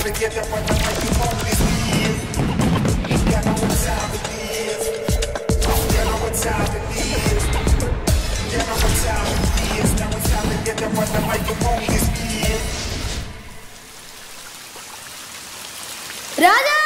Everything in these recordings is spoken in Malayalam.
രാജാ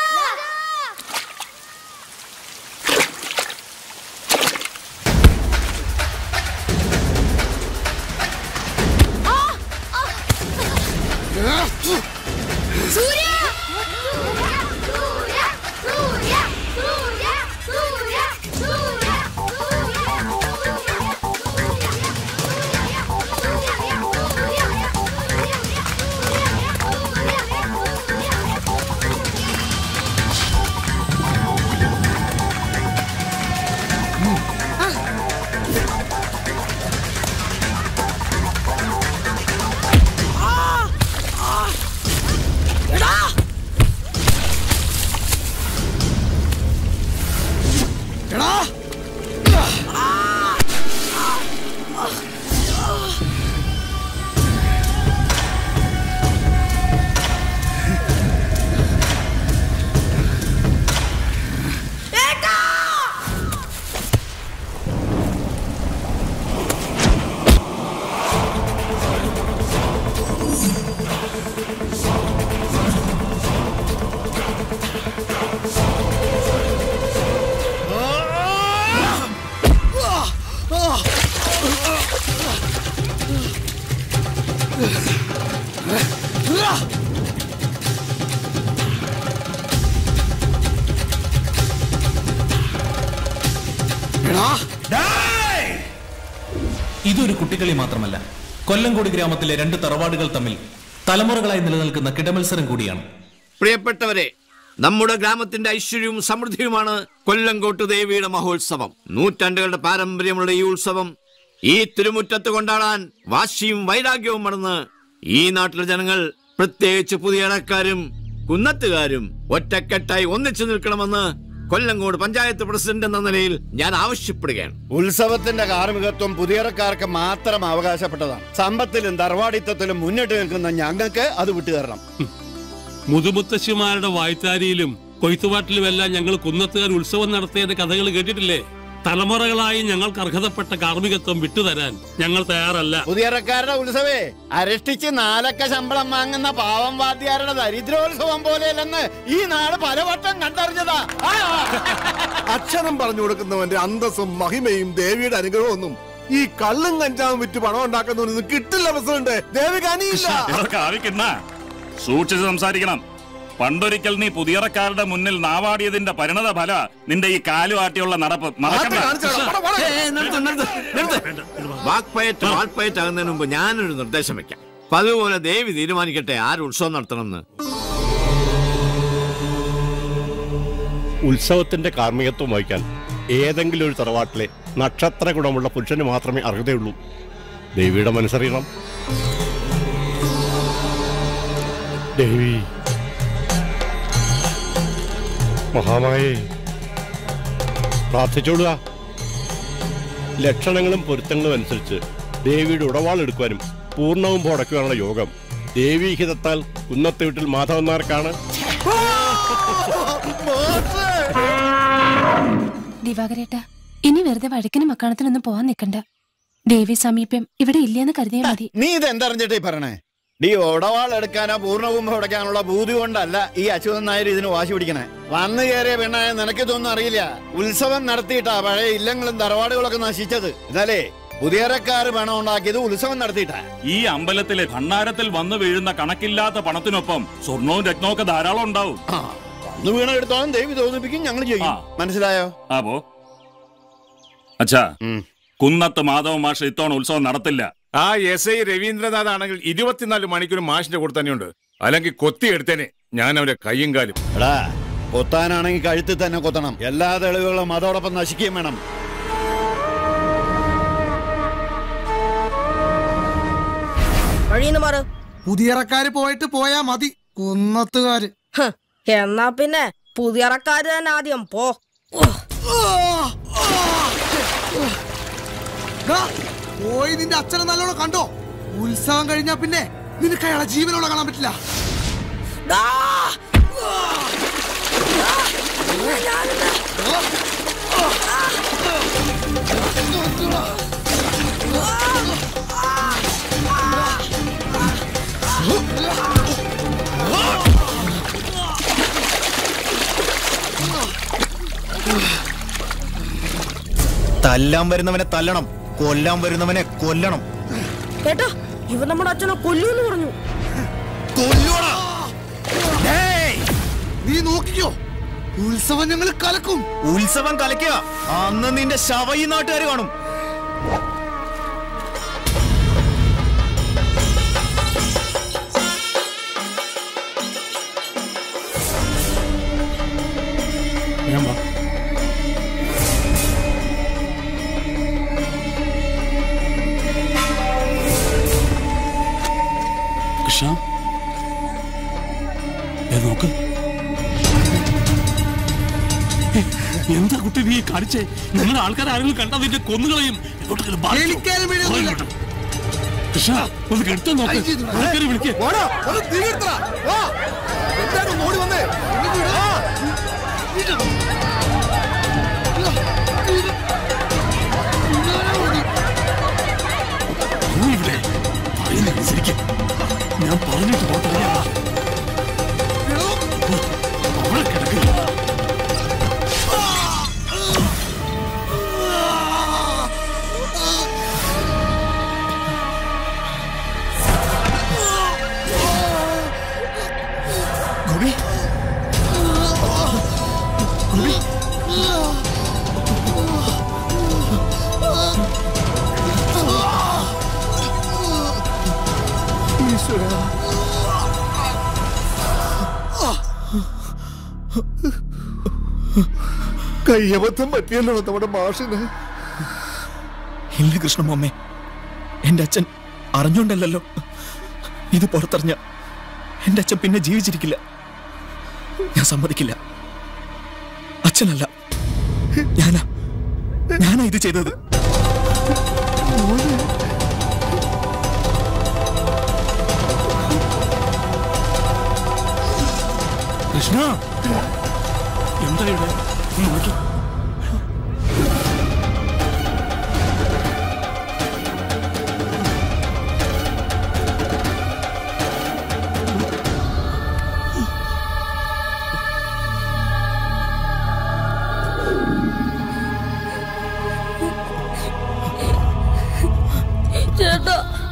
ഇതൊരു കുട്ടികളി മാത്രമല്ല, കൊല്ലങ്കോട് ഗ്രാമത്തിലെ രണ്ട് തറവാടുകൾ തമ്മിൽ തലമുറകളായി നിലനിൽക്കുന്ന കിടമത്സരം കൂടിയാണ്. പ്രിയപ്പെട്ടവരെ, നമ്മുടെ ഗ്രാമത്തിന്റെ ഐശ്വര്യവും സമൃദ്ധിയുമാണ് കൊല്ലങ്കോട്ട് ദേവിയുടെ മഹോത്സവം. നൂറ്റാണ്ടുകളുടെ പാരമ്പര്യമുള്ള ഈ ഉത്സവം ഈ തിരുമുറ്റത്ത് കൊണ്ടാടാൻ വാശിയും വൈരാഗ്യവും മറന്ന് ഈ നാട്ടിലെ ജനങ്ങൾ, പ്രത്യേകിച്ച് പുതിയടക്കാരും കുന്നത്തുകാരും ഒറ്റക്കെട്ടായി ഒന്നിച്ചു നിൽക്കണമെന്ന് കൊല്ലങ്കോട് പഞ്ചായത്ത് പ്രസിഡന്റ് എന്ന നിലയിൽ ഞാൻ ആവശ്യപ്പെടുകയാണ്. ഉത്സവത്തിന്റെ കാർമികത്വം പുതിയറക്കാർക്ക് മാത്രം അവകാശപ്പെട്ടതാണ്. സമ്പത്തിലും തറവാടിത്തത്തിലും മുന്നിട്ട് നിൽക്കുന്ന ഞങ്ങൾക്ക് അത് വിട്ടുതരണം. മുതുമുത്തശ്ശിമാരുടെ വായ്ത്താരിയിലും കൊയ്ത്തുപാട്ടിലുമെല്ലാം ഞങ്ങൾ കുന്നത്തുകാർ ഉത്സവം നടത്തിയതിന്റെ കഥകൾ കേട്ടിട്ടില്ലേ? തലമുറകളായി ഞങ്ങൾക്ക് അർഹതപ്പെട്ട കാർമികത്വം വിട്ടുതരാൻ ഞങ്ങൾ തയ്യാറല്ല. പുതിയറക്കാരുടെ ഉത്സവേ അരഷ്ടിച്ച് 4 അക്ക ശമ്പളം വാങ്ങുന്ന പാവം വാദ്യാരുടെ ദരിദ്രോത്സവം പോലെയല്ലെന്ന് ഈ നാട് പലവട്ടം കണ്ടറിഞ്ഞതാ. അക്ഷരം പറഞ്ഞു കൊടുക്കുന്നവന്റെ അന്തസ്സും മഹിമയും ദേവിയുടെ അനുഗ്രഹമൊന്നും ഈ കള്ളും കഞ്ചാവും വിറ്റ് പണം ഉണ്ടാക്കുന്നവനൊന്നും കിട്ടില്ല. പ്രസിഡന്റ്, ദേവി കാണിയില്ല. സൂക്ഷിച്ച് സംസാരിക്കണം. പണ്ടൊരിക്കൽ നീ പുതിയറക്കാരുടെ മുന്നിൽ നാവാടിയതിന്റെ പരിണത ഫല നിന്റെ ഈ കാലുവാട്ടിയുള്ള നടപ്പ് വാൾപ്പയറ്റാകുന്നതിന് മുമ്പ് ഞാനൊരു നിർദ്ദേശം വെക്കാം. അതുപോലെ ദേവി തീരുമാനിക്കട്ടെ ആര് ഉത്സവം നടത്തണമെന്ന്. ഉത്സവത്തിന്റെ കാർമ്മികത്വം വഹിക്കാൻ ഏതെങ്കിലും ഒരു തറവാട്ടിലെ നക്ഷത്ര ഗുണമുള്ള പുരുഷന് മാത്രമേ അർഹതയുള്ളൂ. ദേവിയുടെ മനസ്സറിയണം. ദേവി മഹാമായേ, പ്രാർത്ഥിച്ചോടുക. ലക്ഷണങ്ങളും പൊരുത്തങ്ങളും അനുസരിച്ച് ദേവിയുടെ ഉടവാളെടുക്കുവാനും പൂർണ്ണവും പോടയ്ക്കുവാനുള്ള യോഗം ദേവീഹിതത്താൽ കുന്നത്തെ വീട്ടിൽ മാധവൻ നായർക്കാണ്. ദിവാകരേട്ടാ, ഇനി വെറുതെ വഴക്കിനും മക്കാണത്തിനൊന്നും പോവാൻ നിൽക്കണ്ട. ദേവി സമീപം ഇവിടെ ഇല്ലെന്ന് കരുതിയാൽ മതി. നീ ഇതെന്തറിഞ്ഞിട്ടേ പറഞ്ഞേ? ഈ ഒടവാൾ എടുക്കാനോ പൂർണ്ണകുംഭം ഉടയ്ക്കാനുള്ള ബൂതി കൊണ്ടല്ല ഈ അച്യുതൻ നായർ ഇതിന് വാശി പിടിക്കണേ. വന്നു കയറിയ പെണ്ണായ നിനക്കിതൊന്നും അറിയില്ല. ഉത്സവം നടത്തിയിട്ടാ പഴയ ഇല്ലങ്ങളും തറവാടുകളൊക്കെ നശിച്ചത്. എന്നാലേ പുതിയറക്കാര് പണം ഉണ്ടാക്കിയത് ഉത്സവം നടത്തിയിട്ടാ. ഈ അമ്പലത്തിലെ ഭണ്ഡാരത്തിൽ വന്നു വീഴുന്ന കണക്കില്ലാത്ത പണത്തിനൊപ്പം സ്വർണവും രത്നവും ഒക്കെ ധാരാളം ഉണ്ടാവും. വന്നു വീണ എടുത്തോളം ദേവി തോന്നിപ്പിക്കും, ഞങ്ങൾ ചെയ്യും. മനസ്സിലായോ? അപ്പോ അച്ഛാ, കുന്നത്ത് മാധവ മാഷ് ഇത്തവണ ഉത്സവം നടത്തില്ല. ആ SI രവീന്ദ്രനാഥ് ആണെങ്കിൽ 24 മണിക്കൂർ മാഷിന്റെ കൂടെ തന്നെയുണ്ട്. അല്ലെങ്കിൽ കൊത്തിയെടുത്തേനെ ഞാൻ അവന്റെ കയ്യും കാലും. എടാ, കൊത്താനാണെങ്കിൽ കഴുത്തിൽ തന്നെ കൊത്തണം. എല്ലാ തെളിവുകളും അതോടൊപ്പം നശിക്കുകയും വേണം. പുതിയറക്കാര് പോയിട്ട് പോയാ മതി കുന്നത്തുകാര്. എന്നാ പിന്നെ പുതിയറക്കാര് തന്നെ ആദ്യം പോ. പോയി നിന്റെ അച്ഛനെ നല്ലോണം കണ്ടോ? ഉത്സവം കഴിഞ്ഞാ പിന്നെ നിനക്ക് അയാളെ ജീവനോടെ കാണാൻ പറ്റില്ല. തല്ലാൻ വരുന്നവനെ തല്ലണം, കൊല്ലാൻ വരുന്നവനെ കൊല്ലണം. കേട്ടോ, ഇവ നമ്മുടെ അച്ഛനെ കൊല്ലൂന്ന് പറഞ്ഞു. നീ നോക്കിക്കോ, ഉത്സവം ഞങ്ങൾ കലക്കും. ഉത്സവം കലക്കുക, അന്ന് നിന്റെ ശവ ഈ നാട്ടുകാർ കാണും. നോക്ക്, എന്താ കുട്ടി നീ കാണിച്ചേ? നിങ്ങളുടെ ആൾക്കാർ ആരെങ്കിലും കണ്ടാ നിന്റെ കൊന്നുകളയും. കൃഷ്ണ, ഒന്ന് കെടുത്ത നോക്ക്, ആൾക്കാരെ വിളിക്കേ. ഇവിടെ പറയുന്നതനുസരിക്ക്, ഞാൻ പറഞ്ഞിട്ട് പോട്ടെ. അവിടെ കിടക്കുക. കയ്യബദ്ധം പറ്റിയല്ലോ നമ്മുടെ മാഷിന്. ഇല്ല കൃഷ്ണമ്മേ, എന്റെ അച്ഛൻ അറിഞ്ഞോണ്ടല്ലോ. ഇത് പുറത്തറിഞ്ഞ എന്റെ അച്ഛൻ പിന്നെ ജീവിച്ചിരിക്കില്ല. ഞാൻ സമ്മതിക്കില്ല. അച്ഛനല്ല, ഞാനാ ഇത് ചെയ്തത്. കൃഷ്ണ, എന്താ ഇവിടെ നോക്കി? ചേട്ടാ,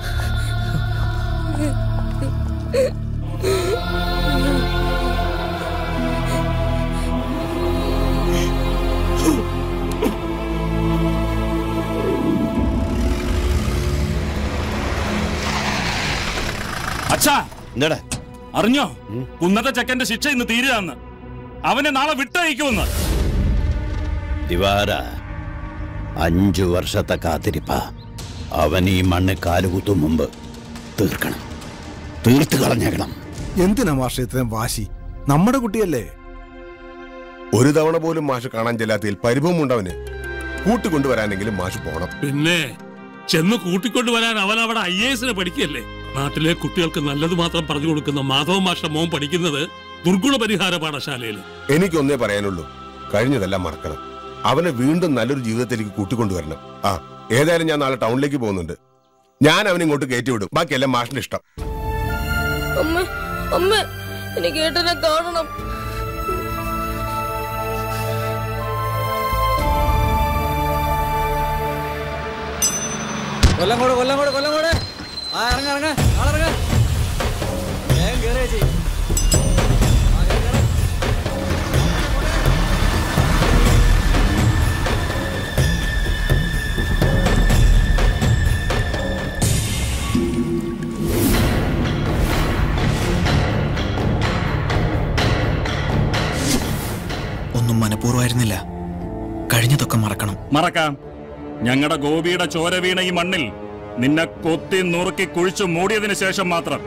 അച്ഛാ, എന്താടാ അറിഞ്ഞോ? കുന്നത്തെ ചെക്കന്റെ ശിക്ഷ ഇന്ന് തീരുകയെന്ന്. അവനെ നാളെ വിട്ടയക്കുമെന്ന്. ദിവാര, 5 വർഷത്തെ കാത്തിരിപ്പ. അവൻ ഈ മണ്ണ് കാലുകുത്തും മുമ്പ് തീർക്കണം, തീർത്ത് കളഞ്ഞേക്കണം. എന്തിനാ മാഷ് ഇത്രയും വാശി? നമ്മുടെ കുട്ടിയല്ലേ. ഒരു തവണ പോലും മാഷ് കാണാൻ ചെല്ലാത്തതിൽ പരിഭവമുണ്ടവന്. കൂട്ടിക്കൊണ്ടുവരാനെങ്കിലും മാഷ് പോണം. പിന്നെ ചെന്ന് കൂട്ടിക്കൊണ്ടുവരാൻ അവൻ അവിടെ IAS പഠിക്കല്ലേ. നാട്ടിലെ കുട്ടികൾക്ക് നല്ലത് മാത്രം പറഞ്ഞു കൊടുക്കുന്ന മാധവ മാഷ മോൻ പഠിക്കുന്നത് ദുർഗുണ പരിഹാര പാഠശാലയിൽ. എനിക്കൊന്നേ പറയാനുള്ളൂ, കഴിഞ്ഞതെല്ലാം മറക്കണം. അവനെ വീണ്ടും നല്ലൊരു ജീവിതത്തിലേക്ക് കൂട്ടിക്കൊണ്ടുവരണം. ഏതായാലും ഞാൻ നാളെ ടൗണിലേക്ക് പോകുന്നുണ്ട്. ഞാൻ അവനെ ഇങ്ങോട്ട് കയറ്റിവിടും. ബാക്കിയെല്ലാം മാഷിന്റെ ഇഷ്ടം. അമ്മ, എനിക്ക് ഏട്ടനെ കാണണം. കൊല്ലങ്കോട് ഇറങ്ങ ആളിറങ്ങ. വേഗം കേറിയ ചെയ്യും. ഒന്നും മനഃപൂർവ്വമായിരുന്നില്ല. കഴിഞ്ഞതൊക്കെ മറക്കാം. ഞങ്ങളുടെ ഗോപിയുടെ ചോര വീണ ഈ മണ്ണിൽ നിന്നെ കൊത്തി നുറുക്കി കുഴിച്ചു മൂടിയതിനു ശേഷം മാത്രം.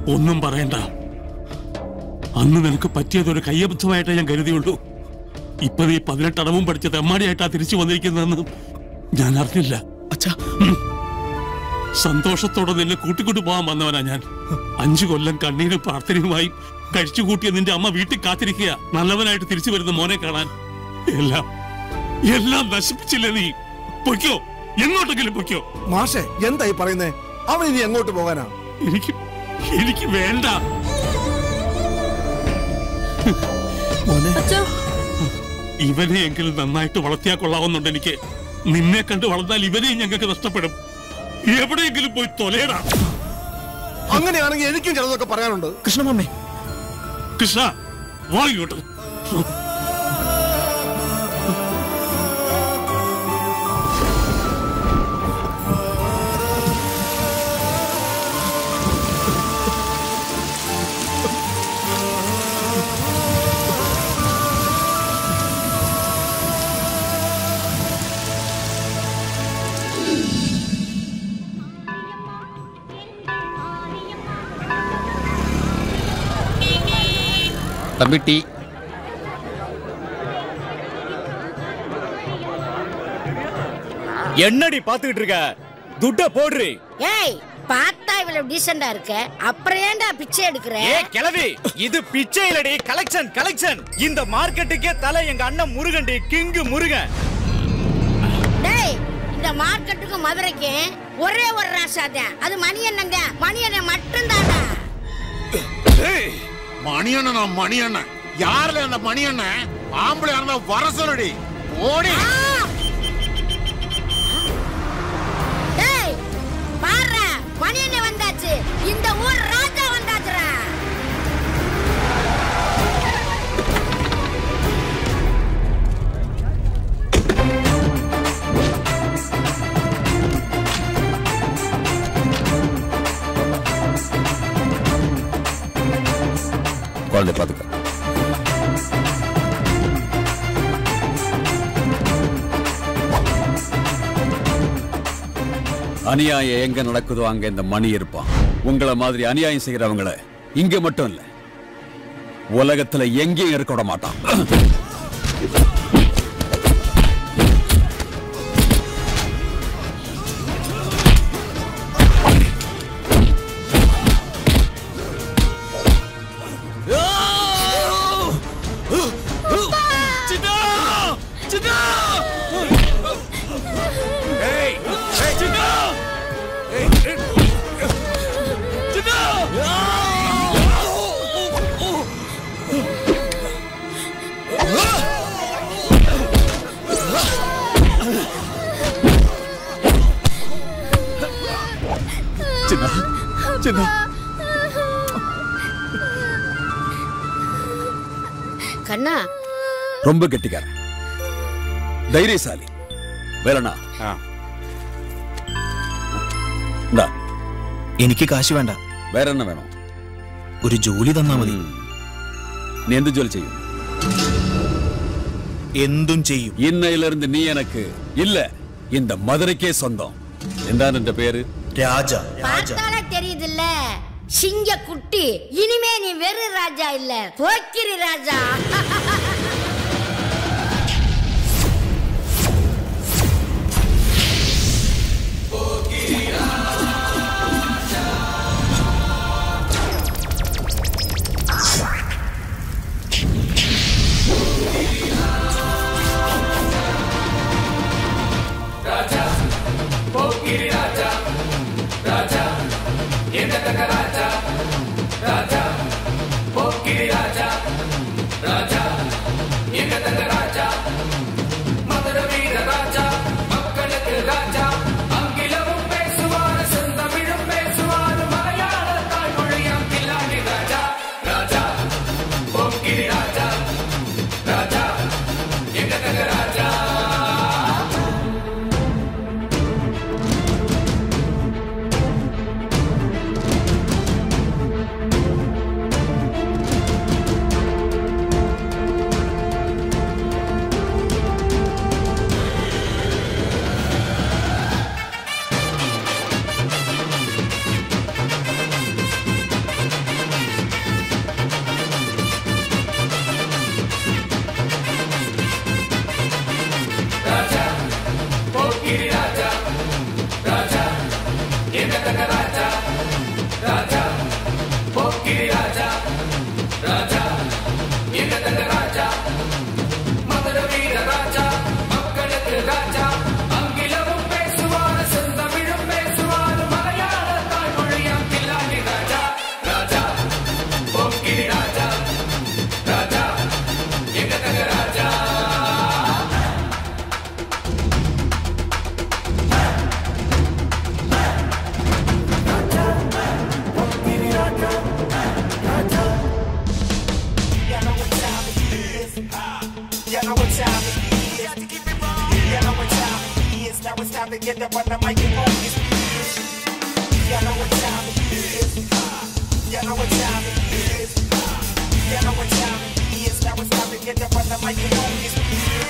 ഒന്നും പറയണ്ട. അന്ന് നിനക്ക് പറ്റിയതൊരു കയ്യബദ്ധമായിട്ടേ ഞാൻ കരുതിയുള്ളൂ. ഇപ്പൊ നീ 18 അടവും പഠിച്ച തെമ്മാടിയായിട്ടാ തിരിച്ചു വന്നിരിക്കുന്നതെന്ന് ഞാൻ അറിഞ്ഞില്ല. സന്തോഷത്തോടെ നിന്നെ കൂട്ടിക്കൊണ്ടു പോകാൻ വന്നവനാ ഞാൻ. 5 കൊല്ലം കണ്ണീരും പ്രാർത്ഥനയുമായി കഴിച്ചുകൂട്ടിയ നിന്റെ അമ്മ വീട്ടിൽ കാത്തിരിക്കുക നല്ലവനായിട്ട് തിരിച്ചു വരുന്ന മോനെ കാണാൻ. എല്ലാം നശിപ്പിച്ചില്ലേ നീ? പൊയ്ക്കോ, എങ്ങോട്ടെങ്കിലും പൊയ്ക്കോ. മാഷെ എന്തായി പറയുന്നേ? അവൻ ഇനി എങ്ങോട്ട് പോകാനാ? എനിക്ക് വേണ്ട. ഇവനെ എങ്കിലും നന്നായിട്ട് വളർത്തിയാ കൊള്ളാവുന്നുണ്ട് എനിക്ക്. നിന്നെ കണ്ട് വളർന്നാൽ ഇവനെയും ഞങ്ങൾക്ക് നഷ്ടപ്പെടും. എവിടെയെങ്കിലും പോയി തൊലയടാ. അങ്ങനെയാണെങ്കിൽ എനിക്കും ചിലതൊക്കെ പറയാനുണ്ട്. കൃഷ്ണമമ്മേ, കൃഷ്ണ വാ ഇങ്ങോട്ട്. தம்பி டீ. என்னடி பாத்துக்கிட்டு இருக்க? துட்ட போடுறி. ஏய், பார்த்தா இவ்வளவு டீசெண்டா இருக்க, அப்புறம் ஏன்டா பிச்சை எடுக்கிற? ஏய் கிழவி, இது பிச்சை இல்லடி, கலெக்ஷன். இந்த மார்க்கெட்டுக்கே தலை எங்க அண்ணன் முருகன்டி, கிங்கு முருகன். டேய், இந்த மார்க்கெட்டுக்கு மதுரைக்கு ஒரே ஒரு ராசாதான், அது மணியண்ணங்க. மணியண்ணன் மட்டும்தான்டா. ஏய், மணியண்ணன் யாருல அந்த மணியண்ணன்? ஆம்பளை இருந்தா வர சொல்லடி. ஓடி. டேய், பாரு, மணியண்ணன் வந்தாச்சு. இந்த ஊர் ராஜா வந்தாச்சுடா. குழந்தை பாத்துக்க. அநியாயம் எங்க நடக்குதோ அங்க இந்த மணி இருப்பான். உங்களை மாதிரி அநியாயம் செய்யறவங்களை இங்க மட்டும் இல்ல, உலகத்துல எங்கேயும் இருக்க விட மாட்டான். கண்ணா ரொம்ப கெட்டிக்காரன், தைரியசாலி. വേലണ്ണ, എനിക്ക് കാശ് വേണ്ട. വേറെണ്ണ വേണോ? ഒരു ജോലി തന്നാ മതി. നീ എന്ത് ജോലി ചെയ്യും? എന്തും ചെയ്യും. ഇന്നയിലിருந்து നീ எனக்கு இல்ல, இந்த மதுரைக்கே சொந்தம். എന്താണ് എന്റെ പേര്? രാജ. பார்த்தாலே தெரியுதுல்ல, சிங்க குட்டி. இனிமே நீ வெறு ராஜா இல்ல, போக்கிரி ராஜா. ராஜா, போக்கிரி ராஜா, ராஜா to get up on the mic and roll this beat. You know what time it is. You know what time it is. You know what time it is. Now it's time to get up on the mic and roll this beat.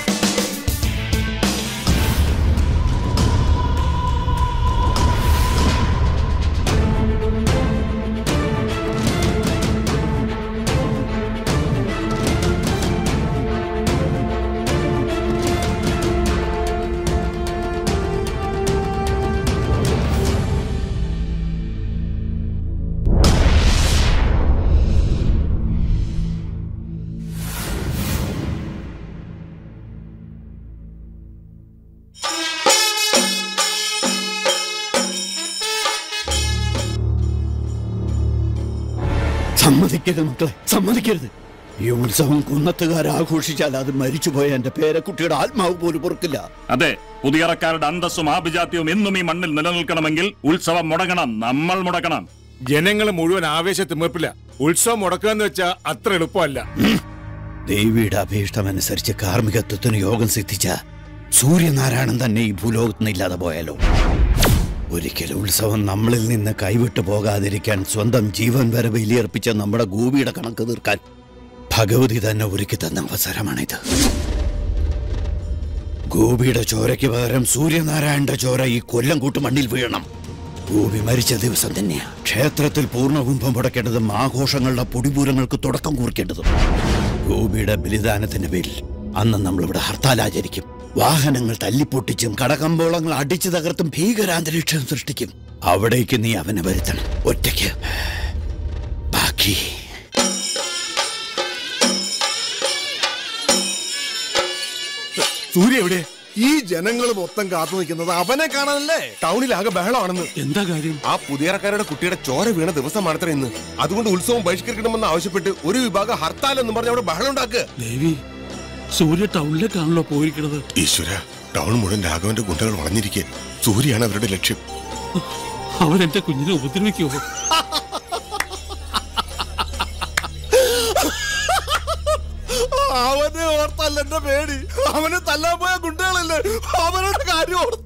സമ്മതിക്കരുത് മക്കളെ, സമ്മതിക്കരുത്. ഈ ഉത്സവം കുന്നത്തുകാർ ആഘോഷിച്ചാൽ അത് മരിച്ചുപോയ എന്റെ പേരക്കുട്ടിയുടെ ആത്മാവ് പോലും പൊറുക്കില്ല. അതെ, പുതിയറക്കാരുടെ അന്തസ്സും ആഭിജാത്യവും എന്നും ഈ മണ്ണിൽ നിലനിൽക്കണമെങ്കിൽ ഉത്സവം മുടങ്ങണം, നമ്മൾ മുടക്കണം. ജനങ്ങൾ മുഴുവൻ ആവേശത്തിമിർപ്പില്ല. ഉത്സവം മുടക്കുക എന്ന് വെച്ചാൽ അത്ര എളുപ്പമല്ല. ദേവിയുടെ അഭീഷ്ടമനുസരിച്ച് കാർമ്മികത്വത്തിന് യോഗം സിദ്ധിച്ച സൂര്യനാരായണൻ തന്നെ ഈ ഭൂലോകത്തിന് ഇല്ലാതെ പോയാലോ? ഒരിക്കലും ഉത്സവം നമ്മളിൽ നിന്ന് കൈവിട്ടു പോകാതിരിക്കാൻ സ്വന്തം ജീവൻ വരെ ബലിയർപ്പിച്ച നമ്മുടെ ഗോപിയുടെ കണക്ക് തീർക്കാൻ ഭഗവതി തന്നെ ഒരുക്കി തന്ന അവസരമാണിത്. ഗോപിയുടെ ചോരയ്ക്ക് പകരം സൂര്യനാരായണന്റെ ചോര ഈ കൊല്ലംകൂട്ട് മണ്ണിൽ വീഴണം. ഗോപി മരിച്ച ദിവസം തന്നെയാ ക്ഷേത്രത്തിൽ പൂർണ്ണകുംഭം മുടക്കേണ്ടതും ആഘോഷങ്ങളുടെ പൊടിപൂരങ്ങൾക്ക് തുടക്കം കുറിക്കേണ്ടതും. ഗോപിയുടെ ബലിദാനത്തിന്റെ പേരിൽ അന്ന് നമ്മളിവിടെ ഹർത്താൽ ആചരിക്കും. വാഹനങ്ങൾ തല്ലിപ്പൊട്ടിച്ചും കടകമ്പോളങ്ങൾ അടിച്ചു തകർത്തും ഭീകരാന്തരീക്ഷം സൃഷ്ടിക്കും. അവിടേക്ക് നീ അവനെ വരുത്തണം, ഒറ്റയ്ക്ക്. ബാക്കി സൂര്യ എവിടെ? ഈ ജനങ്ങൾ മൊത്തം കാത്തു നിൽക്കുന്നത് അവനെ കാണാനല്ലേ? ടൗണിലാകെ ബഹളമാണെന്ന്. എന്താ കാര്യം? ആ പുതിയറക്കാരുടെ കുട്ടിയുടെ ചോര വീണ ദിവസമാണത്ര ഇന്ന്. അതുകൊണ്ട് ഉത്സവം ബഹിഷ്കരിക്കണമെന്ന് ആവശ്യപ്പെട്ട് ഒരു വിഭാഗം ഹർത്താൽ എന്ന് പറഞ്ഞ് അവിടെ ബഹളം ഉണ്ടാക്കുക. ദേവി, സൂര്യ ടൗണിലേക്കാണല്ലോ പോയിരിക്കുന്നത്. ഈശ്വര, ടൗൺ മുഴുവൻ രാഘവന്റെ ഗുണ്ടകൾ വളഞ്ഞിരിക്കെ. സൂര്യയാണ് അവരുടെ ലക്ഷ്യം. അവരെന്റെ കുഞ്ഞിനെ ഉപദ്രവിക്കുമോ? അവനെ ഓർത്തല്ല എന്റെ പേടി. അവനെ തല്ലാൻ പോയ ഗുണ്ടകളല്ലേ, അവരുടെ കാര്യം ഓർത്ത.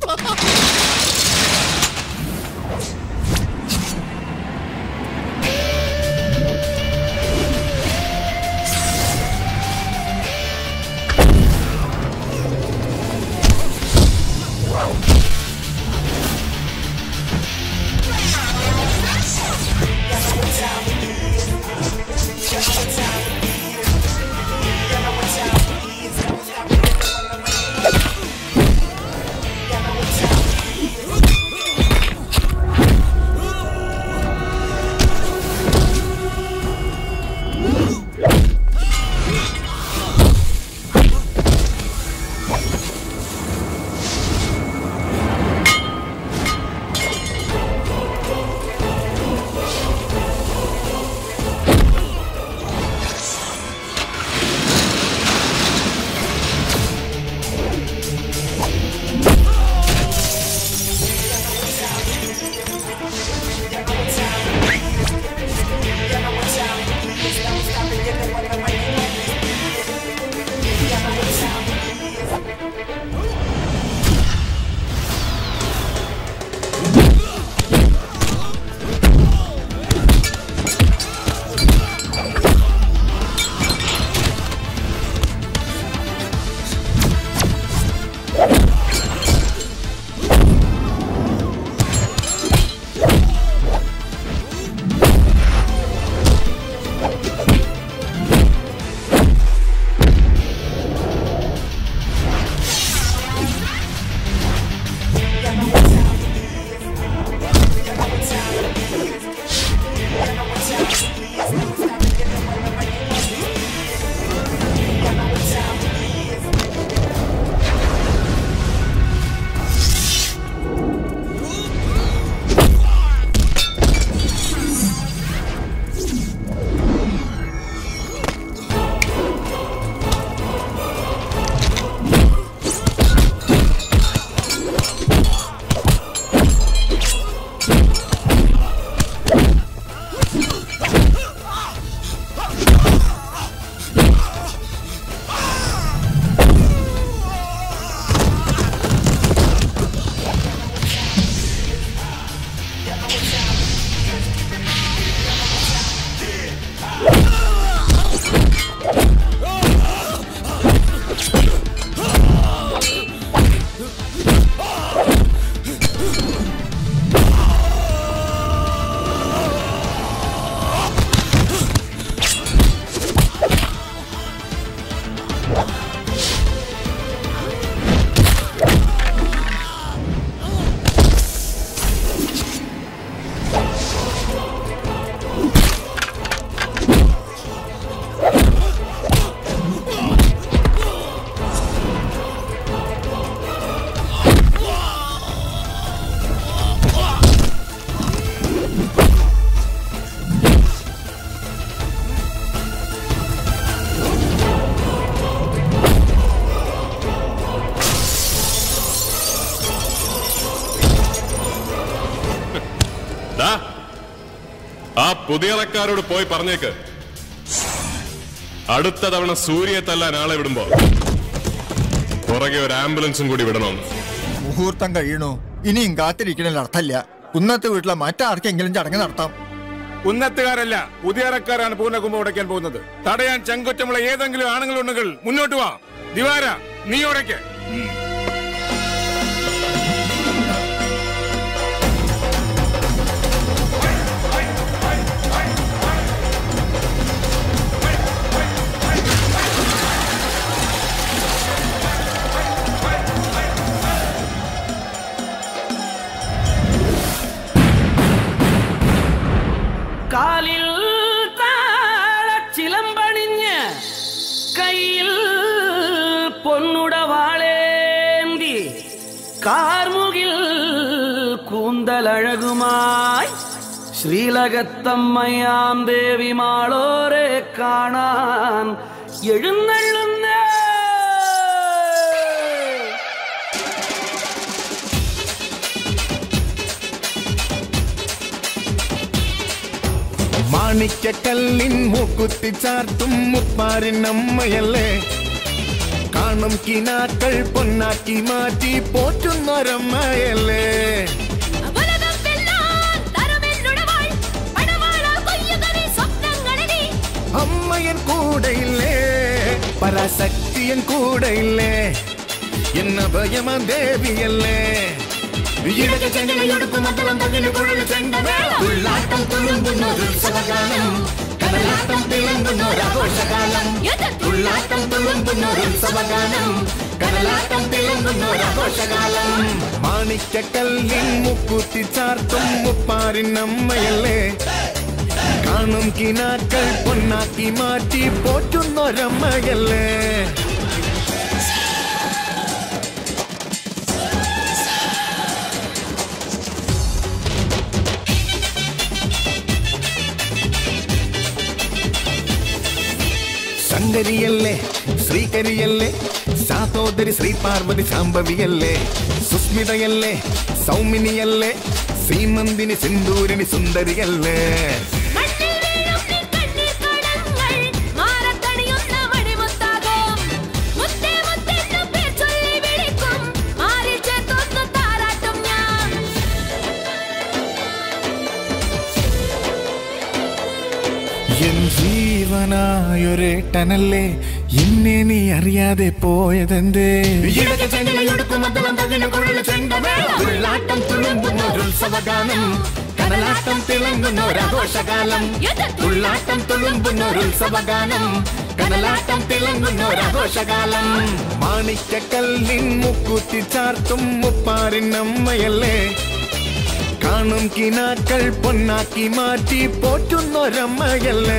പുതിയറക്കാരോട് പോയി പറഞ്ഞേക്ക്, അടുത്ത തവണ സൂര്യയെ തല്ലാൻ ആളെ വിടുമ്പോ പുറകെ ഒരു ആംബുലൻസും കൂടി വിടണം. മുഹൂർത്തം കഴിയണു, ഇനിയും കാത്തിരിക്കണതിൽ അർത്ഥമില്ല. കുന്നത്ത് വീട്ടിലെ മറ്റാർക്കെങ്കിലും ചടങ്ങ് നടത്താം. കുന്നത്തുകാരല്ല, പുതിയറക്കാരാണ് പൂർണ്ണകുംഭം ഉടയ്ക്കാൻ പോകുന്നത്. തടയാൻ ചങ്കുറ്റമുള്ള ഏതെങ്കിലും ആണുങ്ങളുണ്ടെങ്കിൽ മുന്നോട്ട് വാ. ദിവാര, നീ ഉടയ്ക്ക്. കാലിൽ താളച്ചിലമ്പണിഞ്ഞ് കയ്യിൽ പൊന്നുടവാളേന്തി കാർമുകിൽ കൂന്തലഴകുമായി ശ്രീലകത്തമ്മയാം ദേവി മാളോരെ കാണാൻ എഴുന്നള്ളുന്ന മാണിക്കക്കല്ലിൻ മൂക്കുത്തി ചാർത്തും മുപ്പാരിനമ്മയല്ലേ, കാണും കിനാക്കൾ പൊന്നാക്കി മാറ്റി പോറ്റുന്നൊരമ്മയല്ലേ. അമ്മയൻ കൂടെയില്ലേ, പരാശക്തിയൻ കൂടെയില്ലേ, എന്ന ഭയമ ദേവിയല്ലേ. ഉള്ളാട്ടം തുളുമ്പുന്നൊരുത്സവകാലം, കടലാട്ടം തിളങ്ങുന്നൊരാഘോഷകാലം. ഉള്ളാട്ടം തുളുമ്പുന്നൊരുത്സവകാലം, കടലാട്ടം തിളങ്ങുന്നൊരാഘോഷകാലം. മാണിക്കക്കല്ലിൻ മുക്കുത്തി ചാർത്തും മുപ്പാരിനമ്മയല്ലേ, കാണും കിനാക്കൾ പൊന്നാക്കി മാറ്റി പോറ്റുന്നൊരമ്മയല്ലേ. ശങ്കരിയല്ലേ, ശ്രീകരിയല്ലേ, സാതോദരി ശ്രീ പാർവതി ശാംഭവിയല്ലേ, സുസ്മിതയല്ലേ, സൗമിനിയല്ലേ, ശ്രീമന്തിനി സിന്ദൂരിണി സുന്ദരിയല്ലേ. എൻ ജീവനായൊരേട്ടനല്ലേ, എന്നെ നീ അറിയാതെ പോയതെന്തേ. ഉള്ളാട്ടം തുളുമ്പുന്നൊരുത്സവഗാനം, കടലാട്ടം തിളങ്ങുന്നൊരാഘോഷകാലം. ഉള്ളാട്ടം തുളുമ്പുന്നൊരുത്സവഗാനം, കടലാട്ടം തിളങ്ങുന്നൊരാഘോഷകാലം. മാണിക്കക്കല്ലിൻ മുക്കുത്തി ചാർത്തും മുപ്പാരിനമ്മയല്ലേ, കാണും കിനാക്കൾ പൊന്നാക്കി മാറ്റി പോറ്റുന്നൊരമ്മയല്ലേ.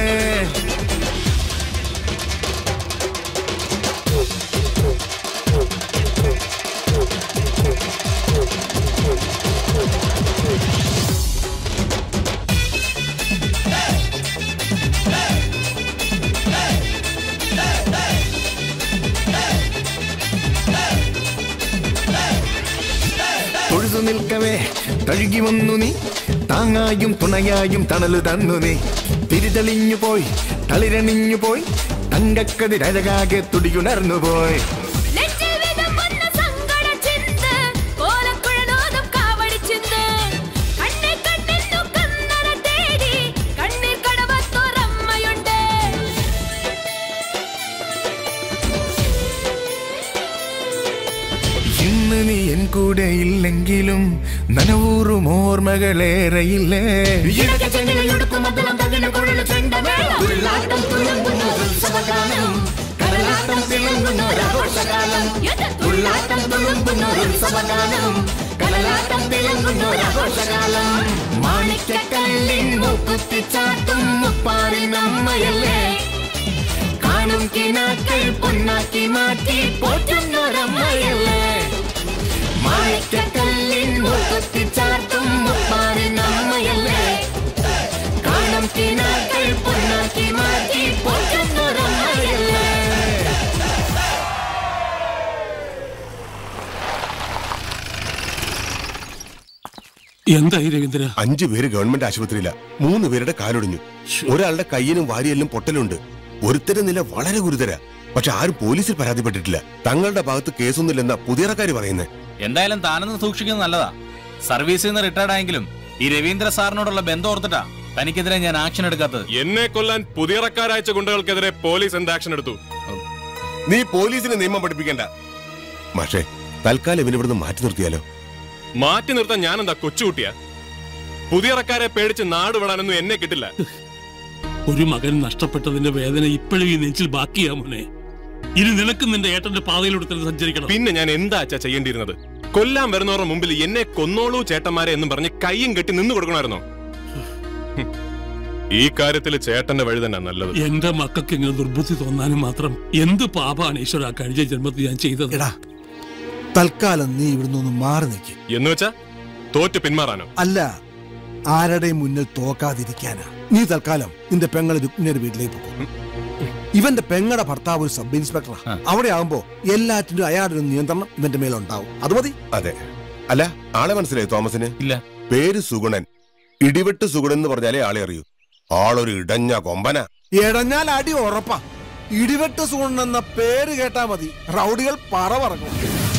തൊഴുതു നിൽക്കവേ തഴുകി വന്നു നീ, താങ്ങായും തുണയായും തണലു തന്നു നീ. തിരിതെളിഞ്ഞു പോയി, തളിരണിഞ്ഞു പോയി, തങ്കക്കതിരഴകാകെ തുടിയുണർന്നു പോയി. ഇന്ന് നീ എൻ കൂടെ ഇല്ലെങ്കിലും നനവൂറും ഓർമ്മകളേറെയില്ലേ. ഉള്ളാട്ടം തുളുമ്പുന്നൊരുത്സവഗാനം, കടലാട്ടം തിളങ്ങുന്നൊരാഘോഷകാലം. ഉള്ളാട്ടം തുളുമ്പുന്നൊരുത്സവഗാനം, കടലാട്ടം തിളങ്ങുന്നൊരാഘോഷകാലം. മാണിക്കക്കല്ലിൻ മൂക്കുത്തി ചാർത്തും മുപ്പാരിനമ്മയല്ലേ, കാണും കിനാക്കൾ പൊന്നാക്കി മാറ്റി പോറ്റുന്നൊരമ്മയല്ലേ. മാണിക്കക്കല്ലിൻ മൂക്കുത്തി ചാർത്തും മുപ്പാരിനമ്മയല്ലേ, കാണും കിനാക്കൾ പൊന്നാക്കി മാറ്റി പോറ്റുന്നൊരമ്മയല്ലേ. എന്തായി രവീന്ദ്ര? 5 പേര് ഗവൺമെന്റ് ആശുപത്രിയില്ല. 3 പേരുടെ കാലൊടിഞ്ഞു. ഒരാളുടെ കയ്യിനും വാരിയെല്ലും പൊട്ടലുണ്ട്. ഒരുത്തരുടെ നില വളരെ ഗുരുതര. പക്ഷെ ആരും പോലീസിൽ പരാതിപ്പെട്ടിട്ടില്ല. തങ്ങളുടെ ഭാഗത്ത് കേസൊന്നുമില്ലെന്നാ പുതിയറക്കാര് പറയുന്നത്. എന്തായാലും താനൊന്ന് സൂക്ഷിക്കുന്നത് നല്ലതാ. സർവീസിൽ നിന്ന് റിട്ടയർഡ് ആയെങ്കിലും ഈ രവീന്ദ്ര സാറിനോടുള്ള ബന്ധം ഓർത്തിട്ടാ തനിക്കെതിരെ ഞാൻ ആക്ഷൻ എടുക്കാത്തത്. എന്നെ കൊല്ലാൻ പുതിയറക്കാരയച്ച ഗുണ്ടകൾക്കെതിരെ പോലീസ് എന്ത് ആക്ഷൻ എടുത്തു? നീ പോലീസിന് നിയമം പഠിപ്പിക്കണ്ട. പക്ഷേ തൽക്കാലം ഇവനിവിടുന്ന് മാറ്റി നിർത്തിയാലോ? മാറ്റി നിർത്താൻ ഞാൻ എന്താ കൊച്ചുകുട്ടിയാ? പുതിയറക്കാരെ പേടിച്ച് നാട് വിടാനൊന്നും എന്നെ കിട്ടില്ല. ഒരു മകൻ നഷ്ടപ്പെട്ടതിന്റെ വേദന ഇപ്പോഴും ഈ നെഞ്ചിൽ ബാക്കിയാ മോനെ. ഇനി നിനക്കും നിന്റെ ഏട്ടന്റെ പാതയിലൂടെ തന്നെ സഞ്ചരിക്കണം. പിന്നെ ഞാൻ എന്താ അച്ഛാ ചെയ്യേണ്ടിയിരുന്നത്? കൊല്ലാൻ വരുന്നവരുടെ മുമ്പിൽ എന്നെ കൊന്നോളൂ ചേട്ടന്മാരെ എന്നും പറഞ്ഞ് കയ്യും കെട്ടി നിന്ന് കൊടുക്കണമായിരുന്നോ? ഈ കാര്യത്തിൽ ചേട്ടന്റെ വഴി തന്നെ നല്ലത്. എന്റെ മക്കൾക്ക് ഇങ്ങനെ ദുർബുദ്ധി തോന്നാനും മാത്രം എന്ത് പാപാണ് ഈശ്വര കഴിഞ്ഞ ജന്മത്തിൽ ഞാൻ ചെയ്തത്. തൽക്കാലം നീ ഇവിടുന്ന് മാറി നിൽക്ക്. എന്ന് വെച്ചാ തോറ്റ് പിന്മാറാനോ? അല്ല, ആരുടെയും മുന്നിൽ തോക്കാതിരിക്കാനാ. നീ തൽക്കാലം നിന്റെ പെങ്ങളെ രുക്മിണിയുടെ വീട്ടിലേക്ക് പോകും. ഇവന്റെ പെങ്ങളുടെ ഭർത്താവ് ഒരു സബ് ഇൻസ്പെക്ടറാ. അവിടെ ആവുമ്പോ എല്ലാറ്റിനും അയാളുടെ നിയന്ത്രണം ഇവന്റെ മേലുണ്ടാവും. അത് മതി. അതെ. അല്ല, ആളെ മനസ്സിലായി തോമസിന്? ഇല്ല. പേര് സുഗുണൻ. ഇടിവെട്ട് സുഗുണൻ എന്ന് പറഞ്ഞാലേ ആളെ അറിയൂ. ആളൊരു ഇടഞ്ഞ കൊമ്പന. ഇടഞ്ഞാൽ അടി ഉറപ്പാ. ഇടിവെട്ട് സുഗുണൻ എന്ന പേര് കേട്ടാ മതി, റൗഡികൾ പറവറങ്ങും.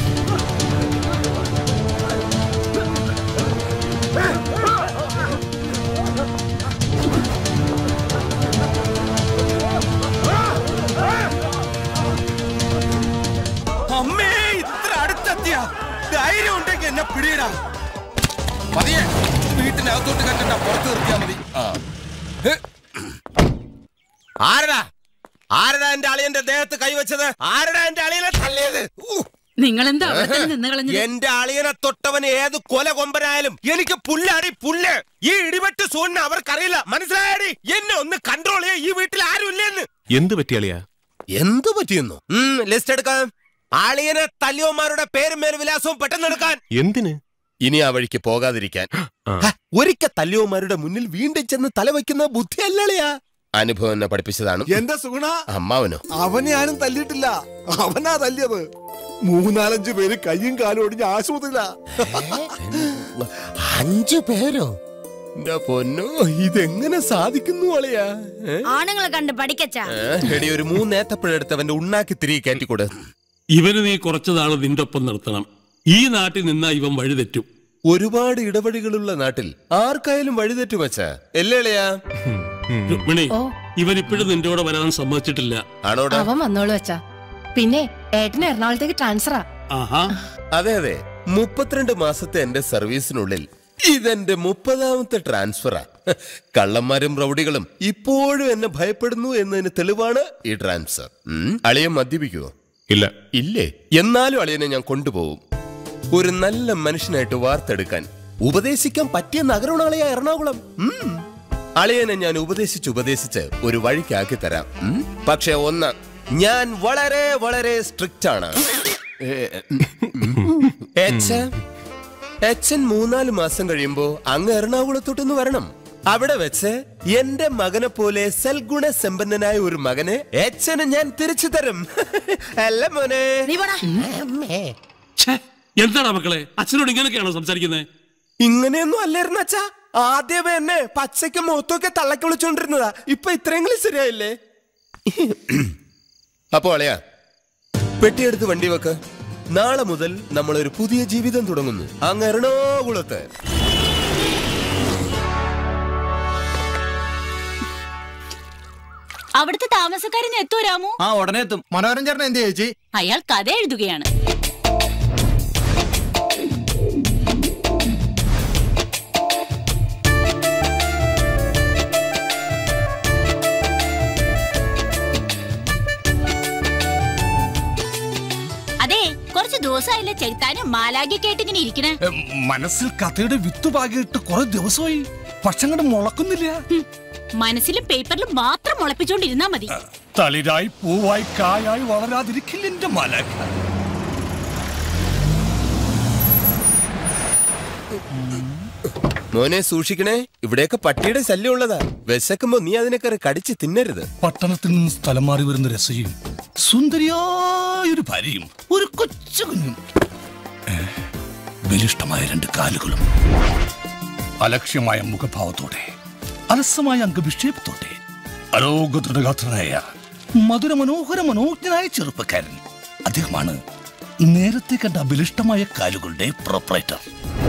അമ്മേ, ഇത്ര അടുത്തെത്തിയ ധൈര്യം ഉണ്ടെങ്കിൽ എന്നെ പിടിയിടാ. മതിയെ, വീട്ടിനകത്തോട്ട് കണ്ടിട്ടാ പുറത്ത് നിർത്തിയാ മതി. ആരടാ എന്റെ അളിയന്റെ ദേഹത്ത് കൈവച്ചത്? ആരടാ എന്റെ അളിയനെ തള്ളിയത്? നിങ്ങളെന്താ എന്റെ അളിയനെ തൊട്ടവന് ഏത് കൊല കൊമ്പനായാലും എനിക്ക് പുല്ലാടി പുല്ല്. ഈ ഇടിവെട്ട് സൂണിന് അവർക്കറിയില്ല. മനസ്സിലായടി? എന്നെ ഒന്ന് കൺട്രോൾ ചെയ്യാൻ ഈ വീട്ടിൽ ആരും ഇല്ലെന്ന്. എന്ത് പറ്റിയാളിയാ? എന്ത് പറ്റിയെന്നു? ലിസ്റ്റ് എടുക്കാം. അളിയനെ തല്ലിയോമാരുടെ പേരും മേൽവിലാസവും പെട്ടെന്ന് എടുക്കാൻ. എന്തിന്? ഇനി ആ വഴിക്ക് പോകാതിരിക്കാൻ. ഒരിക്കൽ തല്ലിയോമാരുടെ മുന്നിൽ വീണ്ടും ചെന്ന് തലവെക്കുന്ന ബുദ്ധിയല്ലളിയാ. അനുഭവം എന്നെ പഠിപ്പിച്ചതാണ്. എന്റെ സുഗുണ, അമ്മാവനോ? അവനെ ആരും തല്ലിയിട്ടില്ല, അവനാ തല്ലിയത്. 3-4 പേര് കയ്യും കാലും ഒടിഞ്ഞ് ആശുപത്രിയിലാ. 5 പേരോ? പൊന്നോ, ഇതെങ്ങനെ സാധിക്കുന്നു അളിയാ? ആണുങ്ങളെ കണ്ട് പഠിക്കച്ചാ. എടി, ഒരു 3 ഏത്തപ്പഴെടുത്തവന്റെ ഉണ്ണാക്കി തിരികെ കയറ്റിക്കൂടെ? ഇവന് നീ കുറച്ചു നാള് നിന്റെ ഒപ്പം നിർത്തണം. ഈ നാട്ടിൽ നിന്നാ ഇവൻ വഴിതെറ്റും. ഒരുപാട് ഇടവഴികളുള്ള നാട്ടിൽ ആർക്കായാലും വഴിതെറ്റും വച്ചാ അല്ലേളിയാ? രുക്മിണി, ഇവൻ ഇപ്പോഴും നിന്റെ കൂടെ വരാൻ സമ്മതിച്ചിട്ടില്ല. ആണോടാ? അവൻ വന്നോളൂ വെച്ചാ. പിന്നെ ഏട്ടന് എറണാകുളത്തേക്ക് ട്രാൻസ്ഫറാ. അതെ അതെ, 32 മാസത്തെ എന്റെ സർവീസിനുള്ളിൽ ഇതെന്റെ 30ാമത്തെ ട്രാൻസ്ഫറാ. കള്ളന്മാരും റൗഡികളും ഇപ്പോഴും എന്നെ ഭയപ്പെടുന്നു എന്നതിന് തെളിവാണ് ഈ ട്രാൻസ്ഫർ. അളിയൻ മദ്യപിക്കുവോ? ഇല്ല. ഇല്ലേ? എന്നാലും അളിയനെ ഞാൻ കൊണ്ടുപോകും. ഒരു നല്ല മനുഷ്യനായിട്ട് വാർത്തെടുക്കാൻ ഉപദേശിക്കാൻ പറ്റിയ നഗരമാണ് അളിയ എറണാകുളം. അളിയനെ ഞാൻ ഉപദേശിച്ച് ഒരു വഴിക്കാക്കി തരാം. പക്ഷെ ഒന്ന്, ഞാൻ വളരെ വളരെ സ്ട്രിക്റ്റ് ആണ്. അച്ഛൻ 3-4 മാസം കഴിയുമ്പോ അങ്ങ് എറണാകുളത്തോട്ടൊന്ന് വരണം. അവിടെ വെച്ച് എന്റെ മകനെ പോലെ സൽഗുണ സമ്പന്നനായ ഒരു മകനെ അച്ഛന് ഞാൻ തിരിച്ചു തരും. അല്ല മോനെ? എന്താണ് മക്കളെ, അച്ഛനോട് ഇങ്ങനെയൊക്കെയാണോ സംസാരിക്കുന്നത്? ഇങ്ങനെയൊന്നും അല്ലായിരുന്നു അച്ഛാ. ആദ്യമേ എന്നെ പച്ചയ്ക്ക് മുഖത്തൊക്കെ തള്ളക്കി വിളിച്ചോണ്ടിരുന്നതാ. ഇപ്പൊ ഇത്രയെങ്കിലും ശരിയായില്ലേ? അപ്പൊ അളയാ, പെട്ടിയെടുത്ത് വണ്ടി വെക്ക്. നാളെ മുതൽ നമ്മൾ ഒരു പുതിയ ജീവിതം തുടങ്ങുന്നു അങ്ങ് എറണാകുളത്ത്. അവിടുത്തെ താമസക്കാരന് എത്തോ രാമു? ഉടനെ എത്തും. മനോഹരൻ ചേട്ടൻ എന്ത് ചേച്ചി? അയാൾ കഥ എഴുതുകയാണ്. അതെ, കുറച്ച് ദിവസമായില്ലേ ചെറുത്താനും മാലാഖിയൊക്കെ ആയിട്ട് ഇങ്ങനെ ഇരിക്കണേ. മനസ്സിൽ കഥയുടെ വിത്ത് പാകിയിട്ട് കുറെ ദിവസമായി, പക്ഷെ അങ്ങോട്ട് മുളക്കുന്നില്ല. മനസ്സിലും പേപ്പറിലും മാത്രം മുളപ്പിച്ചോണ്ടിരുന്നാ മതി. തളിരായി പൂവായി കായായി വളരാതിരിക്കില്ല എന്റെ മാലാഖ. മോനെ സൂക്ഷിക്കണേ, ഇവിടെയൊക്കെ പട്ടിയുടെ ശല്യം ഉള്ളതാ. വിശക്കുമ്പോ നീ അതിനൊക്കെ കടിച്ച് തിന്നരുത്. പട്ടണത്തിൽ നിന്ന് സ്ഥലം മാറി വരുന്ന രസയും സുന്ദരിയായൊരു ഭാര്യയും ഒരു കൊച്ചു കുഞ്ഞും, ബലിഷ്ടമായ 2 കാലുകളും. അലക്ഷ്യമായ മുഖഭാവത്തോടെ അലസമായ അംഗവിക്ഷേപത്തോടെ അലോകദൃഢഗാത്രനായ മധുര മനോഹര മനോജ്ഞനായ ചെറുപ്പക്കാരൻ. അദ്ദേഹമാണ് നേരത്തെ കണ്ട അഭിലിഷ്ടമായ കാലുകളുടെ പ്രൊപ്പറേറ്റർ.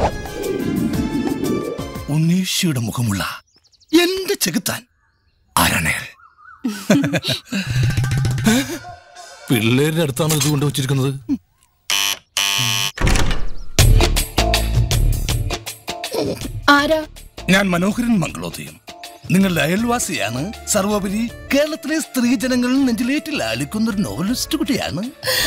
ഉണ്ണീശയുടെ മുഖമുള്ള എന്റെ ചെകുത്താൻ. ആരാണ് അയാൾ? പിള്ളേരുടെ അടുത്താണ് ഇത് കൊണ്ടുവച്ചിരിക്കുന്നത്. ആരാ? ഞാൻ മനോഹരൻ മംഗളോദയം. നിങ്ങളുടെ അയൽവാസിയാണ്. സർവോപരി കേരളത്തിലെ സ്ത്രീജനങ്ങൾ നെഞ്ചിലേറ്റിൽ ആലിക്കുന്ന ഒരു നോവലിസ്റ്റ് കുട്ടിയാണ്.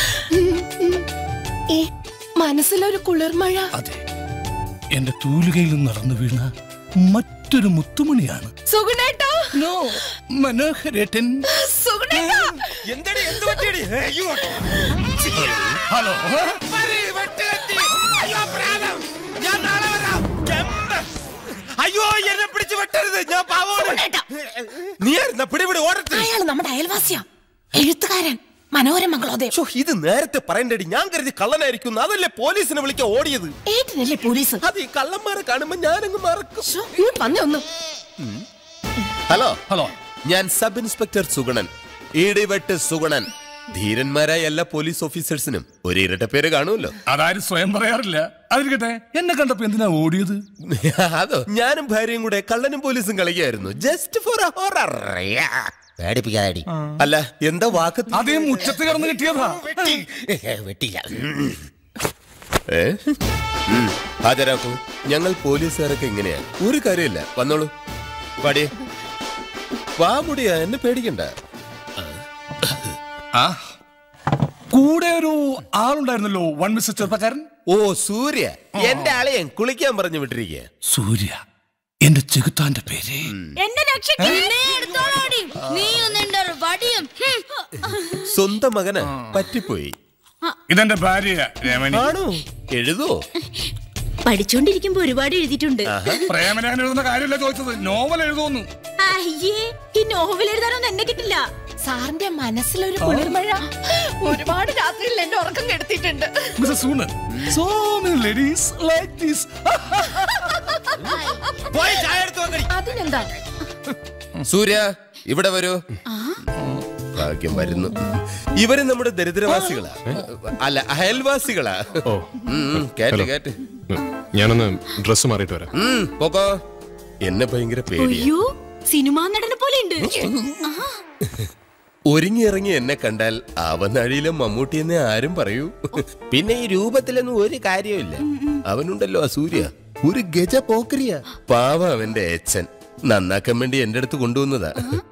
മനസ്സിലൊരു കുളിർമഴ. അതെ, എന്റെ തൂലികയിൽ നിന്ന് നടന്നു വീണ മറ്റൊരു മുത്തുമണിയാണ്. നോ, മനോഹരേട്ടൻ. ഹലോ. അയ്യോ, എന്നെ പിടിച്ച് വെട്ടരുത്, ഞാൻ പാവമാണ്. നീ പിടിപിടി ഓടരുത്. അയാൾ നമ്മുടെ അയൽവാസിയാ, എഴുത്തുകാരൻ മനോഹരൻ മംഗളോദയം. ഇത് നേരത്തെ പറയണ്ടടി, ഞാൻ കരുതി കള്ളനായിരിക്കും. അതല്ലേ പോലീസിനെ വിളിക്കാൻ ഓടിയത്. ഏട്ടനല്ലേ പോലീസ്? അത് ഈ കള്ളന്മാരെ കാണുമ്പോ ഞാനങ്ങ് മറക്കും. ഹലോ ഹലോ, ഞാൻ സബ് ഇൻസ്പെക്ടർ സുഗണൻ, ഇടിവെട്ട് സുഗണൻ. ധീരന്മാരായ എല്ലാ പോലീസ് ഓഫീസേഴ്സിനും ഒരു ഇരട്ട പേര് കാണുമല്ലോ. അതാരും സ്വയം പറയാറില്ല. അതിരിക്കട്ടെ, എന്നെ കണ്ടപ്പോ എന്തിനാ ഓടിയത്? അതോ, ഞാനും ഭാര്യയും കൂടെ കള്ളനും പോലീസും കളിക്കായിരുന്നു. Just for a horror. പേടിപ്പിക്കാടി. അല്ല, എന്താ വാക്ക്? അതേ മുറ്റത്ത് കിടന്ന് കിട്ടിയതാ. വെട്ടില്ല. ഹാജരാക്കൂ. ഞങ്ങൾ പോലീസുകാരൊക്കെ ഇങ്ങനെയാ. ഒരു കാര്യമില്ല, വന്നോളൂ. പാടിയേ. വാമുടിയാ, എന്നെ പേടിക്കണ്ട. കൂടെ ഒരു ആളുണ്ടായിരുന്നല്ലോ, വൺ മിസ്റ്റർ ചെറുപ്പക്കാരൻ. ഓ, സൂര്യ. എന്റെ അളിയൻ കുളിക്കാൻ പറഞ്ഞു വിട്ടിരിക്കുക. സൂര്യ എന്റെ ചെകുത്താന്റെ പേര്. സ്വന്തം മകന് പറ്റിപ്പോയി. ഇതെന്റെ ഭാര്യ രമണി. ആണോ? എഴുതോ? പഠിച്ചോണ്ടിരിക്കുമ്പോ ഒരുപാട് എഴുതിയിട്ടുണ്ട്. പ്രേമലേഖനം എഴുതുന്ന കാര്യമല്ല ചോദിച്ചത്, നോവൽ എഴുതുന്നു. അയ്യേ, ഈ നോവൽ എഴുതാനൊന്നും എന്നെ കിട്ടില്ല. സാറിന്റെ മനസ്സിലൊരു കുളിർമഴ ഒരുപാട് രാത്രിയിൽ എന്റെ ഉറക്കം കെടുത്തിട്ടുണ്ട്. So many ladies like this. അതിനെന്താ? സൂര്യ, ഇവിടെ വരൂ. ഭാഗ്യം വരുന്നു. ഇവര് നമ്മുടെ ദരിദ്രവാസികളാ, അല്ല അയൽവാസികളാ. കേട്ട് കേട്ട്. ഞാനൊന്ന് ഡ്രസ് മാറിയിട്ട് വരാം. പോക്കോ. എന്നെ ഭയങ്കര പേടിയാ. സിനിമാ നടനെ പോലെ ഉണ്ട്. ഒരുങ്ങി ഇറങ്ങി എന്നെ കണ്ടാൽ അവനഴിയിലെ മമ്മൂട്ടി എന്നെ ആരും പറയൂ. പിന്നെ ഈ രൂപത്തിലൊന്നും ഒരു കാര്യമില്ല. അവനുണ്ടല്ലോ ആ സൂര്യ, ഒരു ഗജ പോക്കരിയ. പാവ അവന്റെ അച്ഛൻ നന്നാക്കാൻ വേണ്ടി എന്റെ അടുത്ത് കൊണ്ടുവന്നതാ.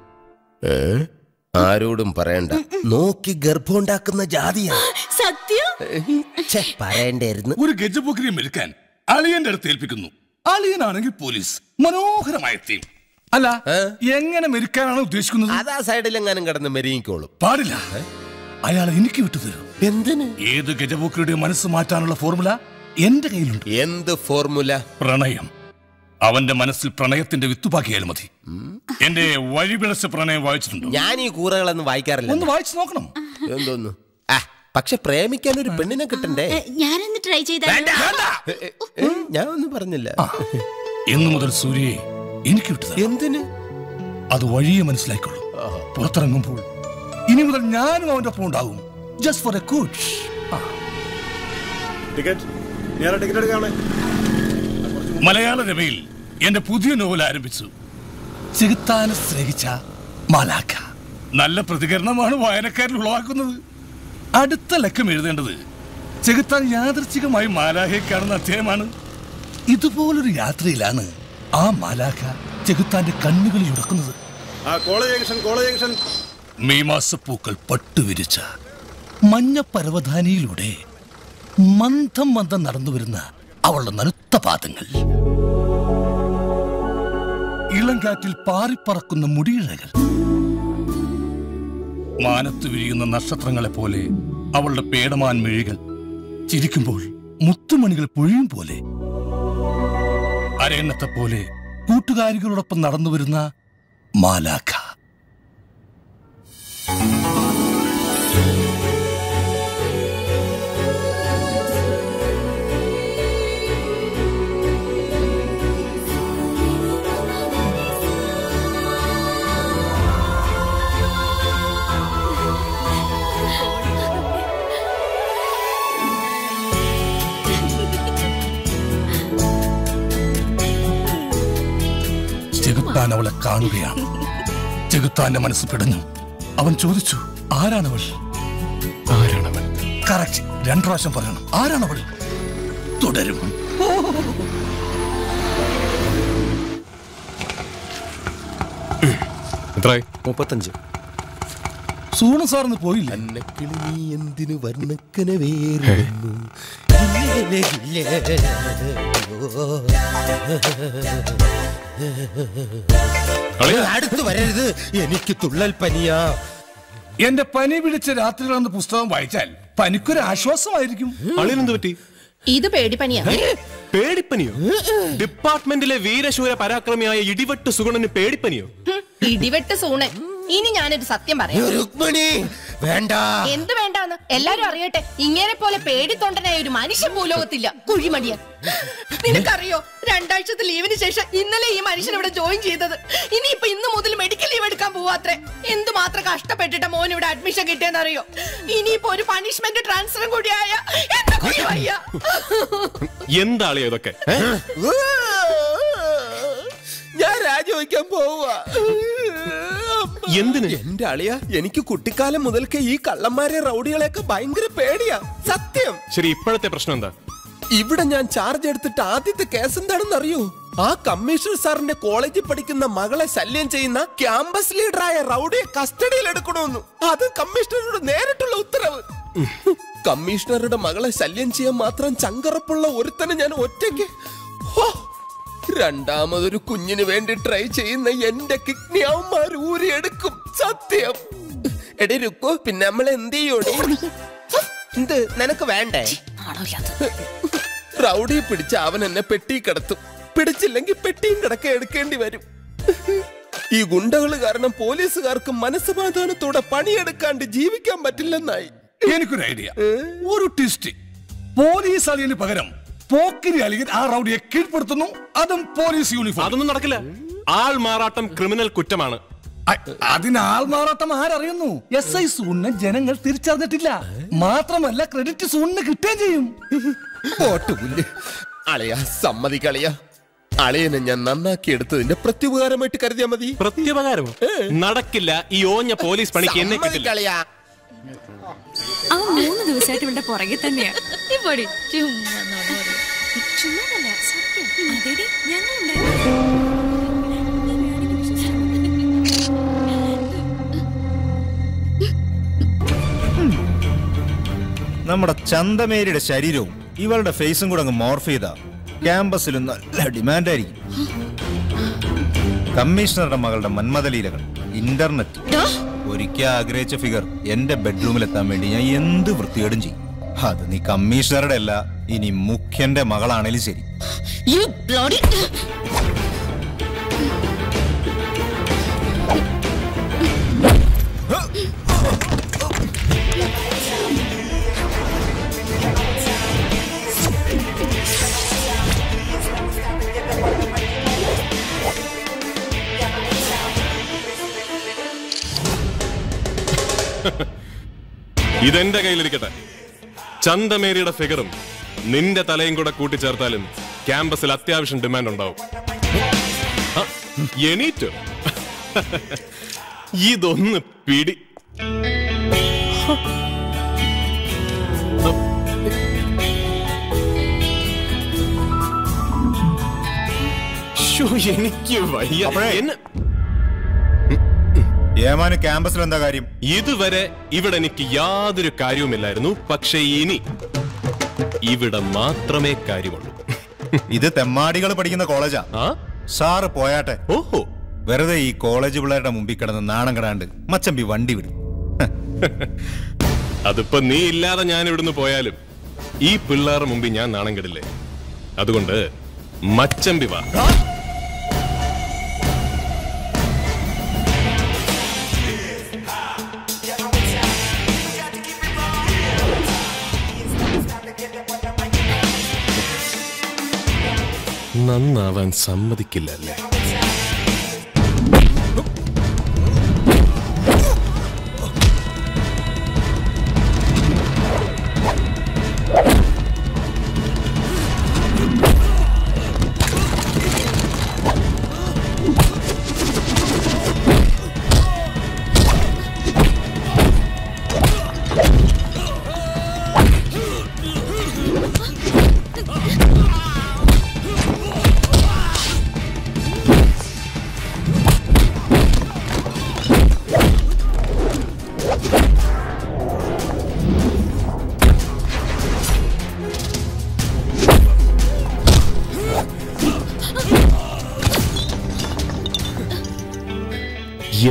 ആരോടും പറയണ്ട, നോക്കി ഗർഭം ഉണ്ടാക്കുന്ന ജാതിയാ. സത്യം പറയണ്ടായിരുന്നു. ഒരു ഗജപോക്കരിയെ മെരുക്കാൻ അളിയന്റെ അടുത്ത് ഏൽപ്പിക്കുന്നു. അളിയനാണെങ്കിൽ പോലീസ്. മനോഹരമായ തീം. അല്ല, എങ്ങനെ മെരുക്കാനാണ് ഉദ്ദേശിക്കുന്നത്? അതാ സൈഡിലെങ്ങാനും കിടന്ന് മെരുങ്ങിക്കോളും. പാടില്ല, അയാൾ എനിക്ക് വിട്ടുതരും. എന്തിന്? ഏത് ഗജപോക്കരിയുടെ മനസ്സ് മാറ്റാനുള്ള ഫോർമുല എന്റെ കയ്യിലുണ്ട്. എന്ത് ഫോർമുല? പ്രണയം. അവന്റെ മനസ്സിൽ പ്രണയത്തിന്റെ വിത്തുപാക്കിയാൽ മതി. എന്റെ വഴിപിഴച്ച പ്രണയം വായിച്ചിട്ടുണ്ടോ? ഞാൻ ഈ കൂറകളൊന്നും വായിക്കാറില്ല. ഒന്ന് വായിച്ചു നോക്കണം. എന്തോന്നു? പക്ഷെ പ്രേമിക്കാൻ ഒരു പെണ്ണിനെ കിട്ടണ്ടേ? ഞാനൊന്ന് ട്രൈ ചെയ്താൽ. ഞാൻ ഒന്നും പറഞ്ഞില്ല. ഇന്നു മുതൽ സൂര്യയെ എനിക്ക് വിട്ടത്. എന്തിന്? അത് വഴിയെ മനസ്സിലായിക്കൊള്ളു. പുറത്തിറങ്ങുമ്പോൾ ഇനി മുതൽ ഞാനും അവന്റെ ഒപ്പം ഉണ്ടാകും. Just for a coach. മലയാള രമയിൽ എന്റെ പുതിയ നോവൽ ആരംഭിച്ചു. ചെകുത്താനെ സ്നേഹിച്ച മാലാഖ. നല്ല പ്രതികരണമാണ് വായനക്കാരിൽ ഉളവാക്കുന്നത്. അടുത്ത ലക്കം എഴുതേണ്ടത് ചെകുത്താൻ യാദൃച്ഛികമായി മാലാഖയെ കാണുന്ന അധ്യായമാണ്. ഇതുപോലൊരു യാത്രയിലാണ് ആ മാലാഖ ചെകുത്താന്റെ കണ്ണുകളിൽ ഉടക്കുന്നത്. മെയ് മാസപ്പൂക്കൾ പട്ടുവിരിച്ച മഞ്ഞ പർവ്വതാനിയിലൂടെ മന്ദം മന്ദം നടന്നു വരുന്ന അവളുടെ നനുത്ത പാദങ്ങൾ, ഇളങ്കാറ്റിൽ പാറിപ്പറക്കുന്ന മുടിയിഴകൾ, മാനത്ത് വിരിയുന്ന നക്ഷത്രങ്ങളെ പോലെ അവളുടെ പേടമാൻ മിഴികൾ, ചിരിക്കുമ്പോൾ മുത്തുമണികൾ പൊഴിയും പോലെ, അരയന്നത്തെ പോലെ കൂട്ടുകാരികളോടൊപ്പം നടന്നു വരുന്ന മാലാഖ. ചെകുത്താൻ അവളെ കാണുകയാണ്. ചെകുത്താന്റെ മനസ്സ് പിടഞ്ഞു. അവൻ ചോദിച്ചു, ആരാണവൾ? ആരാണവൻ? കറക്റ്റ്, 2 പ്രാവശ്യം പറയണം. ആരാണവൾ? തുടരും. എത്രയായി? 35. സൂണ സാറിന് പോയില്ല. എന്തിനു വർണ്ണക്കന അടുത്ത് വരരുത്, എനിക്ക് തുള്ളൽ പനിയാ. എന്റെ പനി പിടിച്ച രാത്രികളെന്ന പുസ്തകം വായിച്ചാൽ പനിക്കൊരു ആശ്വാസമായിരിക്കും. അളിയനെന്ത് പറ്റി? ഇത് പേടിപ്പനിയാ. പേടിപ്പനിയോ? ഡിപ്പാർട്ട്മെന്റിലെ വീരശൂര പരാക്രമിയായ ഇടിവെട്ട് സുഗുണന് പേടിപ്പനിയോ? ഇടിവെട്ട് സൂണൻ. ഇനി ഞാനൊരു സത്യം പറയാം. രുക്മിണി വേണ്ട. എന്ത് വേണ്ടാന്ന് എല്ലാരും അറിയട്ടെ. ഇങ്ങനെ പോലെ പേടിത്തൊണ്ടനായ ഒരു മനുഷ്യൻ ഭൂലോകത്തില്ല. കുഴിമടിയ. നിനക്കറിയോ, 2 ആഴ്ചത്തെ ലീവിന് ശേഷം ഇന്നലെ ഈ മനുഷ്യൻ ഇവിടെ ജോയിൻ ചെയ്തത്. ഇനിയിപ്പൊ ഇന്ന് മുതൽ മെഡിക്കൽ ലീവ് എടുക്കാൻ പോവാത്രേ. എന്തുമാത്രം കഷ്ടപ്പെട്ടിട്ട് മോൻ ഇവിടെ അഡ്മിഷൻ കിട്ടിയെന്നറിയോ? ഇനിയിപ്പോ ഒരു പണിഷ്മെന്റ് ട്രാൻസ്ഫറും കൂടിയായ എന്താളിയോ ഇതൊക്കെ? ഞാൻ രാജിവെക്കാൻ പോവാ. എന്തിന്? എന്റെ അളിയ, എനിക്ക് കുട്ടിക്കാലം മുതൽക്ക് ഈ കള്ളന്മാരെ റൗഡികളെയൊക്കെ ഭയങ്കര പേടിയാ. സത്യം. ശരി, ഇപ്പോഴത്തെ പ്രശ്നം എന്താ? ഇവിടെ ഞാൻ ചാർജ് എടുത്തിട്ട് ആദ്യത്തെ കേസ് എന്താണെന്ന് അറിയോ? ആ കമ്മീഷണർ സാറിന്റെ കോളേജിൽ പഠിക്കുന്ന മകളെ ശല്യം ചെയ്യുന്ന ക്യാമ്പസ് ലീഡറായ റൗഡിയെ കസ്റ്റഡിയിൽ എടുക്കണമെന്നു. അത് കമ്മീഷണറുടെ നേരിട്ടുള്ള ഉത്തരവ്. കമ്മീഷണറുടെ മകളെ ശല്യം ചെയ്യാൻ മാത്രം ചങ്കറപ്പുള്ള ഒരുത്തനെ ഞാൻ ഒറ്റയ്ക്ക്. രണ്ടാമതൊരു കുഞ്ഞിന് വേണ്ടി ട്രൈ ചെയ്യുന്ന എന്റെ കിഡ്നി അവന്മാർ ഊരിയെടുക്കും. സത്യം. എടി രുക്കോ, പിന്നെ നമ്മൾ എന്ത് ചെയ്യോടി? എന്ത് നിനക്ക് വേണ്ടേ? റൗഡിയെ പിടിച്ച അവൻ എന്നെ പെട്ടി കിടത്തും. പിടിച്ചില്ലെങ്കിൽ പെട്ടിയും കിടക്ക എടുക്കേണ്ടി വരും. ഈ ഗുണ്ടകള് കാരണം പോലീസുകാർക്ക് മനസ്സമാധാനത്തോടെ പണിയെടുക്കാണ്ട് ജീവിക്കാൻ പറ്റില്ലെന്നായി. എനിക്കൊരു ഐഡിയ. ഒരു ട്വിസ്റ്റ്. പോലീസ് അളിയന് പകരം പോക്കിരി അളിയൻ ആ റൗഡിയെ കീഴ്പ്പെടുത്തുന്നു. അതും പോലീസ് യൂണിഫോം. അതൊന്നും നടക്കില്ല. ആൾ മാറാട്ടം ക്രിമിനൽ കുറ്റമാണ്. അതിന് ആൾ മാറാട്ടം ആരറിയുന്നു? SI സൂണിനെ ജനങ്ങൾ തിരിച്ചറിഞ്ഞിട്ടില്ല. മാത്രമല്ല ക്രെഡിറ്റ് സൂണിന് കിട്ടുകയും ചെയ്യും. അളിയ സമ്മതിക്കളിയ. അളിയനെ ഞാൻ നന്നാക്കി എടുത്തതിന്റെ പ്രത്യുപകാരമായിട്ട് കരുതിയാ മതി. പ്രത്യുപകാരമോ? നടക്കില്ല. ഈ ഓഞ്ഞ പോലീസ് പണിക്ക് എന്നെ കിട്ടില്ല. ആ 3 ദിവസമായിട്ട് ഇവിടെ പുറകെ തന്നെയാ. നമ്മുടെ ചന്തമേരിയുടെ ശരീരവും ഇവളുടെ ഫേസും കൂടെ അങ്ങ് മോർഫ് ചെയ്താ ക്യാമ്പസിൽ നല്ല ഡിമാൻഡായിരിക്കും. കമ്മീഷണറുടെ മകളുടെ മന്മഥലീലകൾ, ഇന്റർനെറ്റ്. ഒരിക്കൽ ആഗ്രഹിച്ച ഫിഗർ എന്റെ ബെഡ്റൂമിലെത്താൻ വേണ്ടി ഞാൻ എന്ത് വൃത്തികേടും ചെയ്യും. അത് നീ കമ്മീഷണറുടെ അല്ല, ഇനി മുഖ്യന്റെ മകളാണേലും ശരി. ഇതെന്റെ കയ്യിലിരിക്കട്ടെ. ചന്തമേരിയുടെ ഫിഗറും നിന്റെ തലയും കൂടെ കൂട്ടിച്ചേർത്താലും ക്യാമ്പസിൽ അത്യാവശ്യം ഡിമാൻഡ് ഉണ്ടാവും. എണീറ്റോ? ഇതൊന്ന് പിടി. എനിക്ക് വയ്യ. ഏമാന് ക്യാമ്പസിൽ എന്താ കാര്യം? ഇതുവരെ ഇവിടെ എനിക്ക് യാതൊരു കാര്യവുമില്ലായിരുന്നു. പക്ഷെ ഇനി ഇവിടെ മാത്രമേ കാര്യമുള്ളൂ. ഇത് തെമ്മാടികൾ പഠിക്കുന്ന കോളേജാ. സാറ് പോയാട്ടെ. ഓഹോ, വെറുതെ ഈ കോളേജ് പിള്ളേരുടെ മുമ്പിൽ കിടന്ന് നാണം കെടാണ്ട് മച്ചമ്പി വണ്ടി വിടും. അതിപ്പോ നീ ഇല്ലാതെ ഞാൻ ഇവിടുന്ന് പോയാലും ഈ പിള്ളേരുടെ മുമ്പിൽ ഞാൻ നാണം കെടില്ലേ. അതുകൊണ്ട് മച്ചമ്പി വാ. നന്നാവാൻ സമ്മതിക്കില്ലല്ലേ?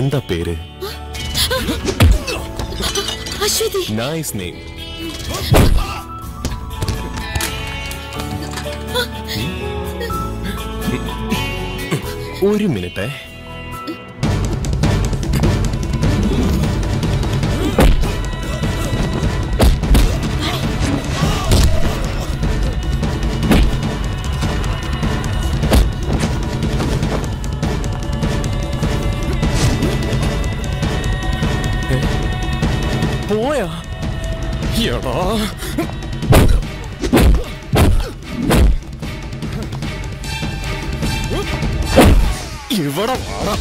എന്താ പേര്? അശ്വതി. Nice name. ഒരു മിനിറ്റ്. പോയാ എടാ, ഇവിടെ വാടാ.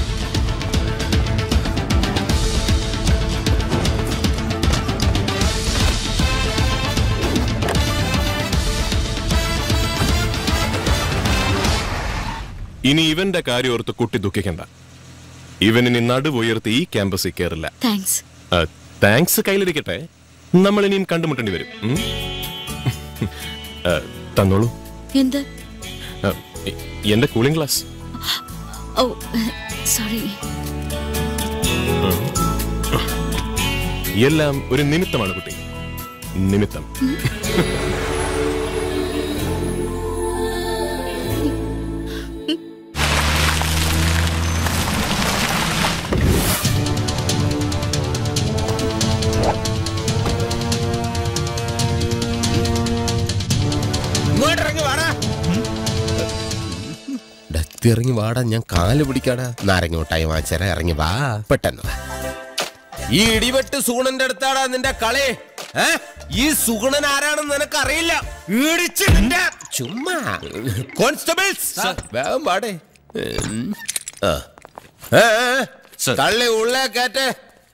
ഇനി ഇവന്റെ കാര്യം ഓർത്ത് കുട്ടി ദുഃഖിക്കണ്ട. ഇവനിനി നടുവുയർത്തി ഈ ക്യാമ്പസിൽ കയറില്ല. താങ്ക്സ്. താങ്ക്സ് കയ്യിലിരിക്കട്ടെ, നമ്മൾ ഇനിയും കണ്ടുമുട്ടേണ്ടി വരും. തന്നോളൂ. എന്ത്? എന്റെ കൂളിംഗ് ഗ്ലാസ്. ഓ സോറി. എല്ലാം ഒരു നിമിത്തമാണ് കുട്ടി, നിമിത്തം. ഇറങ്ങി വാടാ, ഞാൻ കാല് പിടിക്കാടാ. നാരങ്ങോട്ടായി വാങ്ങിച്ചേര, ഇറങ്ങി വാ പെട്ടെന്ന്. ഈ ഇടിവെട്ട് സുഗുണന്റെ അടുത്താടാ നിന്റെ കളി. ഈ സുഗുണൻ ആരാണെന്ന് നിനക്ക് അറിയില്ല. ചുമ്മാ കോൺസ്റ്റബിൾസ് വേഗം പാടേ. തള്ളി ഉള്ളേ കയറ്റേ.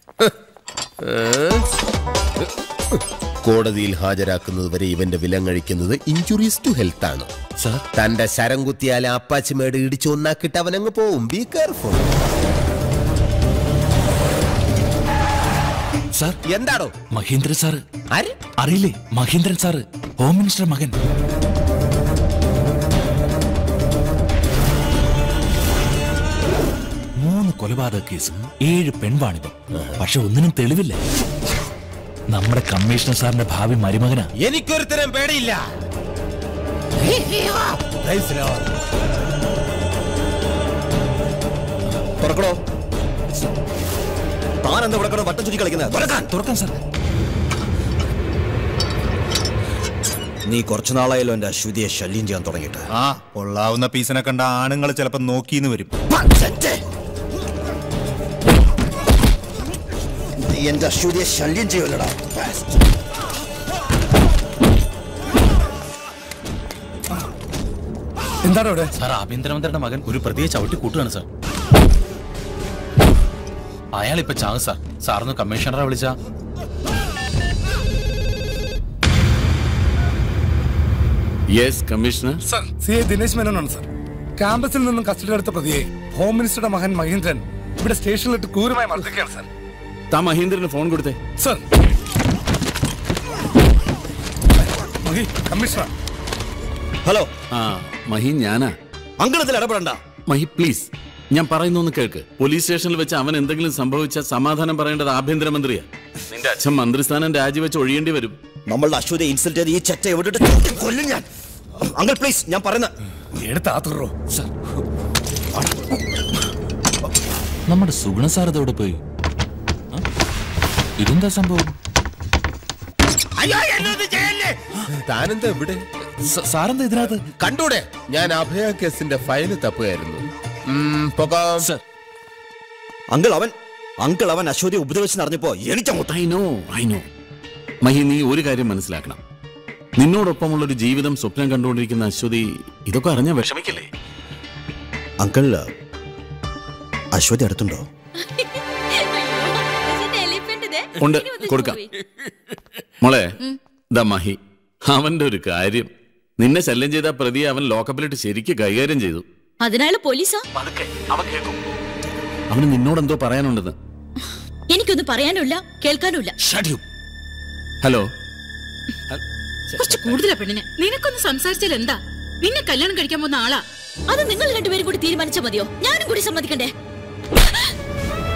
കോടതിയിൽ ഹാജരാക്കുന്നത് വരെ ഇവന്റെ വിലം കഴിക്കുന്നത് ഇഞ്ചുറീസ് ടു ഹെൽത്ത് ആണ്. തന്റെ ശരം കുത്തിയാൽ അപ്പാച്ചിമേട് ഇടിച്ചു ഒന്നാക്കിട്ട് അവനങ്ങ് പോവും. B careful. സാർ എന്താണോ? മഹേന്ദ്രൻ സാറ്. ആര്? അറിയില്ലേ? മഹേന്ദ്രൻ സാറ്, ഹോം മിനിസ്റ്റർ മകൻ. മൂന്ന് കൊലപാതക കേസും 7 പെൺവാണിഭം. പക്ഷെ ഒന്നിനും തെളിവില്ല. നമ്മുടെ കമ്മീഷണർ സാറിന്റെ ഭാവി മരുമകനാ. എനിക്കൊരുത്തരം പേടിയില്ല. തുറക്കണോ? താൻ എന്താ ഇവിടെ വട്ടം ചുറ്റി കളിക്കുന്നത്? തുറക്കാൻ സാർ. നീ കുറച്ചു നാളായല്ലോ എന്റെ അശ്വതിയെ ശല്യം ചെയ്യാൻ തുടങ്ങിയിട്ട്. ആ കൊള്ളാവുന്ന പീസിനെ കണ്ട ആണുങ്ങൾ ചിലപ്പോ നോക്കിന്ന് വരും. എന്റെ അശ്വതിയെ ശല്യം ചെയ്യുമല്ലടാ. എന്താണ് ഇവിടെ? സാർ, ആഭ്യന്തരമന്ത്രിയുടെ മകൻ ഒരു പ്രതിയെ ചവിട്ടി കൂട്ടുകയാണ് സാർ. അയാൾ ഇപ്പൊ ചാകും സാർ. സാറിന് കമ്മീഷണറെ വിളിച്ച. Yes commissioner. Sir, CA Dinesh മേനോനാണ് സർ. ക്യാമ്പസിൽ നിന്നും കസ്റ്റഡി എടുത്ത പ്രതിയെ ഹോം മിനിസ്റ്ററുടെ മകൻ മഹേന്ദ്രൻ ഇവിടെ സ്റ്റേഷനിലിട്ട് ക്രൂരമായി മർദ്ദിക്കുകയാണ് സർ. താ മഹേന്ദ്രന് ഫോൺ കൊടുത്തേ. സർ. മഹി, കമ്മീഷണർ. ഹലോ. ആ മഹി, ഞാനാ. അങ്കിളത്തിൽ ഇടപെടണ്ട. മഹി പ്ലീസ്, ഞാൻ പറയുന്നൊന്ന് കേൾക്ക്. പോലീസ് സ്റ്റേഷനിൽ വെച്ച് അവൻ എന്തെങ്കിലും സംഭവിച്ച സമാധാനം പറയേണ്ടത് ആഭ്യന്തരമന്ത്രിയാ. നിന്റെ അച്ഛൻ മന്ത്രിസ്ഥാനം രാജിവെച്ച് ഒഴിയേണ്ടി വരും. നമ്മളുടെ അശ്വതി ഇൻസൾട്ട് ചെയ്ത് ഈ ചെറ്റ എവിടെ കൊല്ലും ഞാൻ. അങ്കിൾ പ്ലീസ്, ഞാൻ പറയുന്ന നമ്മുടെ സുഗുണ സാർ ഇതോടെ പോയി. ഇതെന്താ സംഭവം? താനെന്താ ഇവിടെ? സാറെന്താ ഇതിനകത്ത്? കണ്ടൂടെ, ഞാൻ അഭയ കേസിന്റെ ഫയല് തപ്പുകയായിരുന്നു. അങ്കിൾ അവൻ അശ്വതി ഉപദ്രവിച്ച് നടന്നപ്പോ എനിക്കങ്ങോട്ട്. ഐ നോ മഹി, നീ ഒരു കാര്യം മനസ്സിലാക്കണം. നിന്നോടൊപ്പമുള്ളൊരു ജീവിതം സ്വപ്നം കണ്ടുകൊണ്ടിരിക്കുന്ന അശ്വതി ഇതൊക്കെ അറിഞ്ഞാൽ വിഷമിക്കില്ലേ? അങ്കിൾ, അശ്വതി അടുത്തുണ്ടോ? ഉണ്ട്, കൊടുക്കാം. മോളെ, ദാ മഹി, അവന്റെ ഒരു കാര്യം. നിന്നെ ശല്യം ചെയ്ത പ്രതിയെ അവൻ ലോക്കപ്പിലിട്ട് ശരിക്ക് കൈകാര്യം ചെയ്തു. അതിനാള് പോലീസാ? അവന് നിന്നോടെന്തോ പറയാനുണ്ടെന്ന്. എനിക്കൊന്നും പറയാനുമില്ല, കേൾക്കാനുമില്ല. ഹലോ. കുറച്ച് കൂടുതലാ പെണ്ണിനെ. നിനക്കൊന്ന് സംസാരിച്ചാൽ എന്താ? നിന്നെ കല്യാണം കഴിക്കാൻ പോകുന്ന ആളാ. അത് നിങ്ങൾ രണ്ടുപേരും കൂടി തീരുമാനിച്ചാൽ മതിയോ? ഞാനും കൂടി സമ്മതിക്കണ്ടേ?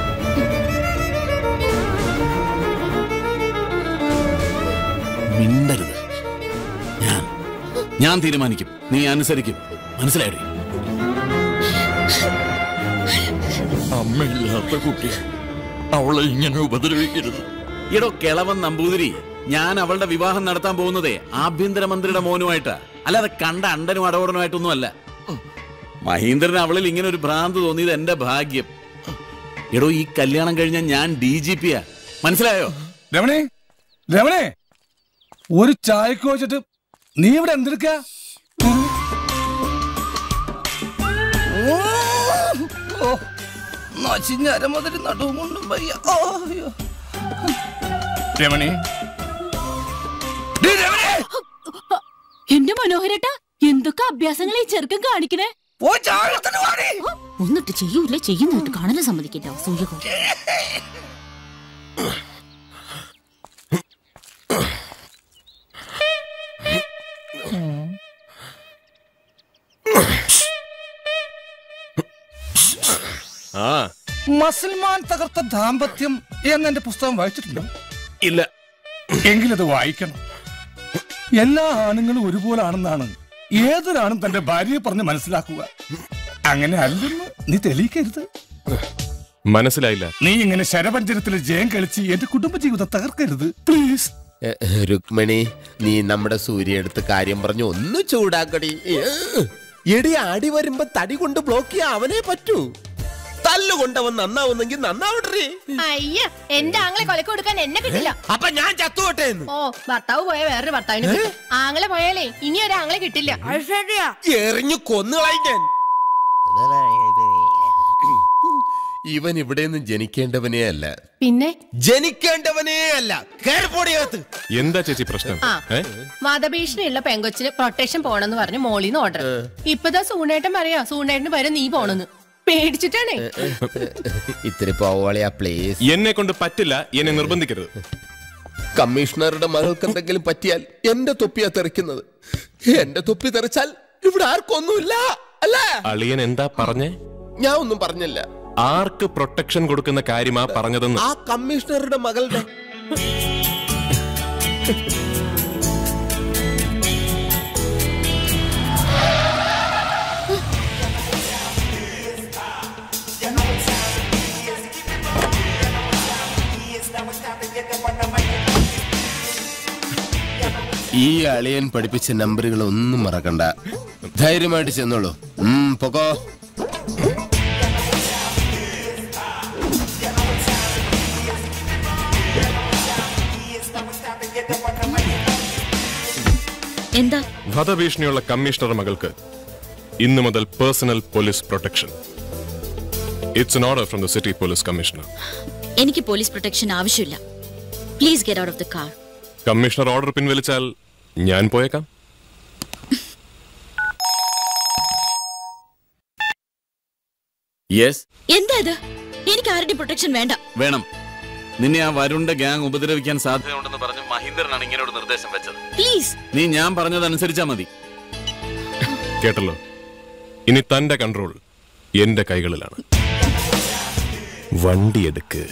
ഞാൻ തീരുമാനിക്കും, നീ അനുസരിക്കും. മനസ്സിലായോ? അമ്മയില്ലാത്ത കുട്ടി, അവളെ ഇങ്ങനെ ഉപദ്രവിക്കരുത്. എടോ കിളവൻ നമ്പൂതിരി, ഞാൻ അവളുടെ വിവാഹം നടത്താൻ പോകുന്നതേ ആഭ്യന്തരമന്ത്രിയുടെ മോനുമായിട്ടാ, അല്ലാതെ കണ്ട അണ്ടനും അടവടനുമായിട്ടൊന്നും അല്ല. മഹീന്ദ്രൻ അവളിൽ ഇങ്ങനെ ഒരു ഭ്രാന്ത് തോന്നിയത് എന്റെ ഭാഗ്യം. എടോ ഈ കല്യാണം കഴിഞ്ഞ ഞാൻ DGP-യാ, മനസ്സിലായോ? രമണേ, രമണേ, ഒരു ചായക്ക് വെച്ചിട്ട് നീ ഇവിടെ എന്തെടുക്ക? മുതൽ നടുവും കൊണ്ടും വയ്യ. രമണി, എന്റെ മനോഹരേട്ടാ, എന്തൊക്കെ അഭ്യാസങ്ങൾ ഈ ചെറുക്കൻ കാണിക്കണേ. ഒന്നിട്ട് ചെയ്യൂല്ലേ, ചെയ്യുന്നിട്ട് കാണാനും സമ്മതിക്കില്ല. സൂര്യകോ മസൽമാൻ തകർത്ത ദാമ്പത്യം എന്നെന്റെ പുസ്തകം വായിച്ചിട്ടുണ്ടോ? ഇല്ല. എങ്കിലത് വായിക്കണം. എല്ലാ ആണുങ്ങളും ഒരുപോലാണെന്നാണ് ഏതൊരാണും തന്റെ ഭാര്യയെ പറഞ്ഞ് മനസ്സിലാക്കുക. അങ്ങനെ അല്ലെന്ന് നീ തെളിയിക്കരുത്. മനസ്സിലായില്ല. നീ ഇങ്ങനെ ശരപഞ്ചരത്തിൽ ജയം കളിച്ച് എന്റെ കുടുംബജീവിതം തകർക്കരുത് പ്ലീസ്. രുക്മിണി, നീ നമ്മുടെ സൂര്യ എടുത്ത് കാര്യം പറഞ്ഞു ഒന്ന് ചൂടാക്കടി. എടി ആടി വരുമ്പോ തടി കൊണ്ട് ബ്ലോക്ക് ചെയ്യാൻ അവനെ പറ്റൂ. തല്ലുകൊണ്ടവൻ നന്നാവുന്നെങ്കിൽ നന്നാവട്ടെ. അയ്യ, എന്റെ ആങ്ങളെ കൊലക്ക് കൊടുക്കാൻ എന്നെ കിട്ടില്ല. അപ്പൊ ഞാൻ ചത്തുവട്ടെ. ഓ, ഭർത്താവ് പോയ വേറൊരു ഭർത്താവിന് കിട്ടും. ആങ്ങളെ പോയാലേ ഇനി ഒരു ആങ്ങളെ കിട്ടില്ല. എറിഞ്ഞു കൊന്നുകളായിക്കാൻ. ഇവൻ ഇവിടെ നിന്ന് ജനിക്കേണ്ടവനേ അല്ല, പിന്നെ ജനിക്കേണ്ടവനേ അല്ല. എന്താ ചേച്ചി പ്രശ്നം? വധഭീഷണിയുള്ള പെങ്കൊച്ചിന് പ്രൊട്ടക്ഷൻ പോണെന്ന് പറഞ്ഞ് മോളിന്ന് ഓർഡർ. ഇപ്പതാ സൂണേട്ടൻ പറയാ സൂണേട്ടന് പകരം നീ പോണെന്ന്. പേടിച്ചിട്ടാണേ. ഇത്തിരി പോവാളിയാ പ്ലീസ്. എന്നെ കൊണ്ട് പറ്റില്ല, എന്നെ നിർബന്ധിക്കരുത്. കമ്മീഷണറുടെ മകൾക്ക് എന്തെങ്കിലും പറ്റിയാൽ എന്റെ തൊപ്പിയാ തെറിക്കുന്നത്. എന്റെ തൊപ്പി തെറിച്ചാൽ ഇവിടെ ആർക്കൊന്നുമില്ല അല്ലേ? അളിയൻ എന്താ പറഞ്ഞേ? ഞാൻ ഒന്നും പറഞ്ഞില്ല. ആർക്ക് പ്രൊട്ടക്ഷൻ കൊടുക്കുന്ന കാര്യമാ പറഞ്ഞതെന്ന്? ആ കമ്മീഷണറുടെ മകളുടെ. ഈ അളിയൻ പഠിപ്പിച്ച നമ്പറുകൾ ഒന്നും മറക്കണ്ട. ധൈര്യമായിട്ട് ചെന്നോളൂ. പൊക്കോ. എന്താ? വധഭീഷണിയുള്ള കമ്മീഷണർ മകൾക്ക് ഇന്നു മുതൽ personal police protection. It's an order from the city police commissioner. എനിക്ക് പോലീസ് പ്രൊട്ടക്ഷൻ ആവശ്യമില്ല. Please get out of the car. Commissioner order പിൻവലിച്ചാൽ ഞാൻ പോയേക്കാം. എന്താ ഇത്? എനിക്ക് ആരുടെ പ്രൊട്ടക്ഷൻ വേണ്ട. വേണം. നിന്നെ ആ വരുണിന്റെ ഗ്യാങ് ഉപദ്രവിക്കാൻ സാധ്യതയുണ്ടെന്ന് പറഞ്ഞ് മഹീന്ദ്രനാണ് ഇങ്ങനെ ഒരു നിർദ്ദേശം വെച്ചത്. പ്ലീസ്, നീ ഞാൻ പറഞ്ഞതനുസരിച്ചാ മതി. കേട്ടല്ലോ, ഇനി തന്റെ കൺട്രോൾ എന്റെ കൈകളിലാണ്. വണ്ടി എടുക്ക്.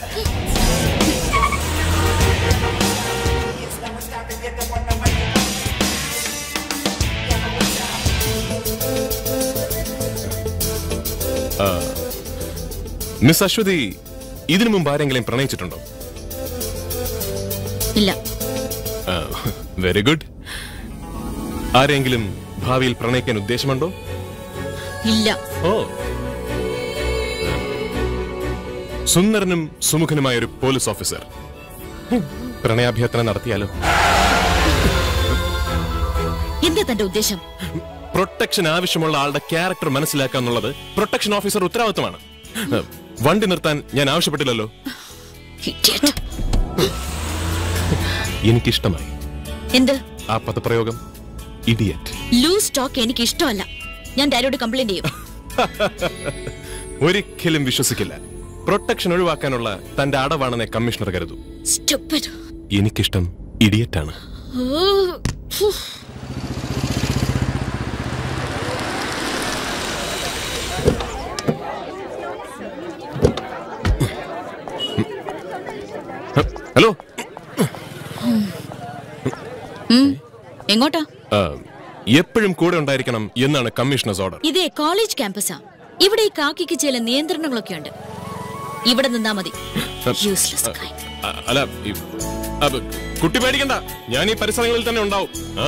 മിസ് അശ്വതി, ഇതിനു മുമ്പ് ആരെങ്കിലും പ്രണയിച്ചിട്ടുണ്ടോ? ഇല്ല. Very good. ആരെങ്കിലും ഭാവിയിൽ പ്രണയിക്കാൻ ഉദ്ദേശമുണ്ടോ? ഇല്ല. ഓ, സുന്ദരനും സുമുഖനുമായ ഒരു പോലീസ് ഓഫീസർ പ്രണയാഭ്യർത്ഥന നടത്തിയാലോ? എന്താ തന്റെ ഉദ്ദേശം? പ്രൊട്ടക്ഷൻ ആവശ്യമുള്ള ആളുടെ ക്യാരക്ടർ മനസ്സിലാക്കുക എന്നുള്ളത് പ്രൊട്ടക്ഷൻ ഓഫീസർ ഉത്തരവാദിത്തമാണ്. വണ്ടി നിർത്താൻ ഞാൻ ആവശ്യപ്പെട്ടില്ലല്ലോ. എനിക്കിഷ്ടമായി. എന്ത്? ആ പദപ്രയോഗം ഇഡിയറ്റ്. ലൂസ് ടോക്ക് എനിക്ക് ഇഷ്ടമല്ല. ഞാൻ ഡയറോട് കംപ്ലൈന്റ് ചെയ്യും. ഒരിക്കലും വിശ്വസിക്കില്ല. പ്രൊട്ടക്ഷൻ ഒഴിവാക്കാനുള്ള തന്റെ അടവാണെന്നേ കമ്മീഷണർ കരുതൂ. എനിക്കിഷ്ടം ഇഡിയറ്റാണ്. ഹലോ, എങ്ങോട്ടാ? എപ്പോഴും കൂടെ ഉണ്ടായിരിക്കണം എന്നാണ് കമ്മീഷണേഴ്സ് ഓർഡർ. ഇതേ കോളേജ് ക്യാമ്പസാ. ഇവിടെ ഈ കാക്കിക്ക് ചില നിയന്ത്രണങ്ങളൊക്കെ ഉണ്ട്. ഇവിടെ നിന്നാ മതി. അല്ല, കുട്ടി പേടിക്കണ്ട, ഞാൻ ഈ പരിസരങ്ങളിൽ തന്നെ ഉണ്ടാവും.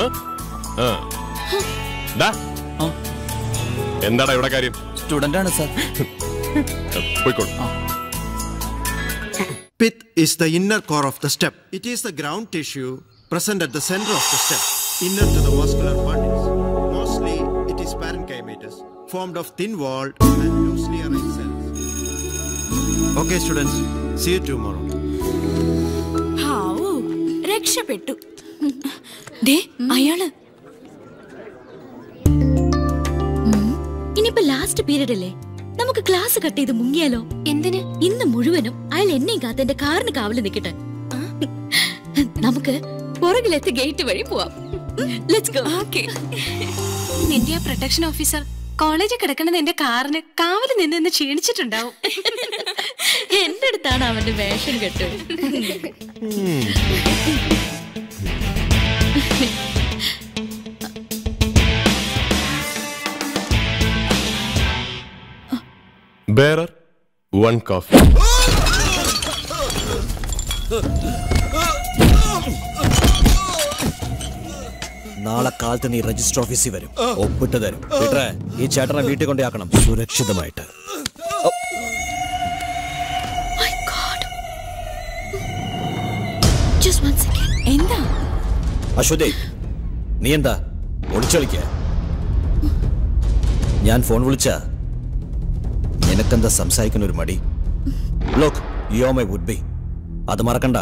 എന്താടാ ഇവിടെ കാര്യം? സ്റ്റുഡന്റ് ആണ് സാർ. പോയിക്കോളൂ. Pith is the inner core of the step. It is the ground tissue present at the center of the step, inner to the vascular bundles. Mostly, it is parenchymatous, formed of thin-walled and loosely arranged cells. Okay, students, see you tomorrow. ഹാവൂ, രക്ഷപ്പെട്ടു. ദേ അയാള്. ഇനിയിപ്പോ ലാസ്റ്റ് പീരീഡ് അല്ലേ, നമുക്ക് ക്ലാസ് കട്ട് ചെയ്ത് മുങ്ങിയാലോ? എന്തിന്? ഇന്ന് മുഴുവനും അയാൾ എന്നെയും കാത്ത് എന്റെ കാറിന് കാവല് നിൽക്കട്ടെ. നമുക്ക് പുറകിലെത്തി ഗേറ്റ് വഴി പോവാം. Let's go. ഓക്കേ. നിന്റെ പ്രൊട്ടക്ഷൻ ഓഫീസർ കോളേജിൽ കിടക്കണത് എന്റെ കാറിന് കാവല് നിന്ന് ക്ഷീണിച്ചിട്ടുണ്ടാവും. എന്റെ അടുത്താണ് അവന്റെ വേഷം കെട്ടു. Bearer, 1 coffee. നാളെ കാലത്ത് നീ രജിസ്റ്റർ ഓഫീസിൽ വരും, ഒപ്പിട്ട് തരും. പീറ്ററെ, ഈ ചേട്ടനെ വീട്ടിൽ കൊണ്ടാക്കണം സുരക്ഷിതമായിട്ട്. എന്താ അശ്വതി, നീ എന്താ ഒളിച്ചൊളിക്ക? ഞാൻ ഫോൺ വിളിച്ച നിനക്കെന്താ സംസാരിക്കുന്ന ഒരു മടി? Look, you are my would be. അത് മറക്കണ്ട.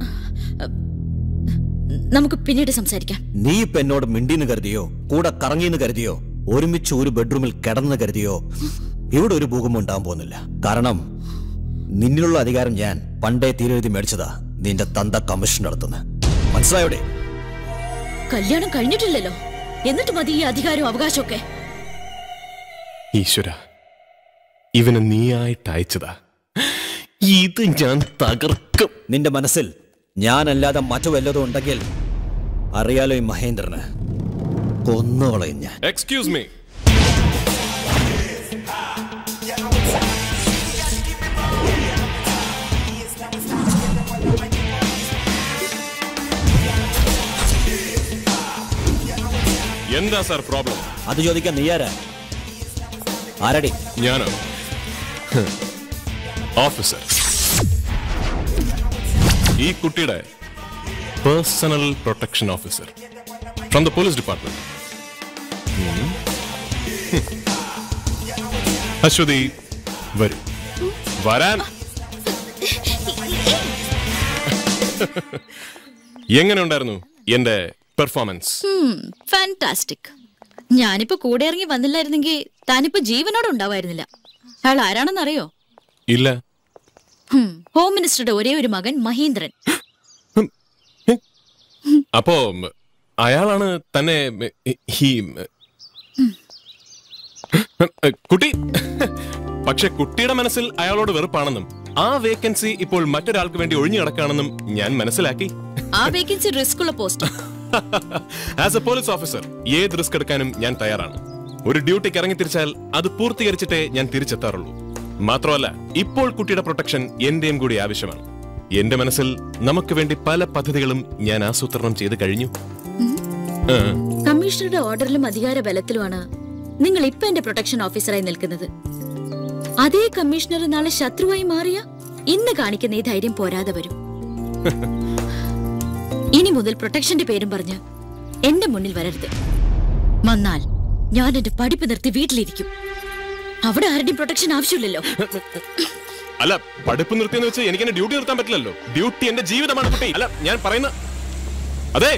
നമുക്ക് പിന്നീട് സംസാരിക്കാം. നീ ഇപ്പൊ എന്നോട് മിണ്ടിന്ന് കരുതിയോ, കൂടെ കറങ്ങിന്ന് കരുതിയോ, ഒരുമിച്ച് ഒരു ബെഡ്റൂമിൽ കിടന്ന് കരുതിയോ, ഇവിടെ ഒരു ഭൂകമ്പം ഉണ്ടാകാൻ പോകുന്നില്ല. കാരണം നിന്നിലുള്ള അധികാരം ഞാൻ പണ്ടേ തീരെഴുതി മേടിച്ചതാ നിന്റെ തന്ത കമ്മീഷൻ നടത്തുന്ന. മനസ്സിലായോടെ? കല്യാണം കഴിഞ്ഞിട്ടില്ലല്ലോ, എന്നിട്ട് മതി ഈ അധികാരവും അവകാശമൊക്കെ. ഈശ്വര, ഇവന് നീയായിട്ട് അയച്ചതാ. ഇത് ഞാൻ തകർക്കും. നിന്റെ മനസ്സിൽ ഞാനല്ലാതെ മറ്റു വല്ലതും ഉണ്ടെങ്കിൽ അറിയാലോ, ഈ മഹേന്ദ്രന് കൊന്നുകളയും ഞാൻ. Excuse me. എന്താ സാർ പ്രോബ്ലം? അത് ചോദിക്കാൻ നീ ആരാ? ആരടി? ഞാനോ? ഓഫീസർ. ഈ കുട്ടിയുടെ personal protection officer from the police department. Aswathi, വരൂ. വരാൻ. എങ്ങനെ ഉണ്ടായിരുന്നു എന്റെ പെർഫോമൻസ്? ഫാന്റാസ്റ്റിക്. ഞാനിപ്പോ കൂടെ ഇറങ്ങി വന്നില്ലായിരുന്നെങ്കിൽ താനിപ്പോ ജീവനോടെ ഉണ്ടാവായിരുന്നില്ല. അയാൾ ആരാണെന്നറിയോ? ഇല്ല. ഹോം മിനിസ്റ്ററുടെ ഒരേ ഒരു മകൻ മഹീന്ദ്രൻ. അപ്പോ അയാളാണ് തന്നെ കുട്ടി. പക്ഷെ കുട്ടിയുടെ മനസ്സിൽ അയാളോട് വെറുപ്പാണെന്നും ആ വേക്കൻസി ഇപ്പോൾ മറ്റൊരാൾക്ക് വേണ്ടി ഒഴിഞ്ഞു കിടക്കുകയാണെന്നും ഞാൻ മനസ്സിലാക്കി. ആ വേക്കൻസി റിസ്ക് ഉള്ള post. As a police officer ഏത് റിസ്ക് എടുക്കാനും ഞാൻ തയ്യാറാണ്. ഒരു ഡ്യൂട്ടിക്ക് ഇറങ്ങി തിരിച്ചാൽ അത് പൂർത്തീകരിച്ചിട്ടേ ഞാൻ തിരിച്ചെത്താറുള്ളൂ. മാത്രമല്ല, ഇപ്പോൾ കുട്ടിയുടെ പ്രൊട്ടക്ഷൻ എന്റെയും കൂടി ആവശ്യമാണ്. എന്റെ മനസ്സിൽ നമുക്ക് വേണ്ടി പല പദ്ധതികളും ഞാൻ ആസൂത്രണം ചെയ്ത് കഴിഞ്ഞു. കമ്മീഷണറുടെ ഓർഡറിലും അധികാര ബലത്തിലുമാണ് നിങ്ങൾ ഇപ്പൊ എന്റെ പ്രൊട്ടക്ഷൻ ഓഫീസറായി നിൽക്കുന്നത്. അതേ കമ്മീഷണർ നാളെ ശത്രുവായി മാറിയ ഇന്ന് കാണിക്കുന്ന ഈ ധൈര്യം പോരാതെ വരും. ഇനി മുതൽ പ്രൊട്ടക്ഷന്റെ പേരും പറഞ്ഞ് എന്റെ മുന്നിൽ വരരുത്. വന്നാൽ ഞാൻ എന്റെ പഠിപ്പ് നിർത്തി വീട്ടിലിരിക്കും. അവിടെ ആരുടെയും പ്രൊട്ടക്ഷൻ ആവശ്യമില്ലല്ലോ. അല്ല, പഠിപ്പ് നിർത്തിയെന്ന് വെച്ച് എനിക്ക് എന്റെ ഡ്യൂട്ടി നിർത്താൻ പറ്റില്ലല്ലോ. ഡ്യൂട്ടി എന്റെ ജീവിതമാണ് കുട്ടി. അല്ല, ഞാൻ പറയുന്ന അതെ.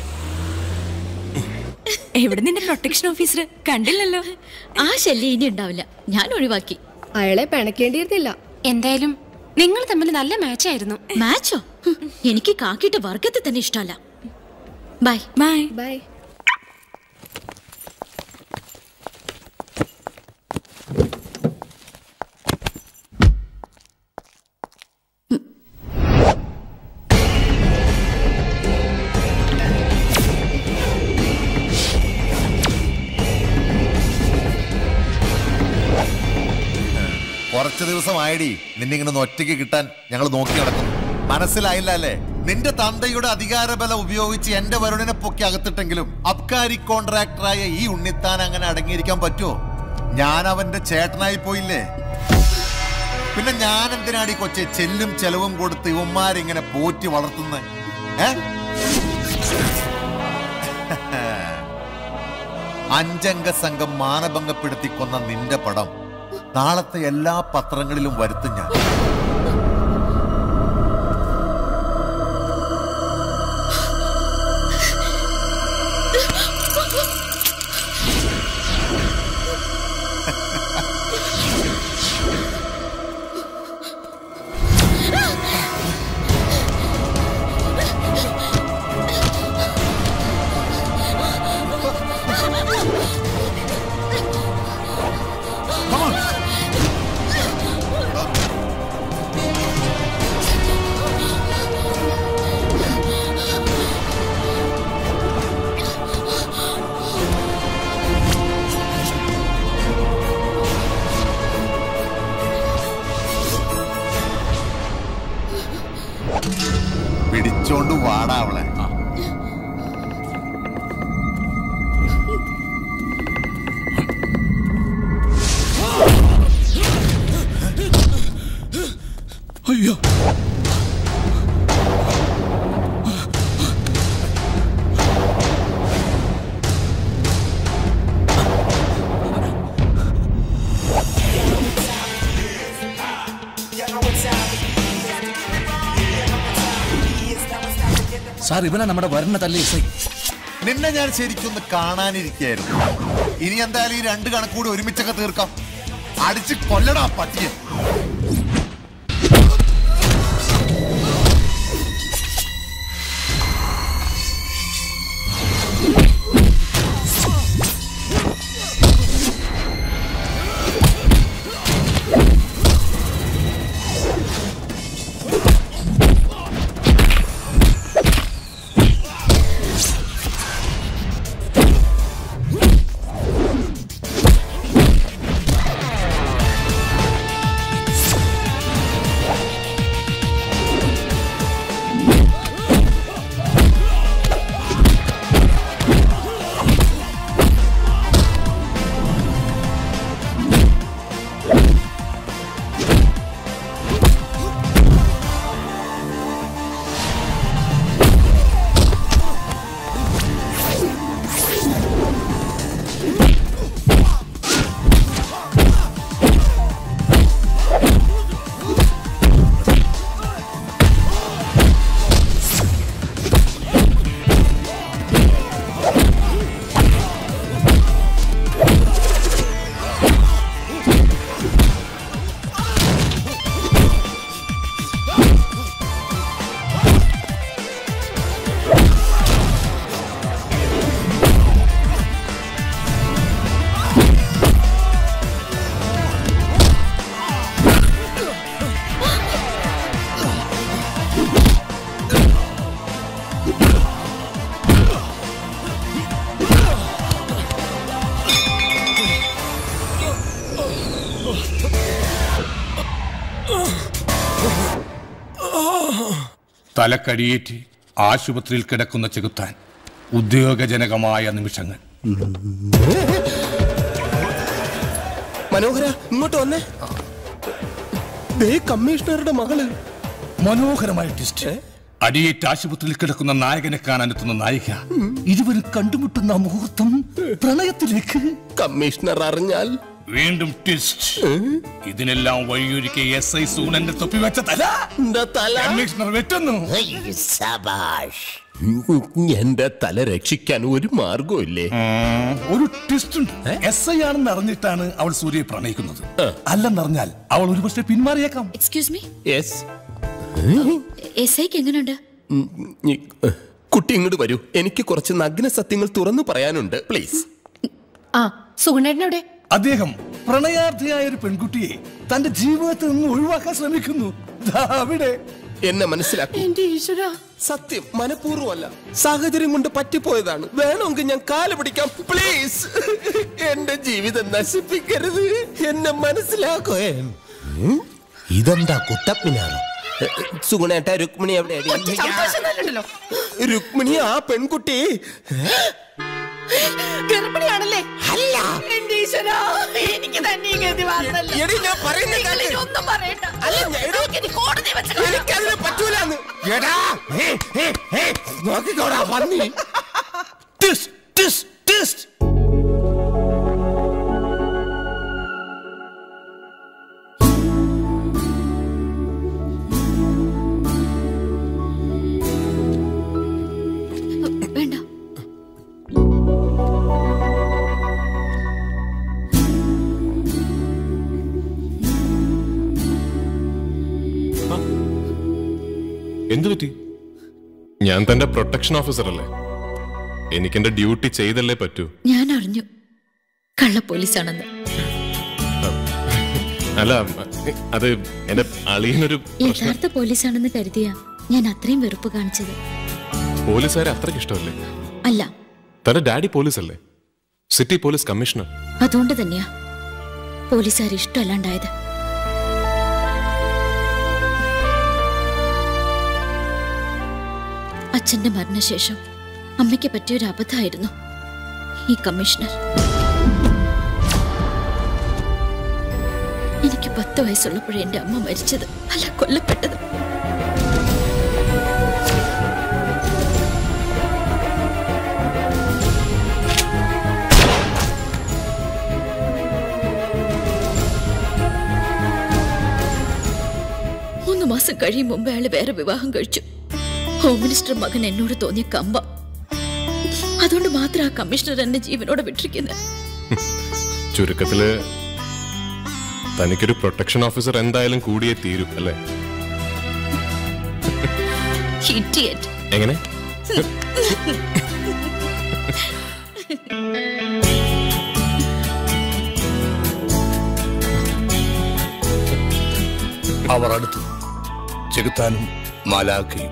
എവിടെ നിന്റെ പ്രൊട്ടക്ഷൻ ഓഫീസർ കണ്ടില്ലല്ലോ. ആ ശല്യം ഇനി ഉണ്ടാവില്ല. ഞാൻ ഒഴിവാക്കി. അയാളെ പിണക്കേണ്ടിയിരുന്നില്ല. എന്തായാലും നിങ്ങൾ തമ്മിൽ നല്ല മാച്ചായിരുന്നു. മാച്ചോ? എനിക്ക് കാക്കിട്ട് വർഗത്തെ തന്നെ ഇഷ്ടമല്ല. Bye bye bye. കുറച്ചു ദിവസമായിടി നിന്നിങ്ങനെ ഒറ്റയ്ക്ക് കിട്ടാൻ ഞങ്ങൾ നോക്കി നടക്കുന്നു. മനസ്സിലായില്ല അല്ലേ? നിന്റെ തന്തയുടെ അധികാരബലം ഉപയോഗിച്ച് എന്റെ വരുണിനെ പൊക്കി അകത്തിട്ടെങ്കിലും അബ്കാരി കോൺട്രാക്ടറായ ഈ ഉണ്ണിത്താൻ അങ്ങനെ അടങ്ങിയിരിക്കാൻ പറ്റുമോ? ഞാൻ അവന്റെ ചേട്ടനായി പോയില്ലേ? പിന്നെ ഞാൻ എന്തിനാടി കൊച്ചെ ചെല്ലും ചെലവും കൊടുത്ത് ഇവന്മാരിങ്ങനെ പോറ്റി വളർത്തുന്ന? അഞ്ചംഗ സംഘം മാനഭംഗപ്പെടുത്തി കൊന്ന നിന്റെ പടം നാളത്തെ എല്ലാ പത്രങ്ങളിലും വരുത്തും ഞാൻ. പിടിച്ചോണ്ട് വാടാ അവളെ. അയ്യോ സാർ, ഇവനാ നമ്മുടെ വരുന്ന തല്ലി. നിന്നെ ഞാൻ ശരിക്കൊന്ന് കാണാനിരിക്കായിരുന്നു. ഇനി എന്തായാലും ഈ രണ്ട് കണക്കൂടി ഒരുമിച്ചൊക്കെ തീർക്കാം. അടിച്ച് കൊല്ലടാ പട്ടിയെ. തലക്കടിയേറ്റ് ആശുപത്രിയിൽ കിടക്കുന്ന ചെകുത്താൻ. ഉദ്യോഗജനകമായ നിമിഷങ്ങൾ. മനോഹര, ഇങ്ങോട്ട് വന്നേ. കമ്മീഷണറുടെ മകള്. മനോഹരമായ ട്വിസ്റ്റ്. അടിയേറ്റ് ആശുപത്രിയിൽ കിടക്കുന്ന നായകനെ കാണാനെത്തുന്ന നായിക ഇരുവരും കണ്ടുമുട്ടുന്ന മുഹൂർത്തം പ്രണയത്തിലേക്ക്. കമ്മീഷണർ അറിഞ്ഞാൽ വീണ്ടും ട്വിസ്റ്റ്. ഇതിനെല്ലാം വഴിയൊരുക്കിയ SI സൂണന്റെ തൊപ്പി വെച്ച തല കമ്മീഷണർ വെട്ടുന്നു. എന്റെ തല രക്ഷിക്കാൻ ഒരു മാർഗമില്ലേ? ഒരു ട്വിസ്റ്റ് ഉണ്ട്. SI ആണെന്ന് അറിഞ്ഞിട്ടാണ് അവൾ സൂര്യയെ പ്രണയിക്കുന്നത്. അല്ലെന്നറിഞ്ഞാൽ അവൾ ഒരുപക്ഷെ പിന്മാറിയേക്കാം. എക്സ്ക്യൂസ് മീ, എസ്ഐക്ക് എങ്ങനെയുണ്ട്? കുട്ടി ഇങ്ങോട്ട് വരൂ, എനിക്ക് കുറച്ച് നഗ്ന സത്യങ്ങൾ തുറന്നു പറയാനുണ്ട്, പ്ലീസ്. ആ സുഗുണേട്ടനവിടെ? അദ്ദേഹം പ്രണയാർത്ഥിയായ ഒരു പെൺകുട്ടിയെ തന്റെ ജീവിതത്തിൽ നിന്ന് ഒഴിവാക്കാൻ ശ്രമിക്കുന്നു. അവിടെ എന്നെ മനസ്സിലാക്കി. എന്റെ ഈശ്വര, സത്യം മനഃപൂർവ്വമല്ല, സാഹചര്യം കൊണ്ട് പറ്റിപ്പോയതാണ്. വേണമെങ്കിൽ ഞാൻ കാല് പിടിക്കാം, പ്ലീസ്. എന്റെ ജീവിതം നശിപ്പിക്കരുത്, എന്നെ മനസ്സിലാക്കോ. ഇതെന്താ കുട്ടപ്പിനാണോ? സുഗുണേട്ട രുക്മിണി എവിടെ? രുക്മിണി ആ പെൺകുട്ടി ഗർഭിണിയാണല്ലേ? അല്ല, എനിക്ക് തന്നെ ഒന്നും പറയണ്ട. കോടതി എനിക്കതിനെ പറ്റൂലെന്ന്. എടാ നോക്കിക്കോടാ പന്നി. വേണ്ട. എന്തു പറ്റി? ഞാൻ തന്റെ പ്രൊട്ടക്ഷൻ ഓഫീസർ അല്ലേ? എനിക്ക് എന്റെ ഡ്യൂട്ടി ചെയ്തല്ലേ പറ്റൂ. ഞാൻ അറിഞ്ഞു കള്ള പോലീസാണെന്ന്. അല്ല, അത് എന്റെ അളിയനൊരു യഥാർത്ഥ പോലീസാണെന്ന് കരുതിയ ഞാൻ അത്രയും വെറുപ്പ് കാണിച്ചത്. പോലീസുകാരെ അത്രയ്ക്ക് ഇഷ്ടമല്ലേ? അല്ല, തന്റെ ഡാഡി പോലീസല്ലേ? City police commissioner. അതുകൊണ്ട് തന്നെയാ പോലീസുകാരെ ഇഷ്ടമല്ലാണ്ടായത്. അച്ഛന്റെ മരണശേഷം അമ്മയ്ക്ക് പറ്റിയൊരു അബദ്ധമായിരുന്നു ഈ കമ്മീഷണർ. എനിക്ക് 10 വയസ്സുള്ളപ്പോഴേ എന്റെ അമ്മ മരിച്ചത്, അല്ല കൊല്ലപ്പെട്ടത്. മൂന്ന് മാസം കഴിയും മുമ്പ് അയാള് വേറെ വിവാഹം കഴിച്ചു. ഹോം മിനിസ്റ്റർ മകൻ എന്നോട് തോന്നിയ കമ്പ. അതുകൊണ്ട് മാത്രം ആ കമ്മീഷണർ എന്നെ ജീവനോടെ വിട്ടിരിക്കുന്നത്. ചുരുക്കത്തില് തനിക്കൊരു പ്രൊട്ടക്ഷൻ ഓഫീസർ എന്തായാലും കൂടിയേ തീരും അല്ലേ? എങ്ങനെ? അവർ അടുത്തു. ചെകുത്താനും മാലാഖയും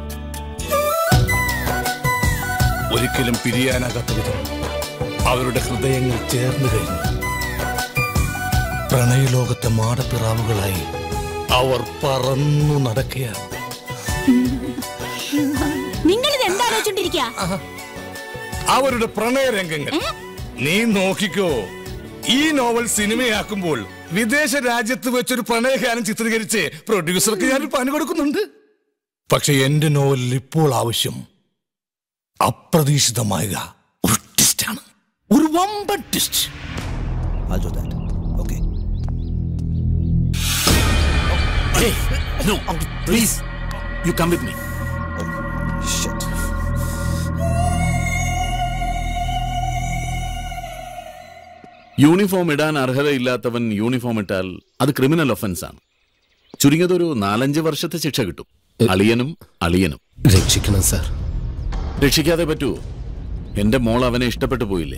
ഒരിക്കലും പിരിയാനാകാത്ത വിധം അവരുടെ ഹൃദയങ്ങൾ ചേർന്നു കഴിഞ്ഞു. പ്രണയലോകത്തെ മാടപ്പിറാവുകളായി അവർ പറന്നു നടക്കുകയാണ്. നിങ്ങൾ ഇത് എന്താ ആലോചിച്ചോണ്ടിരിക്കുക? അവരുടെ പ്രണയരംഗങ്ങൾ നീ നോക്കിക്കോ. ഈ നോവൽ സിനിമയാക്കുമ്പോൾ വിദേശ രാജ്യത്ത് വെച്ചൊരു പ്രണയഗാനം ചിത്രീകരിച്ച് പ്രൊഡ്യൂസർക്ക് ഞാൻ പണി കൊടുക്കുന്നുണ്ട്. പക്ഷെ എന്റെ നോവലിൽ ഇപ്പോൾ ആവശ്യം അപ്രതീക്ഷിതമായ ഒരു ട്വിസ്റ്റാണ്, ഒരു വമ്പൻ twist. No, please, you come with me. Shit. Uniform ഇടാൻ അർഹതയില്ലാത്തവൻ യൂണിഫോം ഇട്ടാൽ അത് ക്രിമിനൽ ഒഫൻസ് ആണ്. ചുരുങ്ങിയതൊരു 4-5 വർഷത്തെ ശിക്ഷ കിട്ടും. അളിയനും രക്ഷിക്കണം സാർ. രക്ഷിക്കാതെ പറ്റുമോ? എന്റെ മോൾ അവനെ ഇഷ്ടപ്പെട്ടു പോയില്ലേ?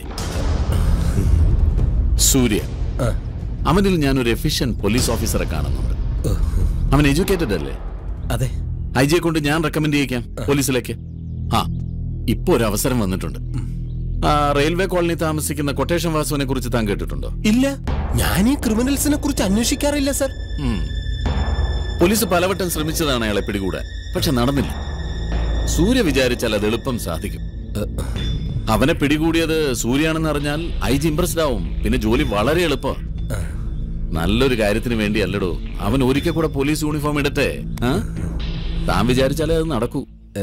സൂര്യ, അവനിൽ ഞാനൊരു എഫിഷ്യന്റ് പോലീസ് ഓഫീസറെ കാണുന്നുണ്ട്. അവൻ എഡ്യൂക്കേറ്റഡ് അല്ലേ? അതെ. ഐജിയെ കൊണ്ട് ഞാൻ റെക്കമെൻഡ് ചെയ്യിക്കാം പോലീസിലേക്ക്. ഇപ്പൊ ഒരു അവസരം വന്നിട്ടുണ്ട്. റെയിൽവേ കോളനി താമസിക്കുന്ന കൊട്ടേഷൻ വാസുവിനെ കുറിച്ച് താൻ കേട്ടിട്ടുണ്ടോ? ഇല്ല, ഞാൻ ഈ ക്രിമിനൽസിനെ കുറിച്ച് അന്വേഷിക്കാറില്ല സർ. പോലീസ് പലവട്ടം ശ്രമിച്ചതാണ് അയാളെ പിടികൂടാൻ, പക്ഷെ നടന്നില്ല. സൂര്യ വിചാരിച്ചാൽ അത് എളുപ്പം സാധിക്കും. അവനെ പിടികൂടിയത് സൂര്യാണെന്ന് അറിഞ്ഞാൽ ഐജി ഇംപ്രസ്ഡ് ആവും. പിന്നെ ജോലി വളരെ എളുപ്പം. നല്ലൊരു കാര്യത്തിന് വേണ്ടി അല്ലടോ. അവൻ ഒരിക്കൽ കൂടെ പോലീസ് യൂണിഫോം ഇടട്ടെ. താൻ വിചാരിച്ചാലേ അത് നടക്കൂ.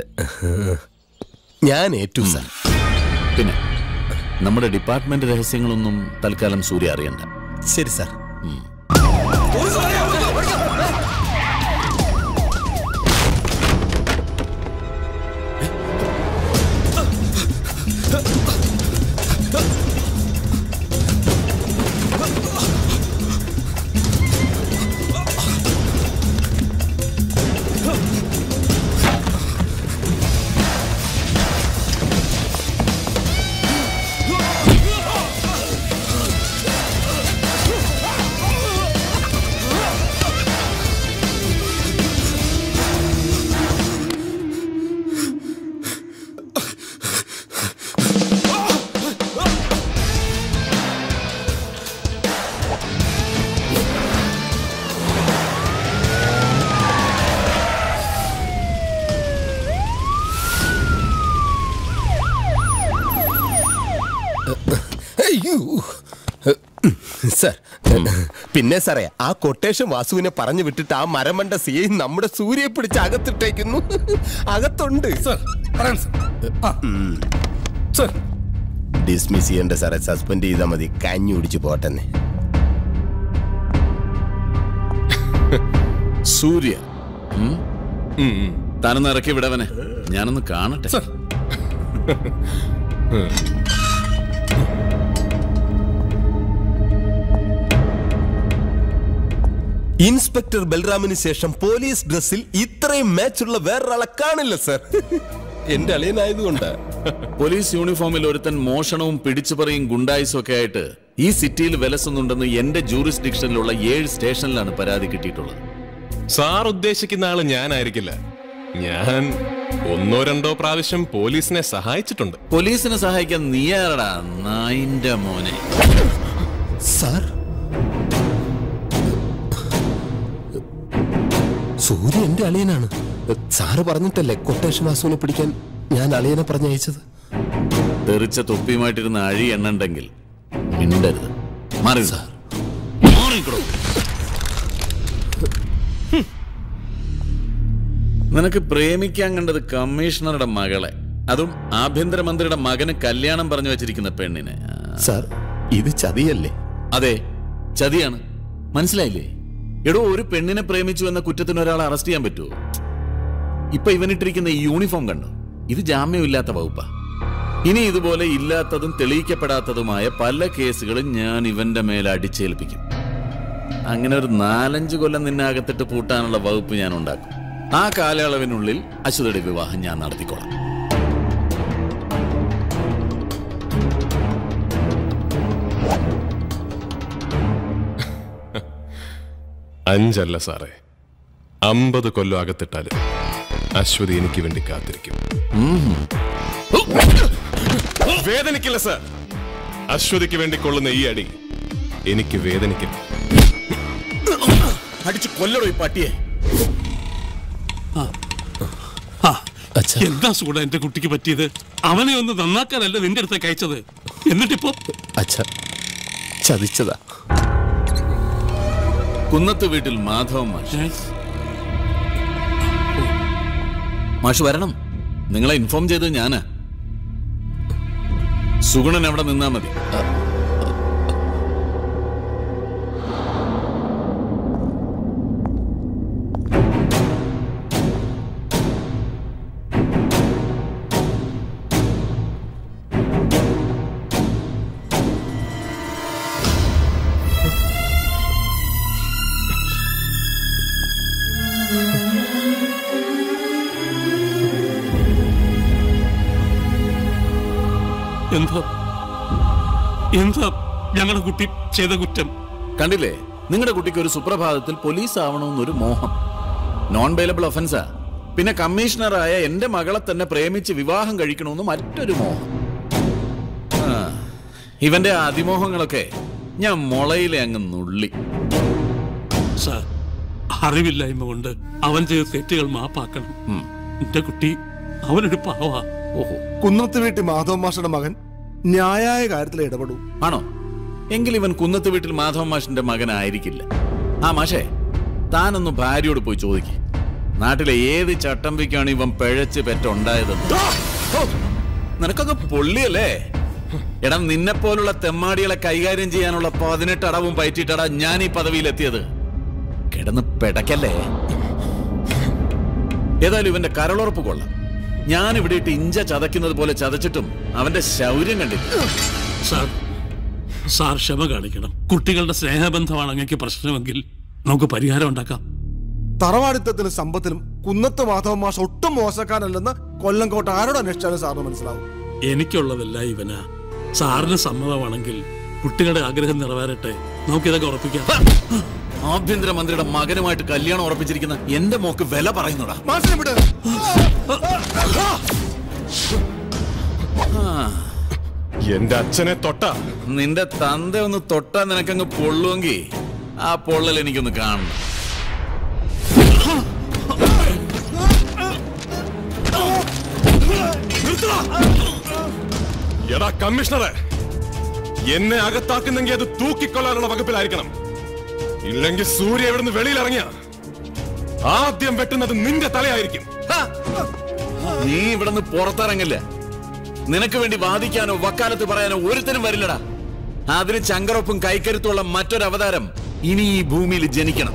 ഞാൻ ഏറ്റു സാർ. പിന്നെ നമ്മുടെ ഡിപ്പാർട്ട്മെന്റ് രഹസ്യങ്ങളൊന്നും തൽക്കാലം സൂര്യ അറിയണ്ട. ശരി സാർ. സർ, പിന്നെ സാറേ, ആ കൊട്ടേഷൻ വാസുവിനെ പറഞ്ഞു വിട്ടിട്ട് ആ മരമണ്ട സിയെ നമ്മുടെ സൂര്യയെ പിടിച്ച് അകത്തിട്ടേക്കുന്നു. അകത്തുണ്ട് ഡിസ്മിസ് ചെയ്യണ്ട സാറേ, സസ്പെൻഡ് ചെയ്താൽ മതി. കഞ്ഞി കുടിച്ച് പോട്ടെന്നെ. സൂര്യ താനൊന്ന് ഇറക്കി വിടവനെ, ഞാനൊന്ന് കാണട്ടെ. ഇൻസ്പെക്ടർ ബൽറാമിന് ശേഷം പോലീസ് ഡ്രസ്സിൽ ഇത്രയും മാച്ചുള്ള വേറൊരാളെ കാണില്ല സർ. എന്റെ അളിയനായതുകൊണ്ട്. പോലീസ് യൂണിഫോമിൽ ഒരുത്തൻ മോഷണവും പിടിച്ചുപറിയും ഗുണ്ടായിസും ഒക്കെ ആയിട്ട് ഈ സിറ്റിയിൽ വിലസുന്നുണ്ടെന്ന് എന്റെ ജൂറിസ്ഡിക്ഷനിലുള്ള 7 സ്റ്റേഷനിലാണ് പരാതി കിട്ടിയിട്ടുള്ളത്. സാർ ഉദ്ദേശിക്കുന്ന ആള് ഞാനായിരിക്കില്ല. ഞാൻ 1-2 പ്രാവശ്യം പോലീസിനെ സഹായിച്ചിട്ടുണ്ട്. പോലീസിനെ സഹായിക്കാൻ നീ ആരടാ നായിന്റെ മോനെ? സാർ, സൂര്യ എന്റെ അളിയനാണ്. സാറ് പറഞ്ഞിട്ടല്ലേ കൊട്ടേഷൻ വാസുവിനെ പിടിക്കാൻ ഞാൻ അളിയനെ പറഞ്ഞയച്ചത്. തെറിച്ച തൊപ്പിയുമായിട്ടിരുന്ന അഴി എണ്ണുണ്ടെങ്കിൽ മിണ്ടരുത്. മാറി സാർ, നിനക്ക് പ്രേമിക്കാൻ കണ്ടത് കമ്മീഷണറുടെ മകളെ, അതും ആഭ്യന്തരമന്ത്രിയുടെ മകന് കല്യാണം പറഞ്ഞു വെച്ചിരിക്കുന്ന പെണ്ണിനെ. സാർ, ഇത് ചതിയല്ലേ? അതെ, ചതിയാണ്. മനസ്സിലായില്ലേ? എടോ, ഒരു പെണ്ണിനെ പ്രേമിച്ചു എന്ന കുറ്റത്തിന് ഒരാളെ അറസ്റ്റ് ചെയ്യാൻ പറ്റുമോ? ഇപ്പൊ ഇവനിട്ടിരിക്കുന്ന ഈ യൂണിഫോം കണ്ടോ? ഇത് ജാമ്യമില്ലാത്ത വകുപ്പാ. ഇനി ഇതുപോലെ ഇല്ലാത്തതും തെളിയിക്കപ്പെടാത്തതുമായ പല കേസുകളും ഞാൻ ഇവന്റെ മേലെ അടിച്ചേൽപ്പിക്കും. അങ്ങനെ ഒരു 4-5 കൊല്ലം നിന്നെ അകത്തിട്ട് പൂട്ടാനുള്ള വകുപ്പ് ഞാൻ ഉണ്ടാക്കും. ആ കാലയളവിനുള്ളിൽ അശ്വതിയുടെ വിവാഹം ഞാൻ നടത്തിക്കോളാം. അഞ്ചല്ല സാറേ, 50 കൊല്ലം അകത്തിട്ടാലും അശ്വതി എനിക്ക് വേണ്ടി കാത്തിരിക്കും. വേദനിക്കില്ല സാർ. അശ്വതിക്ക് വേണ്ടി കൊള്ളുന്ന ഈ അടി എനിക്ക് വേദനിക്കില്ല. അടിച്ചു കൊല്ലടോ ഈ പട്ടിയെ. എന്താ സൂട എന്റെ കുട്ടിക്ക് പറ്റിയത്? അവനെ ഒന്ന് നന്നാക്കാനല്ല നിന്റെ അടുത്തേക്ക് അയച്ചത്. എന്നിട്ടിപ്പോ ചതിച്ചതാ. കുന്നത്ത് വീട്ടിൽ മാധവൻ മാഷ് വരണം. നിങ്ങളെ ഇൻഫോം ചെയ്തത് ഞാനാ. സുഗുണൻ അവിടെ നിന്നാ മതി. എന്താ ഞങ്ങളുടെ കുട്ടി ചെയ്ത കുറ്റം? കണ്ടില്ലേ, നിങ്ങളുടെ കുട്ടിക്ക് ഒരു സുപ്രഭാതത്തിൽ പോലീസ് ആവണമെന്നൊരു മോഹം. നോൺ ബെയിലബിൾ ഒഫൻസാ. പിന്നെ കമ്മീഷണറായ എന്റെ മകളെ തന്നെ പ്രേമിച്ച് വിവാഹം കഴിക്കണമെന്ന് മറ്റൊരു മോഹം. ഇവന്റെ അതിമോഹങ്ങളൊക്കെ ഞാൻ മുളയിലെ അങ്ങ് നുള്ളി. സാർ, അറിവില്ലായ്മ കൊണ്ട് അവൻ ചെയ്ത തെറ്റുകൾ മാപ്പാക്കണം. എന്റെ കുട്ടി അവനൊരു പാവാ. ഓഹോ, കുന്നത്ത് വീട്ടിൽ മാധവൻ മാഷയുടെ മകൻ ന്യായായ കാര്യത്തിൽ ഇടപെടും ആണോ? എങ്കിൽ ഇവൻ കുന്നത്ത് വീട്ടിൽ മാധവൻ മാഷിന്റെ മകനായിരിക്കില്ല. ആ മാഷേ, താനൊന്ന് ഭാര്യയോട് പോയി ചോദിക്ക്, നാട്ടിലെ ഏത് ചട്ടമ്പിക്കാണ് ഇവൻ പിഴച്ച് പെറ്റുണ്ടായതെന്ന്. നിനക്കൊക്കെ പൊള്ളിയല്ലേ? എടാ, നിന്നെ പോലുള്ള തെമ്മാടികളെ കൈകാര്യം ചെയ്യാനുള്ള 18 അടവും പയറ്റിട്ടടാ ഞാൻ ഈ പദവിയിലെത്തിയത്. കിടന്ന് പെടക്കല്ലേ. ഏതായാലും ഇവന്റെ കരളുറപ്പ് കൊള്ളാം. ഞാൻ ഇവിടെ ഇട്ട് ഇഞ്ച ചതയ്ക്കുന്നത് പോലെ ചതച്ചിട്ടും അവന്റെ ശൗര്യം കണ്ടില്ല. സാർ ക്ഷമ കാണിക്കണം. കുട്ടികളുടെ സ്നേഹബന്ധമാണ് അങ്ങേക്ക് പ്രശ്നമെങ്കിൽ നമുക്ക് പരിഹാരം ഉണ്ടാക്കാം. തറവാടിത്തത്തിനും സമ്പത്തിനും കുന്നത്ത് മാധവൻ മാഷ് ഒട്ടും മോശക്കാരല്ലെന്ന് കൊല്ലംകോട്ട് ആരോട് അന്വേഷിച്ചാലും സാറിന് മനസ്സിലാവും. എനിക്കുള്ളതല്ല ഇവനാ. സാറിന് സമ്മതമാണെങ്കിൽ കുട്ടികളുടെ ആഗ്രഹം നിറവേറട്ടെ. നമുക്കിതൊക്കെ ഉറപ്പിക്കാം. ആഭ്യന്തരമന്ത്രിയുടെ മകനുമായിട്ട് കല്യാണം ഉറപ്പിച്ചിരിക്കുന്ന എന്റെ മോക്ക് വില പറയുന്നുടാ. എന്റെ അച്ഛനെ തൊട്ട നിന്റെ തന്ത ഒന്ന് തൊട്ടാ നിനക്കങ്ങ് പൊള്ളുവെങ്കിൽ ആ പൊള്ളൽ എനിക്കൊന്ന് കാണണം. എടാ കമ്മീഷണറെ, എന്നെ അകത്താക്കുന്നെങ്കിൽ അത് തൂക്കിക്കൊള്ളാനുള്ള വകുപ്പിലായിരിക്കണം. ഇല്ലെങ്കിൽ സൂര്യ ഇവിടുന്ന് വെളിയിലിറങ്ങിയ ആദ്യം വെട്ടുന്നത് നിന്റെ തലയായിരിക്കും. നീ ഇവിടുന്ന് പുറത്തിറങ്ങില്ല. നിനക്ക് വേണ്ടി വാദിക്കാനോ വക്കാലത്ത് പറയാനോ ഒരുത്തരും വരില്ലടാ. അതിന് ചങ്കറൊപ്പും കൈക്കരുത്തുള്ള മറ്റൊരു അവതാരം ഇനി ഈ ഭൂമിയിൽ ജനിക്കണം.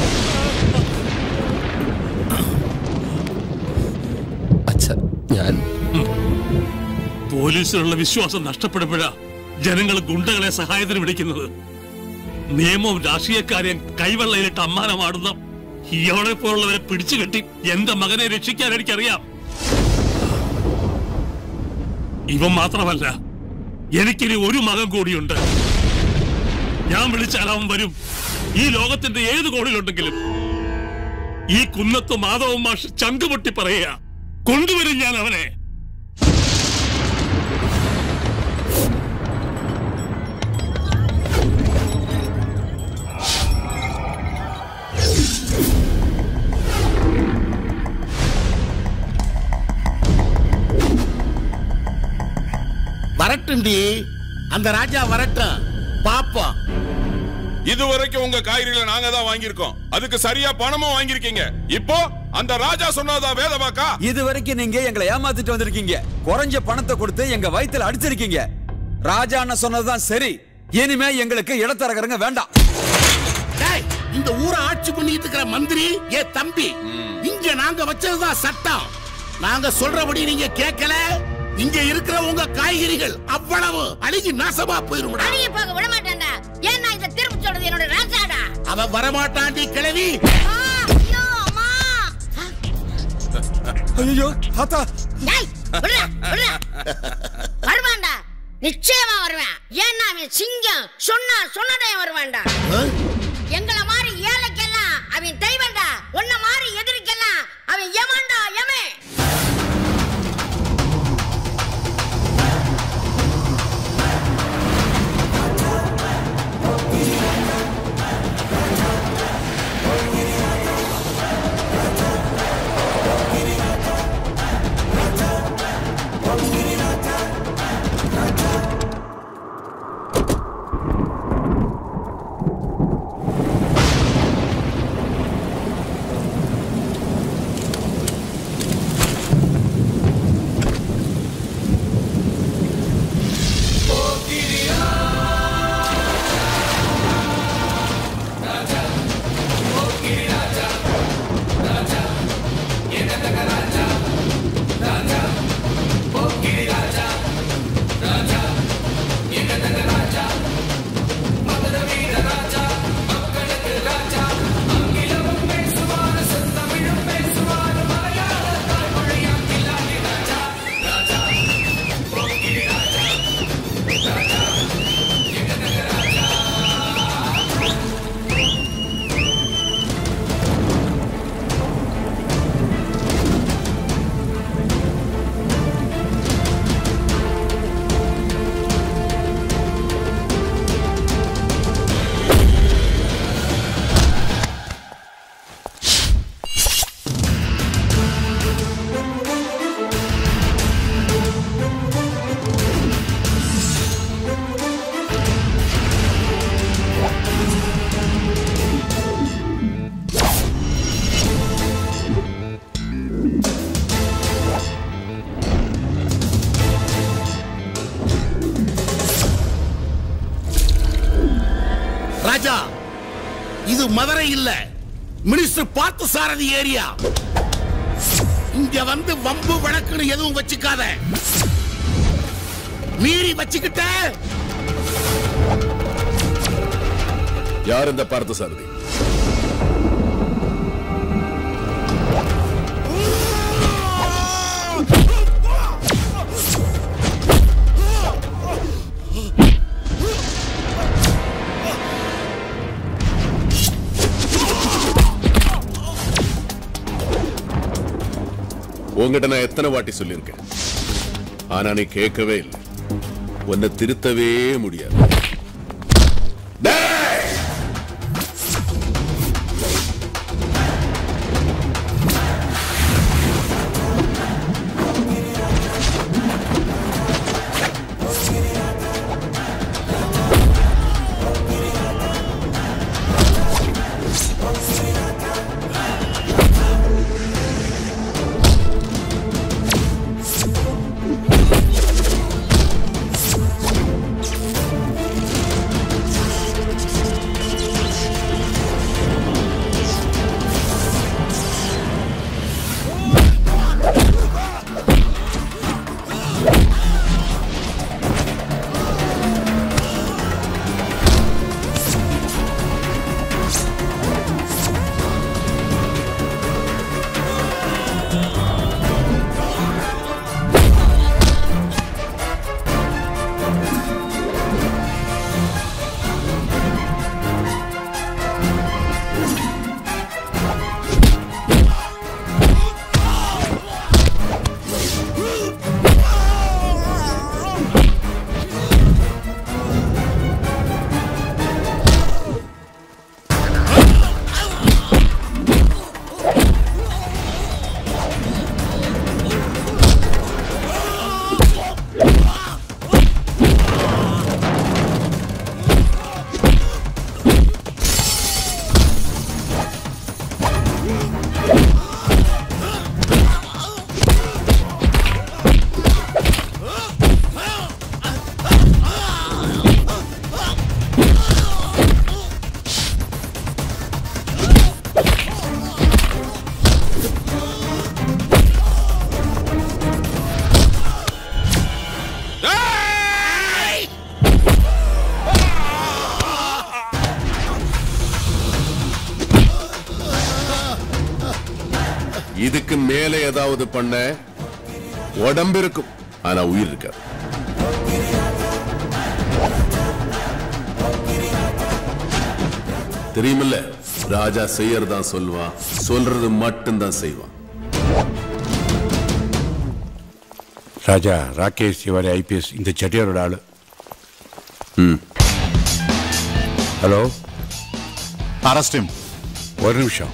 ഞാൻ പോലീസിലുള്ള വിശ്വാസം നഷ്ടപ്പെടുമ്പോഴാ ജനങ്ങൾ ഗുണ്ടകളെ സഹായത്തിന് വിളിക്കുന്നത്. നിയമവും രാഷ്ട്രീയക്കാരെയും കൈവെള്ളയിലിട്ട് അമ്മാനമാടുന്ന ഇയാളെ പോലുള്ളവരെ പിടിച്ചു കെട്ടി എന്റെ മകനെ രക്ഷിക്കാൻ എനിക്കറിയാം. ഇവൻ മാത്രമല്ല, എനിക്കിനി ഒരു മകൻ കൂടിയുണ്ട്. ഞാൻ വിളിച്ചാൽ അവൻ വരും. ഈ ലോകത്തിന്റെ ഏത് കോണിലുണ്ടെങ്കിലും. ഈ കുന്നത്ത് മാധവൻ മാഷ് ചങ്കുപൊട്ടി പറയുക, കൊണ്ടുവരും ഞാൻ അവനെ. வரட்டுண்டி, அந்த ராஜா வரட்டும், பாப்போம். இதுவரைக்கும் உங்க காய்கறிகளை நாங்க தான் வாங்கியிருக்கோம். அதுக்கு சரியா பணமும் வாங்கியிருக்கீங்க. இப்போ அந்த ராஜா சொன்னதா வேதவாக்கா? இதுவரைக்கும் நீங்க எங்களை ஏமாத்திட்டு வந்திருக்கீங்க. குறைஞ்ச பணத்தை கொடுத்து எங்க வயித்துல அடிச்சிருக்கீங்க. ராஜா அண்ணன் சொன்னதுதான் சரி. இனிமே எங்களுக்கு இடத்தரகருங்க வேண்டாம். இந்த ஊரை ஆட்சி பண்ணிட்டு இருக்கிற மந்திரி ஏ தம்பி. இங்க நாங்க வச்சதுதான் சட்டம். நாங்க சொல்றபடி நீங்க கேட்கல, இங்க இருக்கிற உங்க காய்கறிகள் அவ்வளவு அழுகி நாசமா போயிரும். அழுகி போக விட மாட்டேன்டா. ஏன்னா இத திரும்ப சொல்றது என்னோட ராஜாடா. அவ வரமாட்டாண்டி கிழவி. ஐயோ அம்மா. ஐயோ தாத்தா. டேய் விடுடா விடுடா. வருவான்டா, நிச்சயமா வருவான். ஏன்னா அவன் சிங்கம். சொன்னதே வருவான்டா. எங்கள மாதிரி ஏழைக்கெல்லாம் அவன் தெய்வம்டா. உன்ன மாதிரி எதிரிக்கெல்லாம் அவன் யமன்டா, யமே. ராஜா, இது மதுரை இல்ல, மினிஸ்டர் பார்த்தசாரதி ஏரியா. இங்க வந்து வம்பு வழக்குன்னு எதுவும் வச்சுக்காத. மீறி வச்சுக்கிட்ட. யார் இந்த பார்த்தசாரதி? உங்ககிட்ட நான் எத்தனை வாட்டி சொல்லியிருக்கேன், ஆனா நீ கேட்கவே இல்லை. உன்னை திருத்தவே முடியாது. ஏதாவது பண்ண உடம்பு இருக்கும், ஆனா உயிர் இருக்காது. தெரியுமில்ல, ராஜா செய்யறதான் சொல்லுவான், சொல்றது மட்டும்தான் செய்வான். ராஜா ராகேஷ் திவாரி ஐபிஎஸ் இந்த செட்டியாரோட ஆளு. Hello, arrest. ஒரு நிமிஷம்.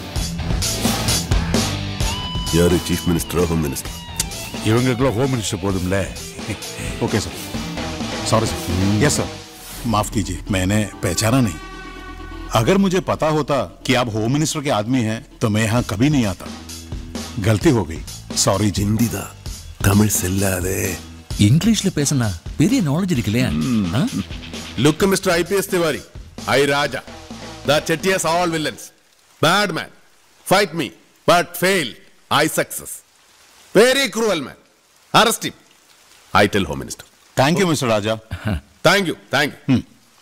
யாரு? Chief minister, home minister? இவங்களுக்குள்ள ஹோம் மினிஸ்டர் போதும்ல. Okay sir, sorry sir. Yes sir, माफ कीजिए, मैंने पहचाना नहीं. अगर मुझे पता होता कि आप होम मिनिस्टर के आदमी हैं तो मैं यहाँ कभी नहीं आता. गलती हो गई, सॉरी. हिंदी दा, तमिल செல்லாதே. இங்கிலீஷ்ல பேசினா பெரிய நாலேஜ் இருக்குல்லையா? Look, Mr. IPS Tiwari, I Raja. The Chettias all villains. Bad man. Fight me, but fail. I success. Very cruel man. Arrest him. I tell Home Minister. Thank you, Mr. Raja. Thank you, thank you.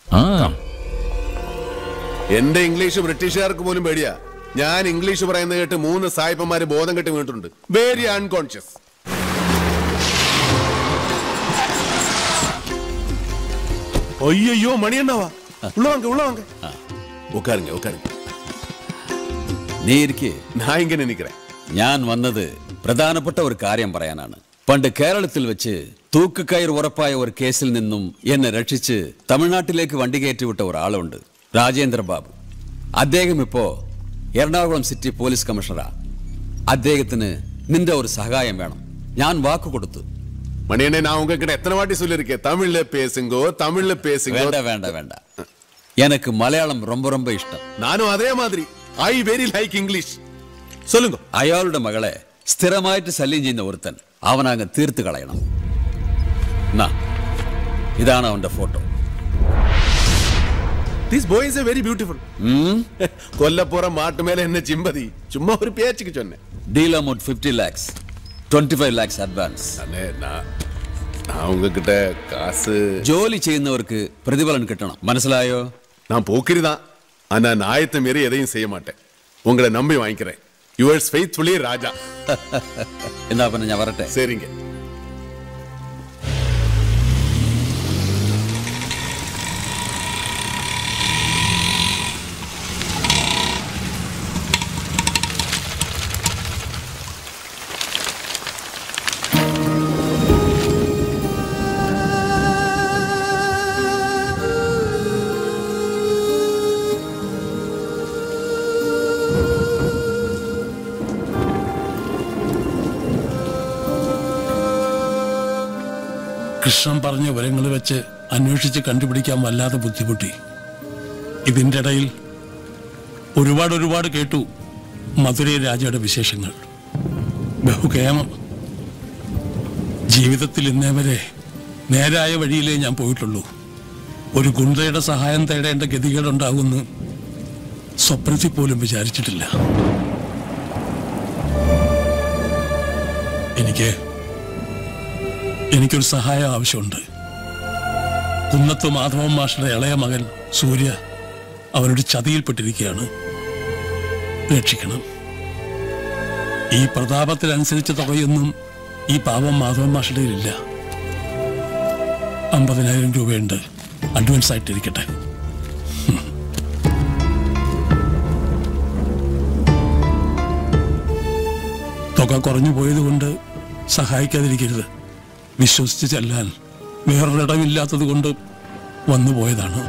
എന്റെ ഇംഗ്ലീഷ് ബ്രിട്ടീഷുകാർക്ക് പോലും പേടിയാ. ഞാൻ ഇംഗ്ലീഷ് പറയുന്നത് കേട്ട് 3 സായിപ്പന്മാര് ബോധം കെട്ടി വീണിട്ടുണ്ട്. Very unconscious. ஐயோ மணி என்னவா? உள்ள வாங்க, உள்ள வாங்க. உட்காருங்க, உட்காருங்க. നീ ഇരിക്കേ. ഞാൻ ഇങ്ങനെ നിൽக்கிறேன். ഞാൻ വന്നത് പ്രധാനപ്പെട്ട ഒരു കാര്യം പറയാനാണ്. പണ്ട് കേരളത്തിൽ വെച്ച് തൂക്കുകയർ ഉറപ്പായ ഒരു കേസിൽ നിന്നും എന്നെ രക്ഷിച്ച് തമിഴ്നാട്ടിലേക്ക് വണ്ടി കയറ്റിവിട്ട ഒരാളുണ്ട്, രാജേന്ദ്ര ബാബു. അദ്ദേഹം ഇപ്പോ എറണാകുളം സിറ്റി പോലീസ് കമ്മീഷണറാ. അദ്ദേഹത്തിന് നിന്റെ ഒരു സഹായം വേണം. ഞാൻ വാക്ക് കൊടുത്തു. மணியனே, நான் உங்ககிட்ட எத்தனை வாட்டி சொல்லிருக்கேன், தமிழ்ல பேசுங்கோ, தமிழ்ல பேசுங்கோ. വേണ്ട വേണ്ട വേണ്ട, எனக்கு மலையாளம் ரொம்ப ரொம்ப இஷ்டம். நானும் அதே மாதிரி. I very like English. சொல்லுங்க. അയാളുടെ മകളെ സ്ഥിരമായിട്ട് ശല്യം ചെയ്യുന്ന ഒരുത്തൻ, അവനങ്ങ് തീർത്ത് കളയണം. ഇതാണ് അവന്റെ photo. This boy is very beautiful. കൊല്ലപ്പുറം മാട്ടുമേലെ എന്നെ ചിമ്പതി. ചുമ്മാ ഒരു പേച്ചിക്ക് ചൊന്നെ. Deal amount 50 lakhs, 25 lakhs advance. நான் உங்ககிட்ட காசு. ജോലി ചെയ്യുന്നവർക്ക് പ്രതിഫലം കിട്ടണം, മനസ്സിലായോ? நான் போக்கிரிதான், ஆனா நாயத்தை மீறி எதையும் செய்ய மாட்டேன். உங்களை நம்பி வாங்கிக்கிறேன். Yours faithfully Raja. എന്നാ പിന്നെ ഞാൻ വരട്ടെ. சரிங்க. കൃഷ്ണൻ പറഞ്ഞ വിവരങ്ങൾ വെച്ച് അന്വേഷിച്ച് കണ്ടുപിടിക്കാൻ വല്ലാതെ ബുദ്ധിമുട്ടി. ഇതിൻ്റെ ഇടയിൽ ഒരുപാട് കേട്ടു മധുരൈ രാജയുടെ വിശേഷങ്ങൾ. ബഹുകേമം. ജീവിതത്തിൽ ഇന്നേ വരെ നേരായ വഴിയിലേ ഞാൻ പോയിട്ടുള്ളൂ. ഒരു ഗുണ്ടയുടെ സഹായം തേടേണ്ട ഗതികേടുണ്ടാകുമെന്ന് സ്വപ്നത്തിൽ പോലും വിചാരിച്ചിട്ടില്ല. എനിക്കൊരു സഹായം ആവശ്യമുണ്ട്. കുന്നത്ത് മാധവൻ മാഷയുടെ ഇളയ മകൻ സൂര്യ അവനൊരു ചതിയിൽപ്പെട്ടിരിക്കുകയാണ്. രക്ഷിക്കണം. ഈ പ്രതാപത്തിനനുസരിച്ച തുകയൊന്നും ഈ പാവം മാധവൻ മാഷയുടെ ഇല്ല. 50,000 രൂപയുണ്ട്, അഡ്വാൻസ് ആയിട്ടിരിക്കട്ടെ. തുക കുറഞ്ഞു പോയതുകൊണ്ട് സഹായിക്കാതിരിക്കരുത്. വിശ്വസിച്ച് ചെല്ലാൻ വേറൊരിടമില്ലാത്തത് കൊണ്ട് വന്നുപോയതാണ്.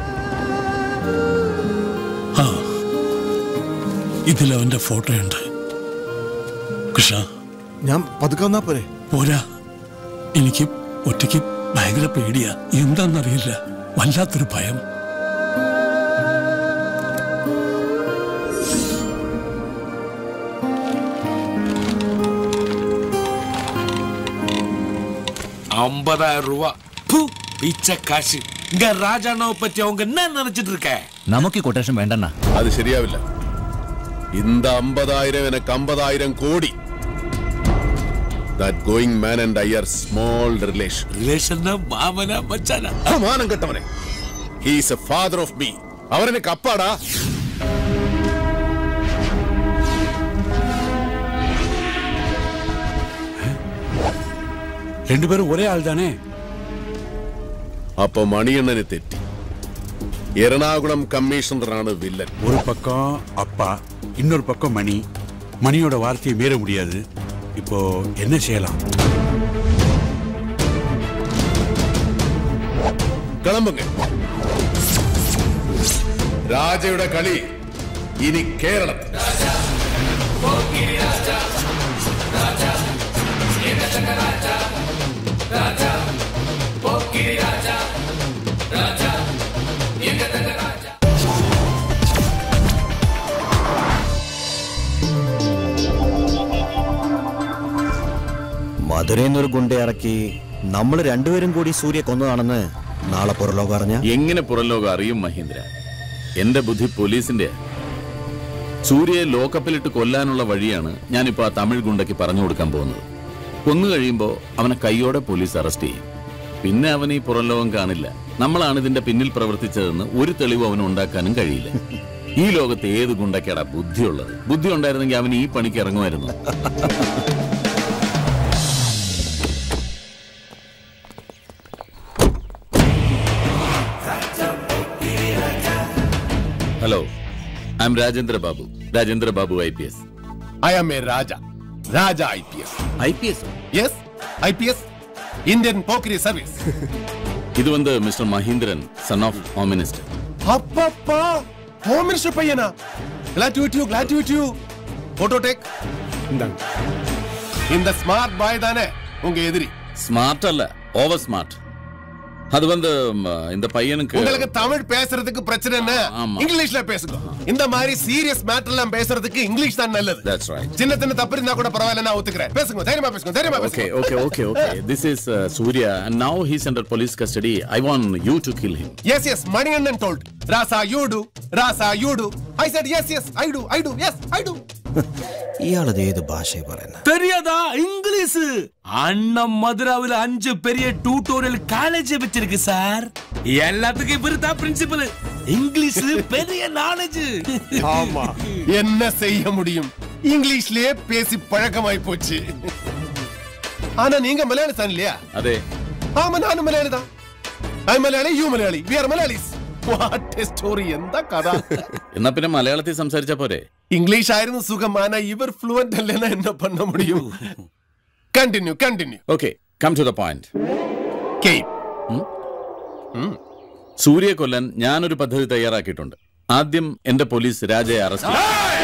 ഇതിലവന്റെ ഫോട്ടോയുണ്ട്. കൃഷ്ണ, ഞാൻ പതുക്കെ വന്നാ പോരെ? പോരാ, എനിക്ക് ഒറ്റയ്ക്ക് ഭയങ്കര പേടിയാ. എന്താന്നറിയില്ല, വല്ലാത്തൊരു ഭയം. ரூபா பிச்சை காசு. இங்க ராஜாண்ணாவை பத்தி அவங்க என்ன நினைச்சிட்டு இருக்க? நமக்கு கொட்டேஷன் வேண்டாண்ணா. அது சரியாவில்லை. இந்த 50,000 எனக்கு 50,000 கோடி. That going man and I are small relation. Relation மாமனா மச்சானா? மானம் கட்டவனே. He is a father of me. அவர் எனக்கு அப்பாடா. രണ്ടുപേരും ഒരേ ആൾ താനേ? അപ്പൊ മണിയണ്ണന് തെറ്റി. എറണാകുളം കമ്മീഷണറാണ് വില്ലൻ. ഒരു പക്കം அப்பா, இன்னொரு பக்கம் மணி. மணியோட வார்த்தையை மீற முடியாது. இப்போ என்ன செய்யலாம்? കിളമ്പുങ്ങ. രാജയുടെ കളി ഇനി കേരളത്തിൽ. മധുരയിൽ നിന്നൊരു ഗുണ്ട ഇറക്കി നമ്മൾ രണ്ടുപേരും കൂടി സൂര്യ കൊന്നതാണെന്ന് നാളെ പുറലോകം അറിഞ്ഞ എങ്ങനെ പുറലോകം അറിയും മഹീന്ദ്ര? എന്റെ ബുദ്ധി പോലീസിന്റെ. സൂര്യയെ ലോക്കപ്പിലിട്ട് കൊല്ലാനുള്ള വഴിയാണ് ഞാനിപ്പോ ആ തമിഴ് ഗുണ്ടയ്ക്ക് പറഞ്ഞു കൊടുക്കാൻ പോകുന്നത്. കൊന്നു കഴിയുമ്പോ അവനെ കൈയോടെ പോലീസ് അറസ്റ്റ് ചെയ്യും. പിന്നെ അവൻ ഈ പുറംലോകം കാണില്ല. നമ്മളാണ് ഇതിന്റെ പിന്നിൽ പ്രവർത്തിച്ചതെന്ന് ഒരു തെളിവ് അവന് ഉണ്ടാക്കാനും കഴിയില്ല. ഈ ലോകത്ത് ഏത് ഗുണ്ടയ്ക്കാടാ ബുദ്ധിയുള്ളത്? ബുദ്ധി ഉണ്ടായിരുന്നെങ്കിൽ അവൻ ഈ പണിക്ക് ഇറങ്ങുമായിരുന്നു. Hello, I'm Rajendra Babu. Rajendra Babu, IPS. I am a Raja. Raja IPS. IPS? Yes, IPS. Indian Pokri Service. இது வந்து mister Mahindran, son of Home Minister. அப்பப்பா, Home Minister பையனா? Glad to meet you, glad to meet you. Photo take. இந்தாங்க. இந்த ஸ்மார்ட் பாய் தானே உங்க எதிரி? ஸ்மார்ட் அல்ல, ஓவர் ஸ்மார்ட். அது வந்து இந்த பையனுக்கு உங்களுக்கு தமிழ் பேசுறதுக்கு பிரச்சனை என்ன? இங்கிலீஷ்ல பேசுங்க. இந்த மாதிரி சீரியஸ் மேட்டர் எல்லாம் பேசுறதுக்கு இங்கிலீஷ் தான் நல்லது. That's right. சின்ன சின்ன தப்பு இருந்தா கூட பரவாயில்லை, நான் ஒத்துக்கிறேன். பேசுங்க, தைரியமா பேசுங்க, தைரியமா பேசுங்க. Okay. This is Surya and now he's under police custody. I want you to kill him. Yes, Maniyannan told. Rasa, you do. Rasa, you do. I said yes, I do. Yes, I do. ഇയാളത് ഏത് ഭാഷയെ പറയുന്നത്? தெரியாதா? இங்கிலீஷ். அண்ணன் மதுராவில் 5 பெரிய டியூட்டோரியல் காலேஜ் வச்சிருக்கு சார். எல்லாத்துக்கும் இவரு தான் பிரின்சிபல். இங்கிலீஷ் பெரிய நாலேஜ். ஆமா. என்ன செய்ய முடியும்? இங்கிலீஷ்லயே பேசி பழக்கமாய் போச்சு. ஆனா நீங்க மலையாளி தான் இல்லையா? அதே. ஆமா, நானும் மலையாளி தான். I Malayali, you Malayali. We are Malayalis. What a story. എന്താ കഥ? എന്നാ പിന്നെ മലയാളത്തിൽ സംസാരിച്ചാ പോരെ? ഇംഗ്ലീഷ് ആയിരുന്നു സുഖമാണ്. ഇവർ ഫ്ലുവന്റ് അല്ലെന്നാ എന്നെ പണ്ണ മുടിയും. Continue. Okay, come to the point. Keep. സൂര്യയെ കൊല്ലാൻ ഞാനൊരു പദ്ധതി തയ്യാറാക്കിയിട്ടുണ്ട്. ആദ്യം എന്റെ പോലീസ് രാജയെ അറസ്റ്റ്